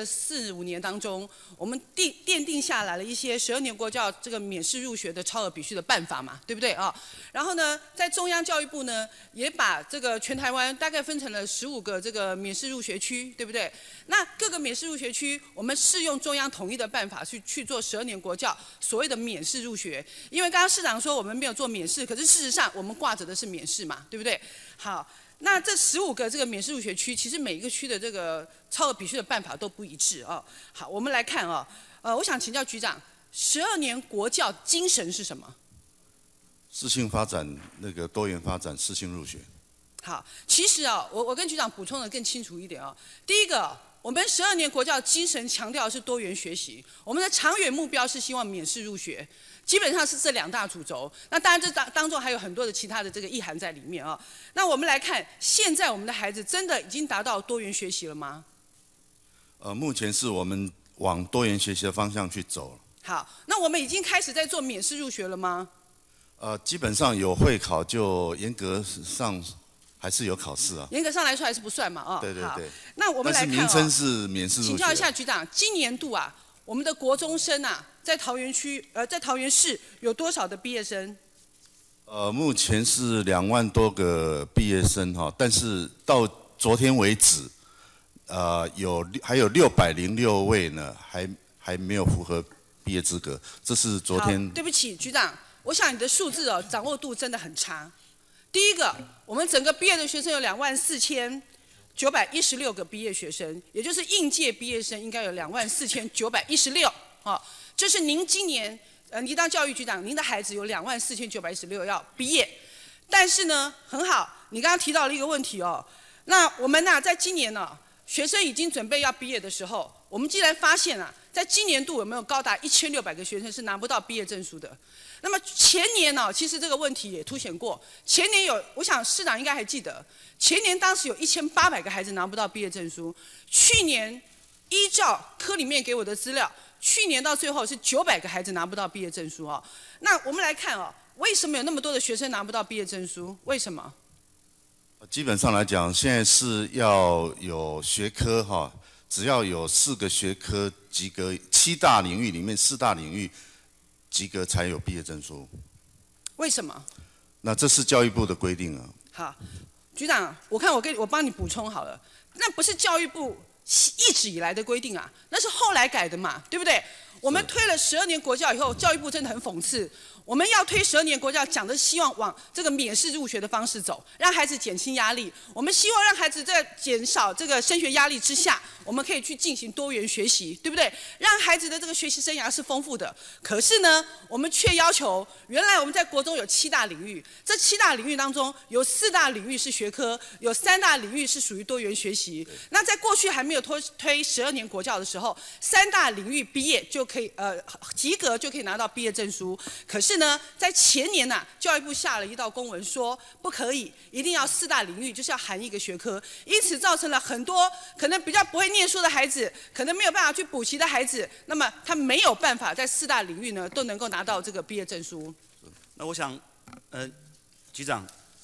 4、5年当中，我们奠定下来了一些12年国教这个免试入学的超额比序的办法嘛，对不对啊？然后呢，在中央教育部呢，也把这个全台湾大概分成了15个这个免试入学区，对不对？那各个免试入学区，我们适用中央统一的办法去做12年国教所谓的免试入学。因为刚刚市长说我们没有做免试，可是事实上我们挂着的是免试嘛，对不对？好。那这15个这个免试入学区，其实每一个区的这个超额比序的办法都不一致啊。好，我们来看我想请教局长，12年国教精神是什么？ 适性发展，多元发展，适性入学。 好，其实我跟局长补充的更清楚一点第一个，我们12年国教精神强调的是多元学习，我们的长远目标是希望免试入学。基本上是这2大主轴，那当然这当中还有很多的其他的这个意涵在里面那我们来看，现在我们的孩子真的已经达到多元学习了吗？ 目前是我们往多元学习的方向去走。 好，那我们已经开始在做免试入学了吗？ 基本上有会考，就严格上还是有考试啊。 严格上来说还是不算嘛对对对。 那我们来看但是名称是免试入学。 请教一下局长，今年度我们的国中生在桃园市有多少的毕业生？ 目前是2万多个毕业生但是到昨天为止，还有606位呢，还没有符合毕业资格，这是昨天。 对不起，局长，我想你的数字掌握度真的很差。第一个，我们整个毕业的学生有24916个毕业学生，也就是应届毕业生应该有24916这是您今年您当教育局长，您的孩子有24916要毕业，但是呢很好，你刚刚提到了一个问题那我们在今年学生已经准备要毕业的时候，我们既然发现在今年度有没有高达1600个学生是拿不到毕业证书的？那么前年其实这个问题也凸显过，前年我想市长应该还记得，前年当时有1800个孩子拿不到毕业证书，去年依照科里面给我的资料，去年到最后是900个孩子拿不到毕业证书那我们来看为什么有那么多的学生拿不到毕业证书？为什么？ 基本上来讲，现在是要有学科只要有4个学科及格，7大领域里面4大领域及格才有毕业证书。 为什么？ 那这是教育部的规定好，局长，我帮你补充好了，那不是教育部一直以来的规定那是后来改的嘛，对不对？我们推了12年国教以后，教育部真的很讽刺， 我们要推12年国教，讲的希望往这个免试入学的方式走，让孩子减轻压力。我们希望让孩子在减少这个升学压力之下，我们可以去进行多元学习，对不对？让孩子的这个学习生涯是丰富的。可是呢，我们却要求，原来我们在国中有7大领域，这7大领域当中有4大领域是学科，有3大领域是属于多元学习。那在过去还没有推12年国教的时候，3大领域毕业就可以及格就可以拿到毕业证书。可是呢，在前年教育部下了一道公文说不可以，一定要4大领域，就是要含一个学科，因此造成了很多可能比较不会念书的孩子，可能没有办法去补习的孩子，那么他没有办法在4大领域呢都能够拿到这个毕业证书。 那我想，局长，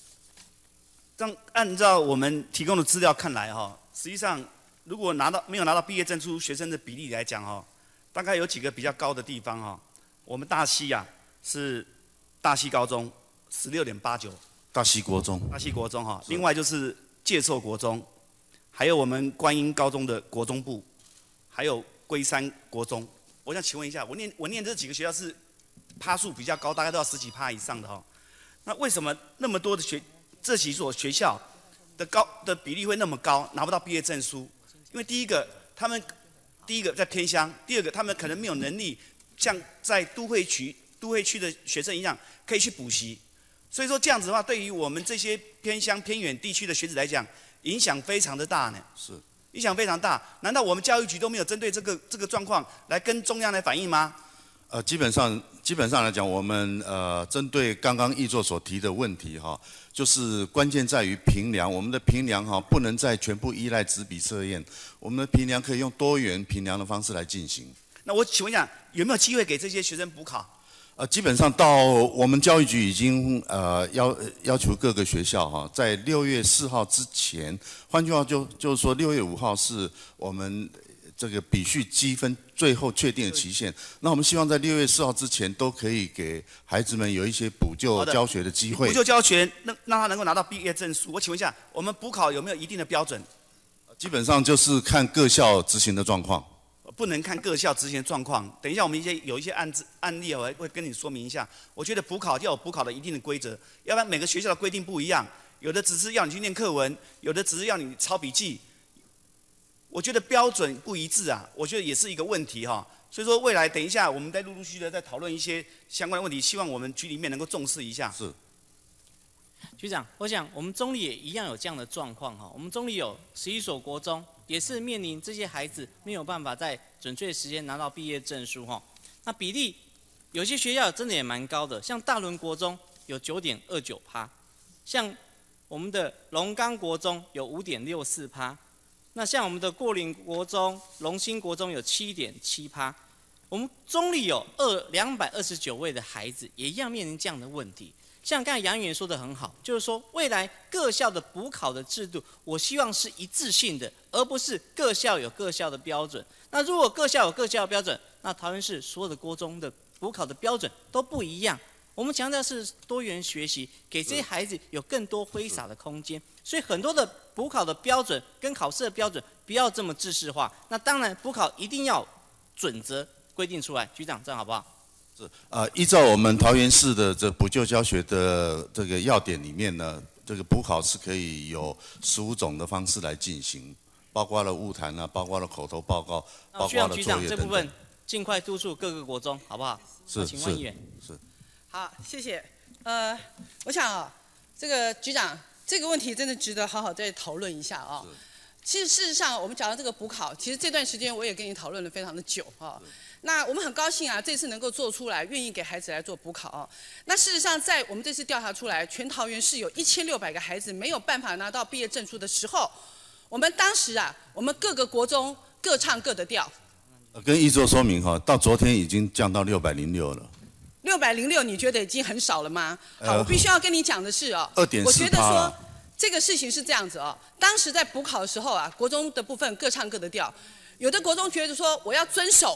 按照我们提供的资料看来实际上如果没有拿到毕业证书学生的比例来讲大概有几个比较高的地方我们大溪是大溪高中16.89， 大溪国中， 另外就是介寿国中，还有我们观音高中的国中部，还有龟山国中。我想请问一下，我念这几个学校是趴数比较高，大概都要10几趴以上的那为什么那么多的这几所学校的比例会那么高，拿不到毕业证书？因为第一个在偏乡，第二个他们可能没有能力像在都会区的学生一样可以去补习，所以说这样子的话，对于我们这些偏乡偏远地区的学子来讲，影响非常的大呢。 是， 影响非常大。难道我们教育局都没有针对这个状况来跟中央来反映吗？ 基本上来讲，我们针对刚刚议座所提的问题就是关键在于评量，我们的评量不能再全部依赖纸笔测验，我们的评量可以用多元评量的方式来进行。 那我请问一下，有没有机会给这些学生补考？ 基本上到我们教育局已经要求各个学校在6月4号之前，换句话就是说6月5号是我们这个比序积分最后确定的期限。那我们希望在6月4号之前都可以给孩子们有一些补救教学的机会。 补救教学，让他能够拿到毕业证书。我请问一下，我们补考有没有一定的标准？ 基本上就是看各校执行的状况。 不能看各校执行的状况。等一下，我们有一些案例，我会跟你说明一下。我觉得补考要有补考的一定的规则，要不然每个学校的规定不一样，有的只是要你去念课文，有的只是要你抄笔记。我觉得标准不一致我觉得也是一个问题所以说未来等一下我们再陆续的再讨论一些相关的问题，希望我们局里面能够重视一下。 是。 局长，我想我们中立也一样有这样的状况我们中立有11所国中，也是面临这些孩子没有办法在准确的时间拿到毕业证书那比例有些学校真的也蛮高的，像大仑国中有9.29%，像我们的龙岗国中有5.64%，那像我们的过岭国中、龙兴国中有7.7%，我们中立有229位的孩子也一样面临这样的问题。像刚才杨议员说的很好，就是说未来各校的补考的制度，我希望是一致性的，而不是各校有各校的标准。那如果各校有各校的标准，那桃园市所有的国中的补考的标准都不一样。我们强调是多元学习，给这些孩子有更多挥洒的空间。所以很多的补考的标准跟考试的标准不要这么制式化。那当然补考一定要准则规定出来。局长，这样好不好？ 是依照我们桃园市的这补救教学的这个要点里面呢，这个补考是可以有15种的方式来进行，包括了晤谈包括了口头报告，包括了作业等等。 局长这部分尽快督促各个国中，好不好？ 是请问议员。 是。 好，谢谢。我想这个局长这个问题真的值得好好再讨论一下其实事实上，我们讲到这个补考，其实这段时间我也跟你讨论了非常的久那我们很高兴这次能够做出来，愿意给孩子来做补考那事实上，在我们这次调查出来，全桃园市有1600个孩子没有办法拿到毕业证书的时候，我们当时我们各个国中各唱各的调。 跟议座说明到昨天已经降到606了。 606，你觉得已经很少了吗？好，我必须要跟你讲的是 2.4%。 我觉得说这个事情是这样子当时在补考的时候国中的部分各唱各的调，有的国中觉得说我要遵守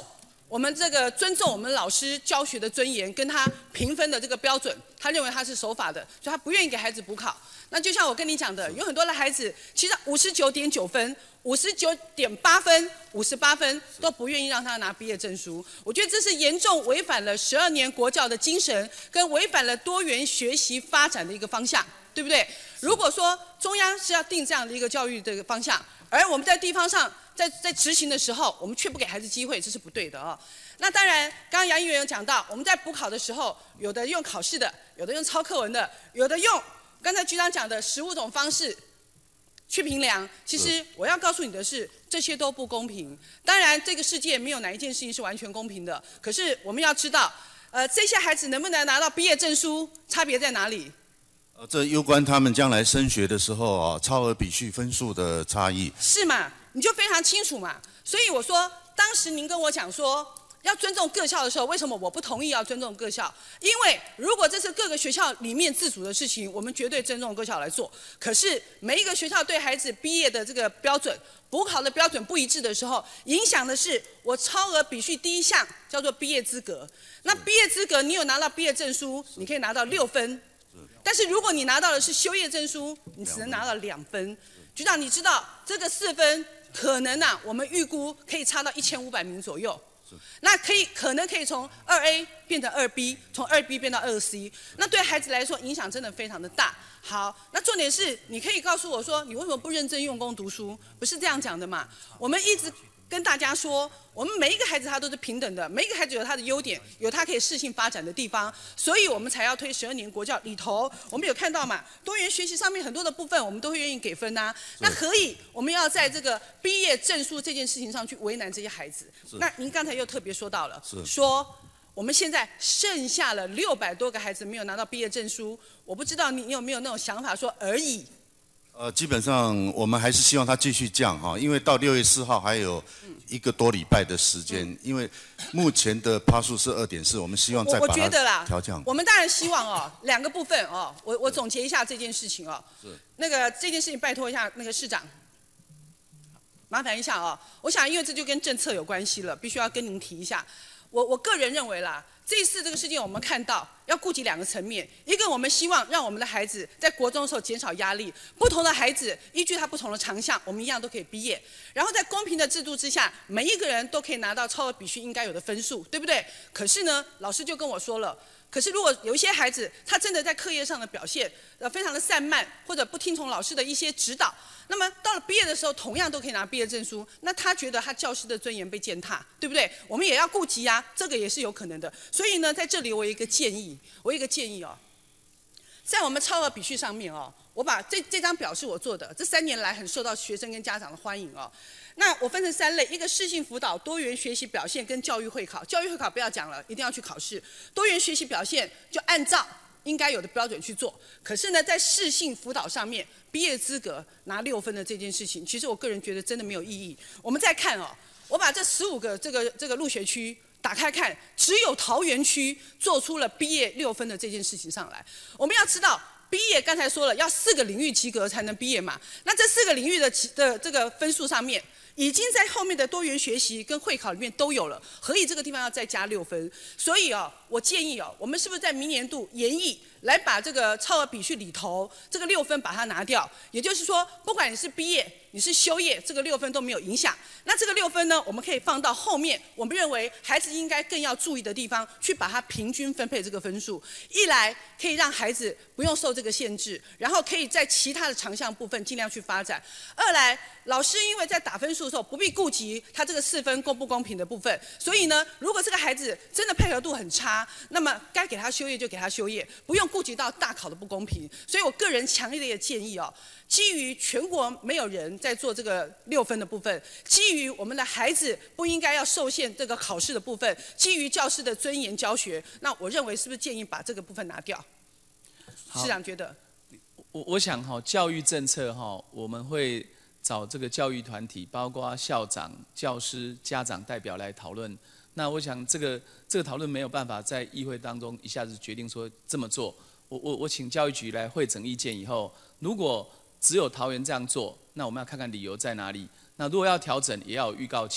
我们这个尊重我们老师教学的尊严，跟他评分的这个标准，他认为他是守法的，所以他不愿意给孩子补考。那就像我跟你讲的，有很多的孩子其实59.9分、59.8分、58分都不愿意让他拿毕业证书。我觉得这是严重违反了12年国教的精神，跟违反了多元学习发展的一个方向，对不对？如果说中央是要定这样的一个教育的方向，而我们在地方上在执行的时候，我们却不给孩子机会，这是不对的啊。那当然，刚刚杨议员有讲到，我们在补考的时候，有的用考试的，有的用抄课文的，有的用刚才局长讲的15种方式去评量。其实我要告诉你的是，这些都不公平。当然，这个世界没有哪一件事情是完全公平的。可是我们要知道，这些孩子能不能拿到毕业证书，差别在哪里？ 这攸关他们将来升学的时候啊，超额比序分数的差异。 是嘛？你就非常清楚嘛。所以我说，当时您跟我讲说要尊重各校的时候，为什么我不同意要尊重各校？因为如果这是各个学校里面自主的事情，我们绝对尊重各校来做。可是每一个学校对孩子毕业的这个标准、补考的标准不一致的时候，影响的是我超额比序第一项叫做毕业资格。那毕业资格，你有拿到毕业证书，你可以拿到6分。但是如果你拿到的是修业证书，你只能拿到2分。局长，你知道这个4分可能啊，我们预估可以差到1500名左右。那可能可以从2A 变成2B， 从2B 变到2C， 那对孩子来说影响真的非常的大。好，那重点是你可以告诉我说，你为什么不认真用功读书？不是这样讲的嘛？我们一直跟大家说，我们每一个孩子他都是平等的，每一个孩子有他的优点，有他可以适性发展的地方，所以我们才要推12年国教里头，我们有看到嘛，多元学习上面很多的部分我们都会愿意给分啊。那何以我们要在这个毕业证书这件事情上去为难这些孩子？那您刚才又特别说到了，说我们现在剩下了600多个孩子没有拿到毕业证书，我不知道你有没有那种想法说而已。 基本上我们还是希望它继续降哈，因为到6月4号还有1个多礼拜的时间，因为目前的趴数是2.4，我们希望再把它调降。 我们当然希望哦，2个部分哦，我总结一下这件事情哦。那个这件事情拜托一下那个市长，麻烦一下哦。我想因为这就跟政策有关系了，必须要跟您提一下。我个人认为啦，这次这个事件我们看到要顾及2个层面，一个我们希望让我们的孩子在国中的时候减少压力，不同的孩子依据他不同的长项，我们一样都可以毕业，然后在公平的制度之下，每一个人都可以拿到超额比序应该有的分数，对不对？可是呢，老师就跟我说了。可是，如果有一些孩子，他真的在课业上的表现，非常的散漫，或者不听从老师的一些指导，那么到了毕业的时候，同样都可以拿毕业证书，那他觉得他教师的尊严被践踏，对不对？我们也要顾及啊，这个也是有可能的。所以呢，在这里我有一个建议，哦，在我们超额比序上面哦，我把这张表是我做的，这3年来很受到学生跟家长的欢迎哦。那我分成3类，一个适性辅导、多元学习表现跟教育会考。教育会考不要讲了，一定要去考试。多元学习表现就按照应该有的标准去做。可是呢，在适性辅导上面，毕业资格拿6分的这件事情，其实我个人觉得真的没有意义。我们再看哦，我把这15个这个入学区打开看，只有桃园区做出了毕业6分的这件事情上来。我们要知道。毕业刚才说了，要4个领域及格才能毕业嘛。那这4个领域的这个分数上面，已经在后面的多元学习跟会考里面都有了，何以这个地方要再加6分？所以哦，我建议哦，我们是不是在明年度研议来把这个超额比序里头这个6分把它拿掉？也就是说，不管你是毕业，你是修业，这个6分都没有影响。那这个6分呢，我们可以放到后面，我们认为孩子应该更要注意的地方，去把它平均分配这个分数。一来可以让孩子不用受这个限制，然后可以在其他的长项部分尽量去发展。2来，老师因为在打分数的时候不必顾及他这个4分公不公平的部分，所以呢，如果这个孩子真的配合度很差，那么该给他修业就给他修业，不用顾及到大考的不公平。所以我个人强烈的建议哦，基于全国没有人在做这个6分的部分，基于我们的孩子不应该要受限这个考试的部分，基于教师的尊严教学，那我认为是不是建议把这个部分拿掉？市长觉得？ 我想哈，教育政策哈，我们会找这个教育团体，包括校长、教师、家长代表来讨论。那我想这个讨论没有办法在议会当中一下子决定说这么做。我请教育局来汇整意见以后，如果只有桃园这样做，那我们要看看理由在哪里。那如果要调整，也要有预告期。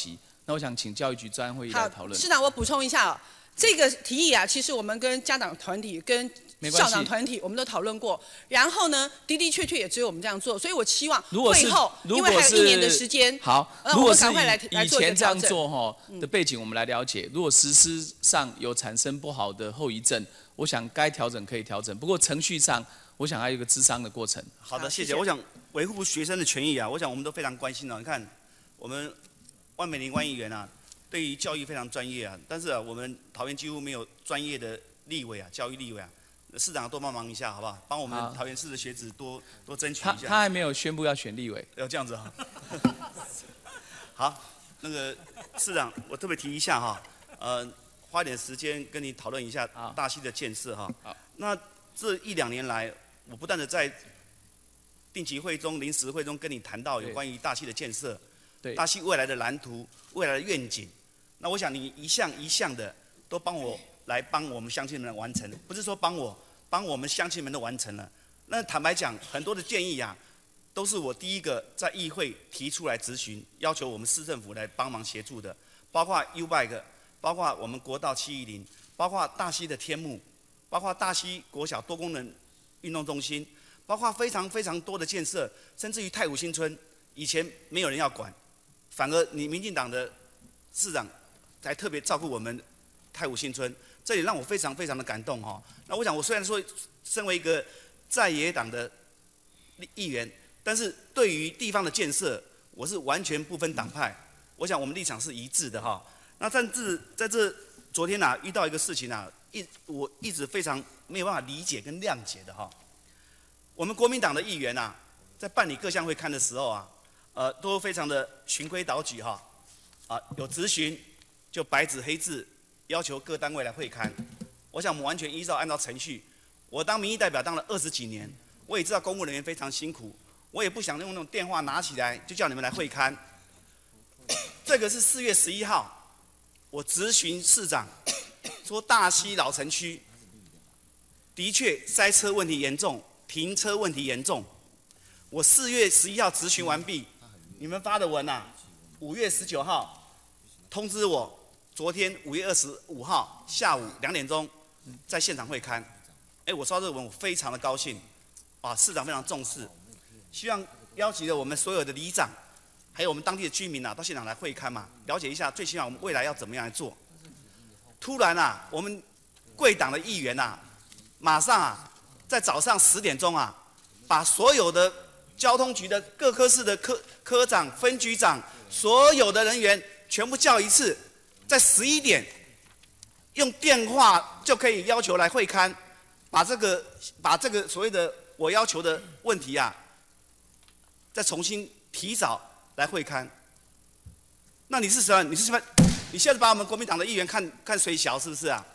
那我想请教育局专案会议来讨论。 市长，我补充一下哦，这个提议啊，其实我们跟家长团体、跟校长团体我们都讨论过，然后呢，的确也只有我们这样做，所以我期望会后，因为还有1年的时间， 好， 如果是以前这样做的背景，我们来了解，如果实施上有产生不好的后遗症，我想该调整可以调整，不过程序上，我想还有一个諮商的过程。 好的，谢谢。我想维护学生的权益啊，我想我们都非常关心哦。你看，我们万美玲万议员啊，对于教育非常专业啊，但是啊，我们桃园几乎没有专业的立委啊，教育立委啊。市长多帮忙一下，好不好？帮我们桃园市的学子多争取一下。 他还没有宣布要选立委， 要这样子哈。好，那个市长，我特别提一下哈，花点时间跟你讨论一下大溪的建设哈。那这1、2年来，我不断的在定期会中、临时会中跟你谈到有关于大溪的建设，大溪未来的蓝图、未来的愿景。那我想你一项一项的都帮我们乡亲们完成，不是说帮我们乡亲们都完成了。那坦白讲，很多的建议啊，都是我第一个在议会提出来质询，要求我们市政府来帮忙协助的，包括 U-Bike， 包括我们国道710，包括大溪的天幕，包括大溪国小多功能运动中心，包括非常非常多的建设，甚至于太武新村，以前没有人要管，反而你民进党的市长才特别照顾我们太武新村。这也让我非常非常的感动哈。那我想，我虽然说身为一个在野党的议员，但是对于地方的建设，我是完全不分党派。我想我们立场是一致的哈。那甚至在这昨天啊，遇到一个事情啊，我一直非常没有办法理解跟谅解的哈。我们国民党的议员啊，在办理各项会刊的时候啊，都非常的循规蹈矩哈。有质询就白纸黑字。要求各单位来会勘，我想我们完全按照程序。我当民意代表当了20几年，我也知道公务人员非常辛苦，我也不想用那种电话拿起来就叫你们来会勘。这个是4月11号，我质询市长，说大溪老城区的确塞车问题严重，停车问题严重。我4月11号质询完毕，你们发的文啊，5月19号通知我。昨天5月25号下午2点钟，在现场会勘。我收到这个文，我非常的高兴，市长非常重视，希望邀请了我们所有的里长，还有我们当地的居民啊，到现场来会勘嘛，了解一下，最起码我们未来要怎么样来做。突然啊，我们贵党的议员啊，马上啊，在早上10点钟啊，把所有的交通局的各科室的科长、分局长，所有的人员全部叫一次。在11点，用电话就可以要求来会勘，把这个所谓的我要求的问题啊，再重新提早来会勘。那你是什么？你现在把我们国民党的议员看水小是不是啊？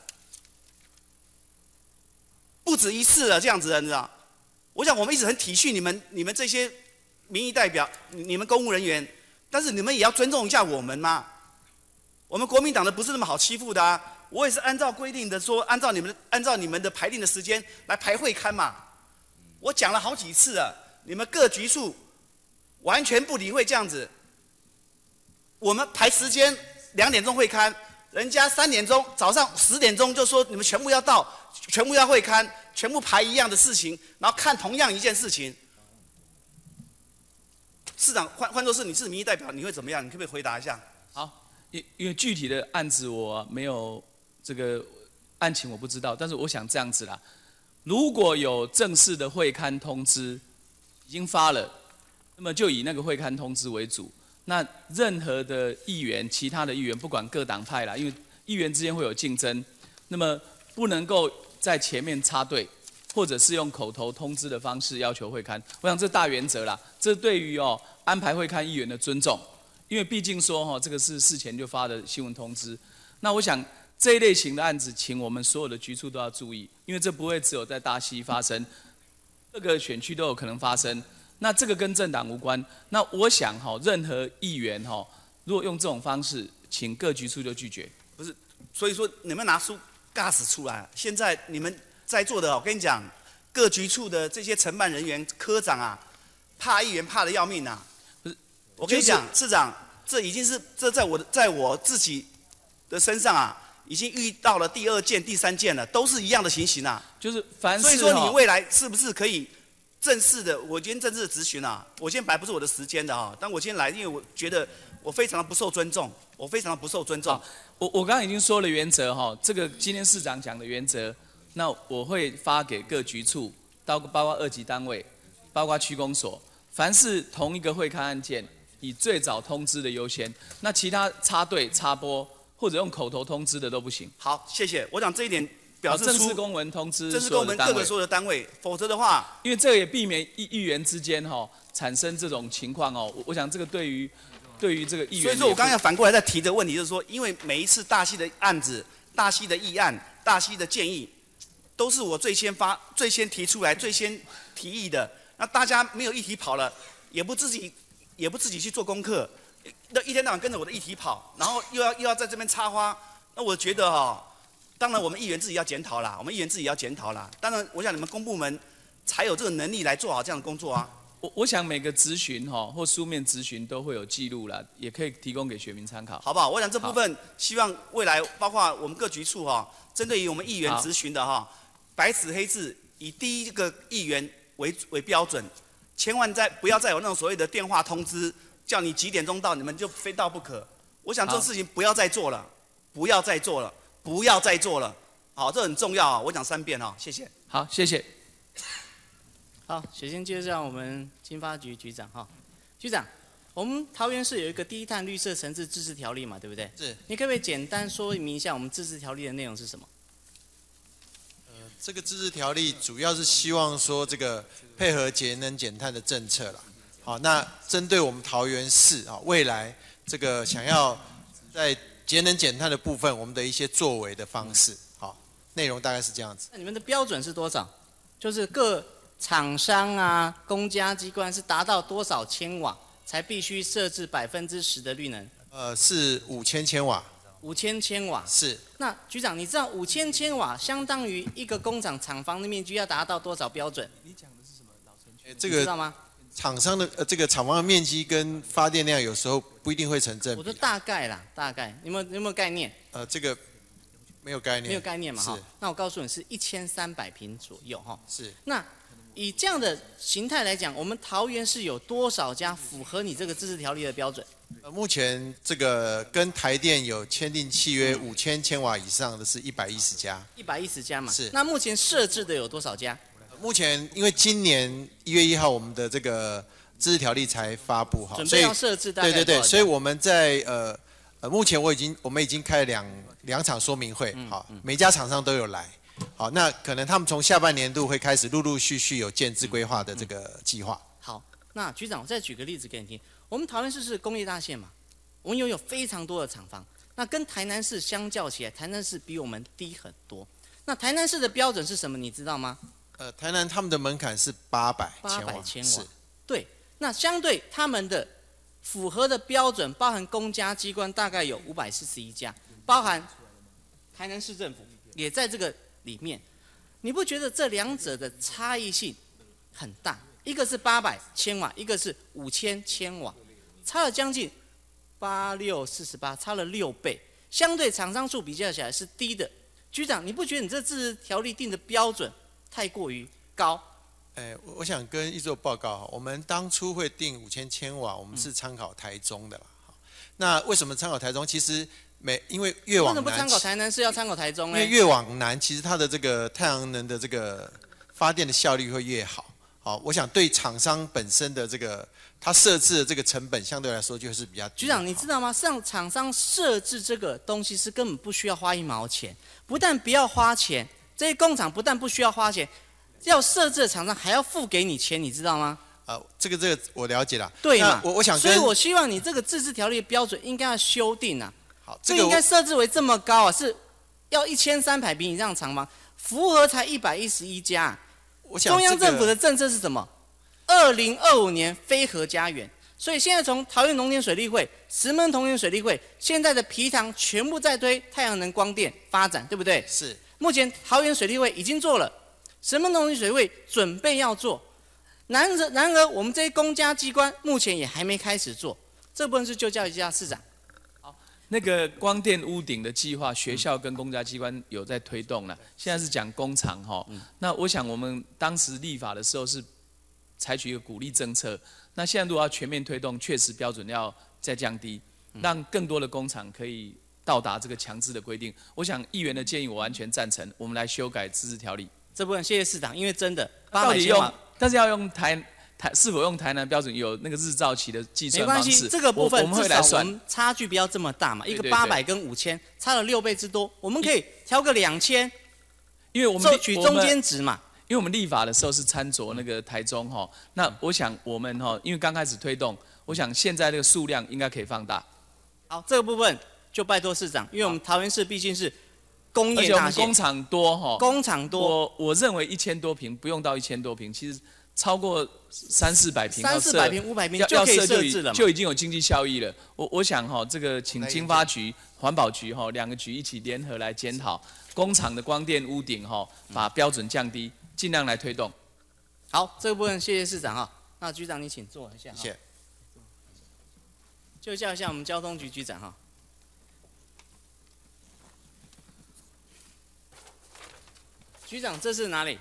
不止一次了，这样子的，你知道？我想我们一直很体恤你们这些民意代表，你们公务人员，但是你们也要尊重一下我们嘛。我们国民党的不是那么好欺负的啊！我也是按照规定的说，按照你们的排定的时间来排会勘嘛。我讲了好几次了，你们各局处完全不理会这样子。我们排时间2点钟会勘，人家3点钟早上10点钟就说你们全部要到，全部要会勘，全部排一样的事情，然后看同样一件事情。市长换作是你是民意代表，你会怎么样？你可不可以回答一下？ 好。因为具体的案子我没有这个案情我不知道，但是我想这样子啦，如果有正式的会勘通知已经发了，那么就以那个会勘通知为主。那任何的议员，其他的议员，不管各党派啦，因为议员之间会有竞争，那么不能够在前面插队，或者是用口头通知的方式要求会勘。我想这大原则啦，这对于安排会勘议员的尊重。因为毕竟说这个是事前就发的新闻通知，那我想这一类型的案子，请我们所有的局处都要注意，因为这不会只有在大溪发生，各个选区都有可能发生。那这个跟政党无关。那我想任何议员如果用这种方式，请各局处就拒绝。 不是，所以说你们拿出 gas 出来，现在你们在座的，我跟你讲，各局处的这些承办人员、科长啊，怕议员怕得要命啊。我跟你讲，市长， 这已经是在我自己的身上啊，已经遇到了第2件、第3件了，都是一样的情形啊。 就是凡事所以说你未来是不是可以正式的？我今天正式的质询啊，我今天本来不是我的时间的哈，但我今天来，因为我觉得我非常的不受尊重，我非常的不受尊重。 我刚刚已经说了原则哈，这个今天市长讲的原则，那我会发给各局处，包括2级单位，包括区公所，凡是同一个会勘案件，以最早通知的优先，那其他插队插播或者用口头通知的都不行。 好，谢谢。我想这一点表示出正式公文通知正式公文各个所有的单位，否则的话， 因为这个也避免议员之间产生这种情况哦。我想这个对于这个议员， 所以说我刚刚要反过来再提的问题就是说，因为每一次大溪的案子、大溪的议案、大溪的建议，都是我最先提出来、最先提议的。那大家没有议题跑了，也不自己去做功课，那一天到晚跟着我的议题跑，然后又要在这边插花，那我觉得当然我们议员自己要检讨啦，当然，我想你们公部门才有这个能力来做好这样的工作啊。 我想每个质询或书面质询都会有记录啦，也可以提供给选民参考， 好不好？我想这部分希望未来包括我们各局处针对于我们议员质询的白纸黑字，以第一个议员为标准，千万不要再有那种所谓的电话通知，叫你几点钟到，你们就非到不可。我想这种事情不要再做了，不要再做了。好，这很重要啊！我讲3遍谢谢。 好，谢谢。 好，首先介绍我们经发局局长局长，我们桃园市有一个低碳绿色城市自治条例嘛，对不对？ 是。 你可不可以简单说明一下我们自治条例的内容是什么？ 这个自治条例主要是希望说这个配合节能减碳的政策啦。好，那针对我们桃园市未来这个想要在节能减碳的部分，我们的一些作为的方式，好，内容大概是这样子。 那你们的标准是多少？就是各厂商啊、公家机关是达到多少千瓦才必须设置10%的绿能？ 是5000千瓦。 5000千瓦是。 那局长，你知道5000千瓦相当于一个工厂厂房的面积要达到多少标准？ 你讲的是什么？老陈这个知道吗？ 厂商的这个厂房的面积跟发电量有时候不一定会成正比。 我说大概啦，大概，有没有概念？ 这个没有概念。 没有概念嘛是。 那我告诉你是1300平左右是。 那以这样的形态来讲，我们桃园市有多少家符合你这个自治条例的标准？ 目前这个跟台电有签订契约5000千瓦以上的是110家。 110家嘛。 是。 那目前设置的有多少家？ 目前因为今年1月1号我们的这个自治条例才发布准备要设置大概对，所以我们在目前我们已经开了两场说明会，好，每家厂商都有来，好，那可能他们从下半年度会开始陆陆续续有建制规划的这个计划。 好，那局长我再举个例子给你听，我们桃园市是工业大县嘛，我们拥有非常多的厂房，那跟台南市相较起来，台南市比我们低很多。那台南市的标准是什么？你知道吗？ 台南他们的门槛是800 千瓦，对。那相对他们的符合的标准，包含公家机关大概有541家，包含台南市政府也在这个里面。你不觉得这两者的差异性很大？一个是800千瓦，一个是5000千瓦，差了将近8648，差了6倍。相对厂商数比较起来是低的。局长，你不觉得你这自治条例定的标准太过于高？ 我想跟议座报告，我们当初会定5000千瓦，我们是参考台中的啦。那为什么参考台中？其实因为越往南， 为什么不参考台南市，要参考台中呢？ 因为越往南，其实它的这个太阳能的这个发电的效率会越好。好，我想对厂商本身的这个它设置的这个成本相对来说就是比较低。 局长，你知道吗？像厂商设置这个东西是根本不需要花1毛钱，不但不要花钱，这些工厂不但不需要花钱。要设置的厂商还要付给你钱，你知道吗？ 这个我了解了。 对嘛？ 我想， 所以我希望你这个自治条例的标准应该要修订啊。 好， 这个应该设置为这么高啊，是要1300平以上厂房，符合才111家。 我想中央政府的政策是什么？2025年非核家园。所以现在从桃园农田水利会、石门农田水利会，现在的皮塘全部在推太阳能光电发展，对不对？ 是。 目前桃园水利会已经做了。石门农田水利会准备要做，然而我们这些公家机关目前也还没开始做。 这部分是就教一下市长。 那个光电屋顶的计划，学校跟公家机关有在推动了。现在是讲工厂哈。那我想我们当时立法的时候是采取一个鼓励政策。那现在如果要全面推动，确实标准要再降低，让更多的工厂可以到达这个强制的规定。我想议员的建议我完全赞成，我们来修改自治条例。 这部分谢谢市长，因为真的到底用，但是要用是否用台南标准有那个日照期的计算方式？ 没关系，这个部分我们会来算。 至少我们差距不要这么大嘛，一个对对对 800跟5000差了6倍之多，我们可以挑个2000， 因为我们取中间值嘛。 因为我们立法的时候是参酌那个台中哈，那我想我们哈，因为刚开始推动，我想现在这个数量应该可以放大。 好，这个部分就拜托市长，因为我们桃园市毕竟是工业大县， 而且我们工厂多哈， 工厂多。 我认为1000多坪不用到1000多坪，其实超过300-400坪 ，300-400坪、500坪就可以设置了嘛， 就已经有经济效益了。我想哈，这个请经发局、环保局哈2个局一起联合来检讨工厂的光电屋顶哈，把标准降低，尽量来推动。 好，这个部分谢谢市长哈。那局长你请坐一下。 谢谢。 就叫一下我们交通局局长哈。局长，这是哪里？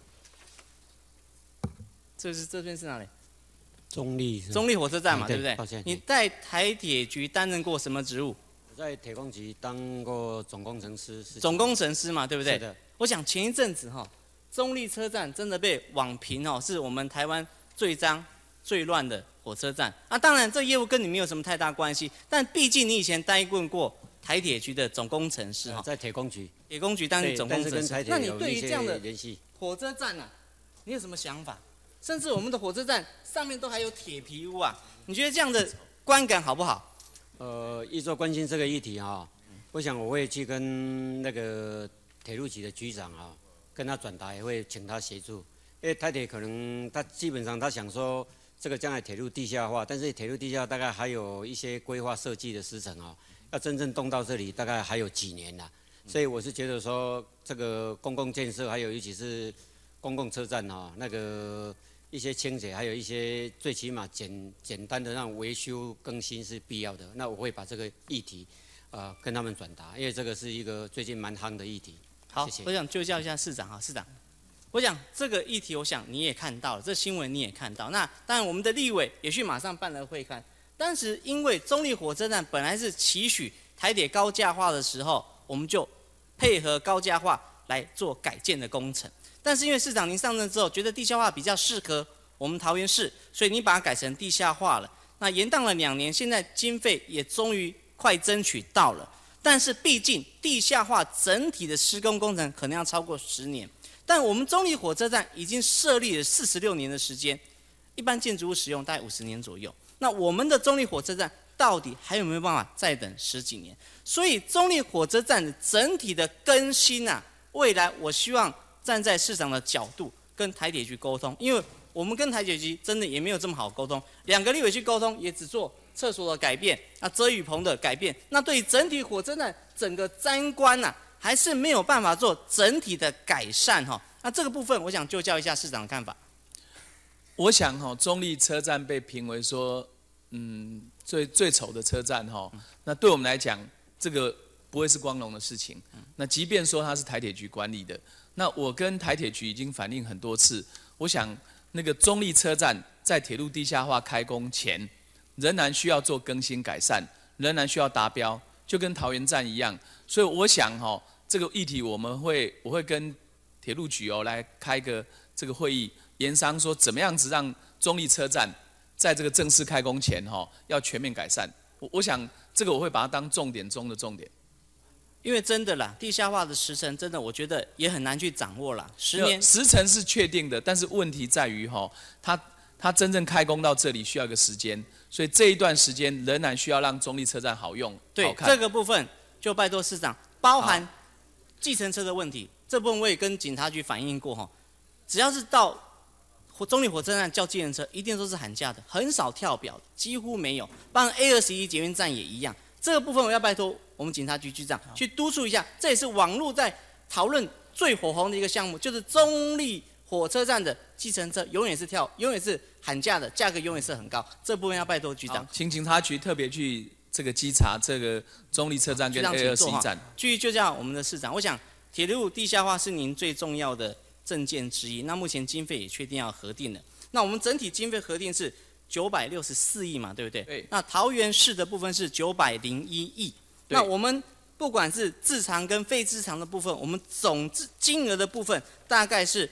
这边是哪里？ 中立火车站嘛，对不对？ 抱歉。 你在台铁局担任过什么职务？ 我在铁工局当过总工程师。 总工程师嘛，对不对？ 是的。 我想前一阵子哈，中立车站真的被网评哦，是我们台湾最脏、最乱的火车站。啊，当然这业务跟你没有什么太大关系，但毕竟你以前待过台铁局的总工程师哈。 在铁工局。 铁工局当总工程师。那你对于这样的联系火车站啊，你有什么想法？甚至我们的火车站上面都还有铁皮屋啊，你觉得这样的观感好不好？ 一周关心这个议题啊，我想我会去跟那个铁路局的局长啊，跟他转达，也会请他协助。因为台铁可能他基本上他想说这个将来铁路地下化，但是铁路地下大概还有一些规划设计的时程啊，要真正动到这里大概还有几年啦。所以我是觉得说这个公共建设，还有尤其是公共车站啊，那个一些清洁，还有一些最起码简单的那种维修更新是必要的。那我会把这个议题跟他们转达，因为这个是一个最近蛮夯的议题。 好， 谢谢。 我想就叫一下市长哈，市长，我想这个议题，我想你也看到了，这新闻你也看到。那当然，我们的立委也去马上办了会刊。当时因为中立火车站本来是期许台铁高架化的时候，我们就配合高架化来做改建的工程。但是因为市长您上任之后，觉得地下化比较适合我们桃园市，所以你把它改成地下化了。那延宕了2年，现在经费也终于快争取到了。但是毕竟地下化整体的施工工程可能要超过10年，但我们中立火车站已经设立了46年的时间，一般建筑物使用大概50年左右。那我们的中立火车站到底还有没有办法再等10几年？所以中立火车站的整体的更新啊，未来我希望站在市长的角度跟台铁局沟通，因为我们跟台铁局真的也没有这么好沟通，2个立委去沟通也只做厕所的改变，遮雨棚的改变，那对于整体火车站整个3观啊，还是没有办法做整体的改善哈。那这个部分，我想就教一下市长的看法。 我想哈，中立车站被评为说，最丑的车站哈，那对我们来讲，这个不会是光荣的事情。那即便说它是台铁局管理的，那我跟台铁局已经反映很多次，我想那个中立车站在铁路地下化开工前，仍然需要做更新改善，仍然需要达标，就跟桃园站一样。所以我想哈，这个议题我会跟铁路局来开个这个会议，研商说怎么样子让中立车站在这个正式开工前要全面改善。我想这个我会把它当重点中的重点。 因为真的啦，地下化的时程真的我觉得也很难去掌握啦。10年时程是确定的，但是问题在于它真正开工到这里需要一个时间，所以这一段时间仍然需要让中立车站好用。 对这个部分就拜托市长，包含计程车的问题，这部分我也跟警察局反映过只要是到中立火车站叫计程车，一定都是喊价的，很少跳表的，几乎没有。包含 A21捷运站也一样。这个部分我要拜托我们警察局局长去督促一下，这也是网络在讨论最火红的一个项目，就是中立火车站的计程车永远是喊价的，价格永远是很高，这部分要拜托局长。 请警察局特别去这个稽查这个中立车站跟 A21站。 继续就像我们的市长，我想铁路地下化是您最重要的政见之一。那目前经费也确定要核定了，那我们整体经费核定是964亿嘛，对不对？对。那桃园市的部分是901亿。那我们不管是自偿跟非自偿的部分，我们总金额的部分大概是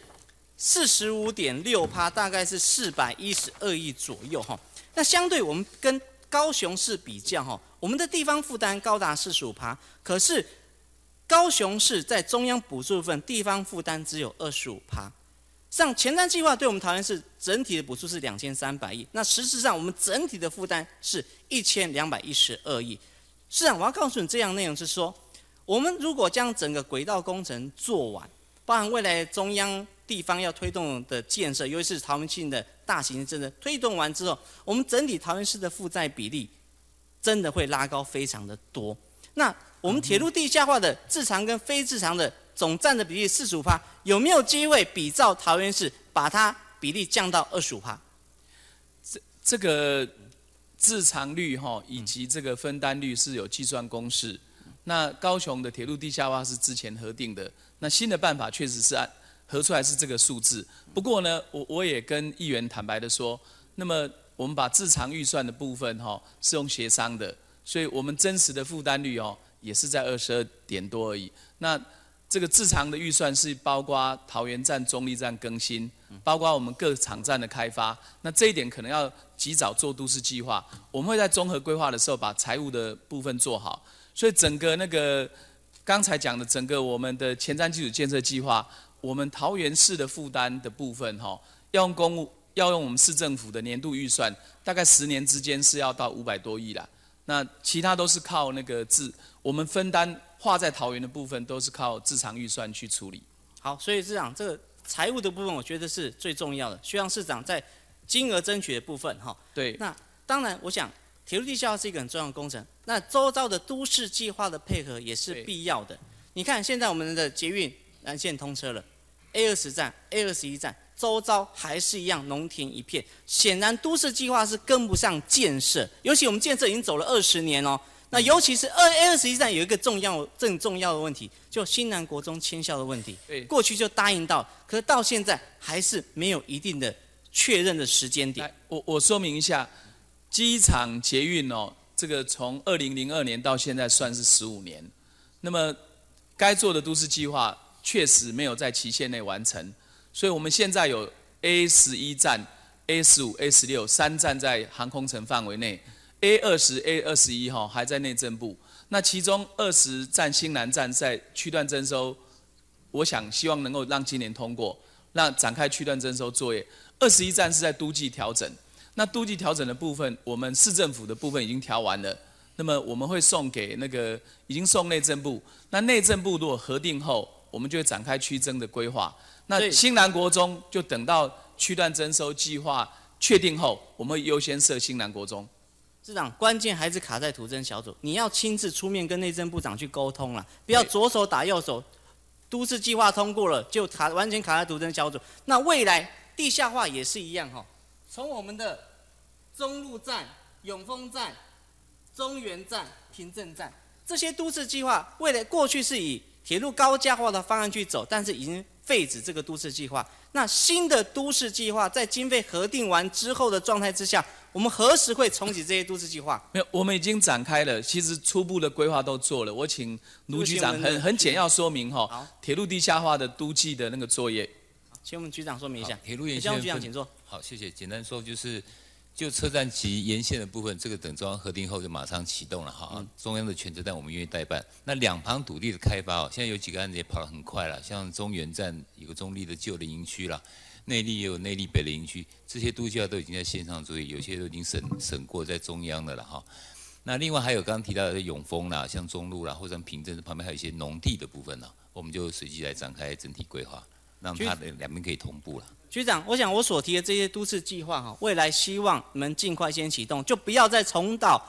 45.6%，大概是412亿左右哈。那相对我们跟高雄市比较哈，我们的地方负担高达45%，可是高雄市在中央补助部分地方负担只有25%。像前瞻计划对我们桃园市整体的补助是2300亿，那实质上我们整体的负担是1212亿。市长，我要告诉你这样的内容是说，我们如果将整个轨道工程做完，包含未来中央地方要推动的建设，尤其是桃园性的大型建设推动完之后，我们整体桃园市的负债比例真的会拉高非常的多。那我们铁路地下化的自偿跟非自偿的总占的比例45%，有没有机会比照桃园市把它比例降到25%？ 这个自偿率以及这个分担率是有计算公式。那高雄的铁路地下化是之前核定的，那新的办法确实是核出来是这个数字。不过呢，我也跟议员坦白的说，那么我们把自偿预算的部分是用协商的，所以我们真实的负担率也是在22点多而已。那这个自偿的预算是包括桃园站、中立站更新，包括我们各场站的开发。那这一点可能要及早做都市计划，我们会在综合规划的时候把财务的部分做好。所以整个那个刚才讲的整个我们的前瞻基础建设计划，我们桃园市的负担的部分要用我们市政府的年度预算，大概10年之间是要到500多亿啦。那其他都是靠那个我们分担划在桃园的部分都是靠自偿预算去处理。 好，所以市长这个财务的部分，我觉得是最重要的。希望市长在金额争取的部分对。 那当然，我想铁路地下化是一个很重要的工程，那周遭的都市计划的配合也是必要的。你看现在我们的捷运南线通车了 ，A20站、A21站。周遭还是一样农田一片，显然都市计划是跟不上建设，尤其我们建设已经走了20年哦。那尤其是A21站有一个更重要的问题，就新南国中迁校的问题。过去就答应到，可是到现在还是没有一定的确认的时间点。 我说明一下，机场捷运这个从2002年到现在算是15年，那么该做的都市计划确实没有在期限内完成。所以我们现在有 A11站、A15、A16 3站在航空城范围内 ，A20、A21 还在内政部。那其中20站新南站在区段征收，我想希望能够让今年通过，让展开区段征收作业。21站是在都计调整，那都计调整的部分，我们市政府的部分已经调完了，那么我们会送给已经送内政部。那内政部如果核定后，我们就会展开区征的规划。那新南国中就等到区段征收计划确定后，我们会优先设新南国中。 市长，关键还是卡在土征小组，你要亲自出面跟内政部长去沟通了，不要左手打右手。都市计划通过了，就完全卡在土征小组。那未来地下化也是一样从我们的中路站、永丰站、中原站、平镇站这些都市计划，未来过去是以铁路高架化的方案去走，但是已经废止这个都市计划。那新的都市计划在经费核定完之后的状态之下，我们何时会重启这些都市计划？ 没有，我们已经展开了，其实初步的规划都做了。我请卢局长很简要说明铁路地下化的都计的那个作业。 请我们局长说明一下。 铁路沿线局长请坐。 好，谢谢。简单说就车站及沿线的部分，这个等中央核定后就马上启动了中央的全车站我们愿意代办。那两旁土地的开发现在有几个案子也跑得很快了，像中原站有个中立的旧的营区啦，内壢也有内壢北的营区，这些都计划都已经在线上作业，有些都已经审过在中央的了那另外还有刚刚提到的永丰啦，像中路啦，或者平镇旁边还有一些农地的部分我们就随即来展开整体规划，让它的两边可以同步了。 局长，我想我所提的这些都市计划未来希望你们尽快先启动，就不要再重蹈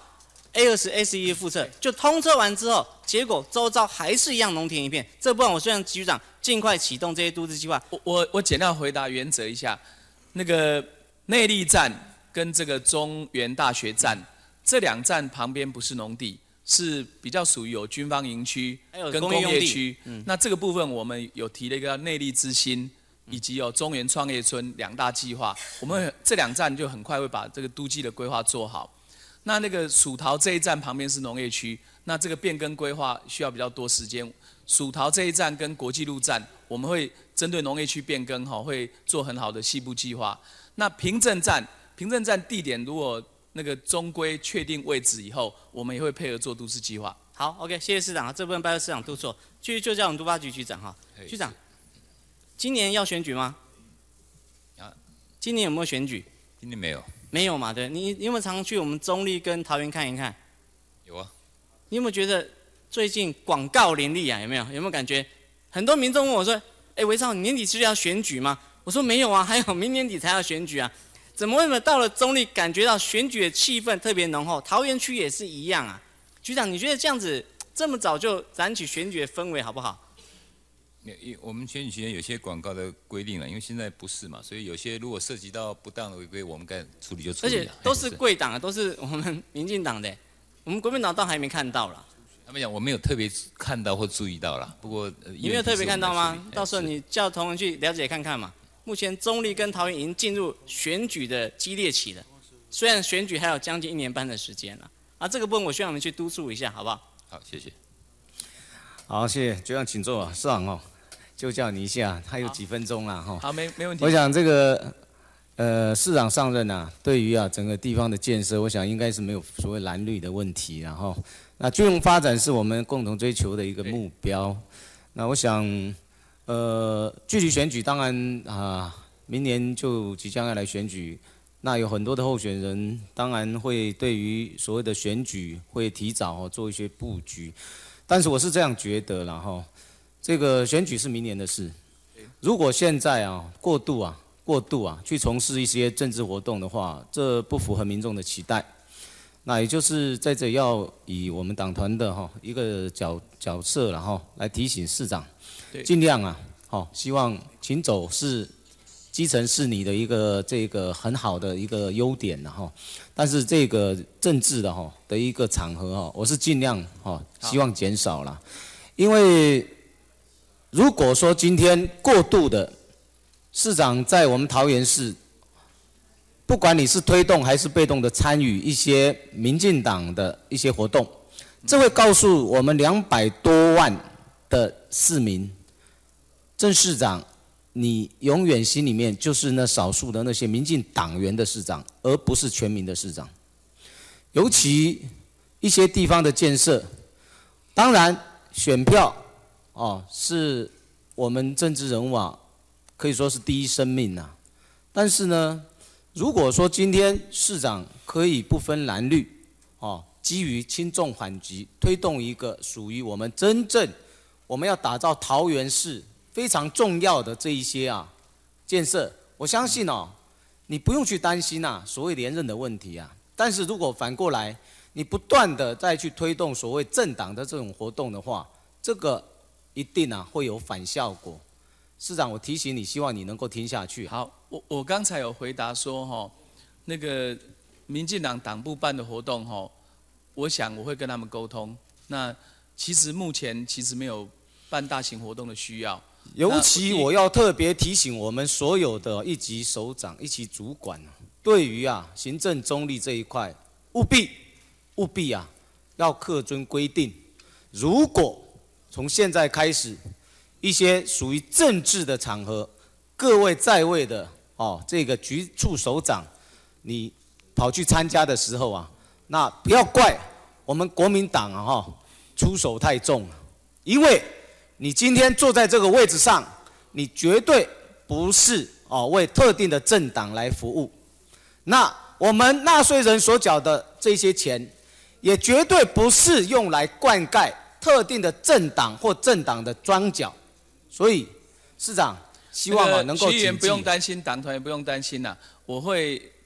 A20、A11复测，就通车完之后，结果周遭还是一样农田一片。这部分我希望局长尽快启动这些都市计划。 我简单回答原则一下，那个内坜站跟这个中原大学站这2站旁边不是农地，是比较属于有军方营区跟工业区。那这个部分我们有提了一个内坜之星，以及有中原创业村2大计划，我们这2站就很快会把这个都计的规划做好。那个蜀桃这一站旁边是农业区，那这个变更规划需要比较多时间。蜀桃这一站跟国际路站，我们会针对农业区变更会做很好的细部计划。那平镇站地点如果那个中规确定位置以后，我们也会配合做都市计划。 好 ，OK， 谢谢市长，这部分拜托市长督促。继续就叫我们都发局局长哈，局长，今年要选举吗？今年有没有选举？ 今年没有。 没有嘛？对，你有没有常去我们中坜跟桃园看一看？ 有啊。 你有没有觉得最近广告林立啊？有没有感觉？很多民众问我说：“哎，维超，你年底是不是要选举吗？”我说：“没有啊，还有明年底才要选举啊。”怎么会到了中坜感觉到选举的气氛特别浓厚？桃园区也是一样啊。局长，你觉得这样子这么早就燃起选举的氛围好不好？ 我们选举期间有些广告的规定了，因为现在不是嘛，所以有些如果涉及到不当的违规，我们该处理就处理。 而且都是贵党啊，都是我们民进党的，我们国民党倒还没看到了。 他们讲我没有特别看到或注意到啦，不过你没有特别看到吗？到时候你叫同仁去了解看看嘛。目前中坜跟桃园已经进入选举的激烈期了，虽然选举还有将近1年半的时间了，这个部分我希望我们去督促一下，好不好？ 好，谢谢。 好，谢谢局长，请坐啊，市长就叫你一下，还有几分钟啦哈。 好，没问题。 我想这个市长上任啊，对于整个地方的建设，我想应该是没有所谓蓝绿的问题，然后那均衡发展是我们共同追求的一个目标。那我想距离选举当然明年就即将要来选举，那有很多的候选人当然会对于所谓的选举会提早做一些布局，但是我是这样觉得啦哈。这个选举是明年的事，如果现在过度去从事一些政治活动的话，这不符合民众的期待。那也就是在这要以我们党团的一个角色来提醒市长，尽量希望请走是基层是你的一个这个很好的一个优点但是这个政治的一个场合我是尽量希望减少啦，因为如果说今天过度的市长在我们桃园市，不管你是推动还是被动的参与一些民进党的一些活动，这会告诉我们200多万的市民，郑市长，你永远心里面就是那少数的那些民进党员的市长，而不是全民的市长。尤其一些地方的建设，当然选票是我们政治人物可以说是第一生命啊。但是呢，如果说今天市长可以不分蓝绿，基于轻重缓急，推动一个属于我们真正我们要打造桃园市非常重要的这一些建设，我相信你不用去担心所谓连任的问题啊。但是如果反过来，你不断的再去推动所谓政党的这种活动的话，这个一定会有反效果。市长，我提醒你，希望你能够听下去。 好，我刚才有回答说那个民进党党部办的活动我想我会跟他们沟通。那其实目前没有办大型活动的需要。 尤其我要特别提醒我们所有的一级首长、一级主管，对于行政中立这一块，务必要恪遵规定。如果从现在开始，一些属于政治的场合，各位在位的这个局处首长，你跑去参加的时候那不要怪我们国民党出手太重了，因为你今天坐在这个位置上，你绝对不是为特定的政党来服务。那我们纳税人所缴的这些钱，也绝对不是用来灌溉特定的政党或政党的庄脚。所以，市长希望能够谨记。 区议员不用担心，党团也不用担心我会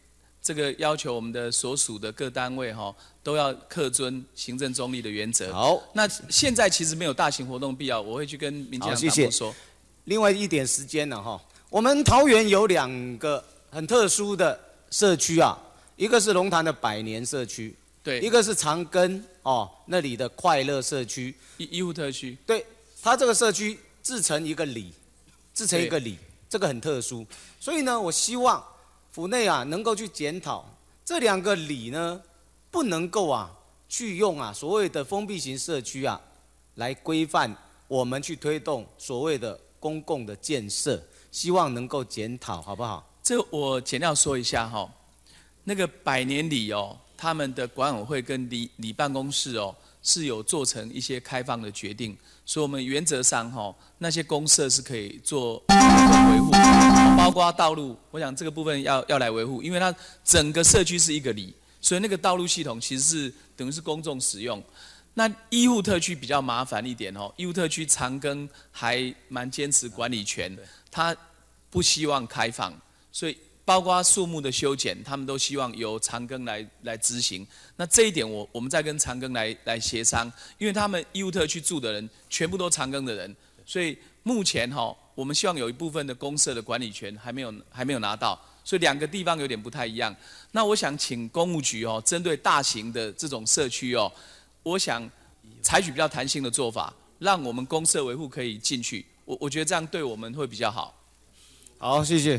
这个要求我们的所属的各单位都要恪遵行政中立的原则。 好， 那现在其实没有大型活动必要，我会去跟民进党党部说。 另外一点时间了我们桃园有2个很特殊的社区啊，一个是龙潭的百年社区， 对， 一个是长庚那里的快乐社区， 医护特区。 对，它这个社区自成一个里，这个很特殊，所以呢，我希望府内能够去检讨这2个里呢，不能够去用所谓的封闭型社区来规范我们去推动所谓的公共的建设，希望能够检讨，好不好？ 这我简要说一下那个百年里他们的管委会跟里办公室是有做成一些开放的决定，所以我们原则上那些公设是可以做维护，包括道路，我想这个部分要来维护，因为它整个社区是一个里，所以那个道路系统其实是等于是公众使用。那医护特区比较麻烦一点医护特区长庚还蛮坚持管理权，他不希望开放，所以包括树木的修剪，他们都希望由长庚来执行。那这一点我们再跟长庚来协商，因为他们医护特区住的人全部都长庚的人，所以目前我们希望有一部分的公社的管理权还没有拿到，所以2个地方有点不太一样。那我想请公务局针对大型的这种社区我想采取比较弹性的做法，让我们公社维护可以进去。我觉得这样对我们会比较好。 好，谢谢。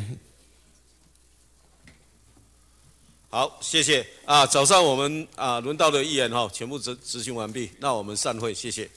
好，谢谢早上我们轮到的议员全部执行完毕，那我们散会，谢谢。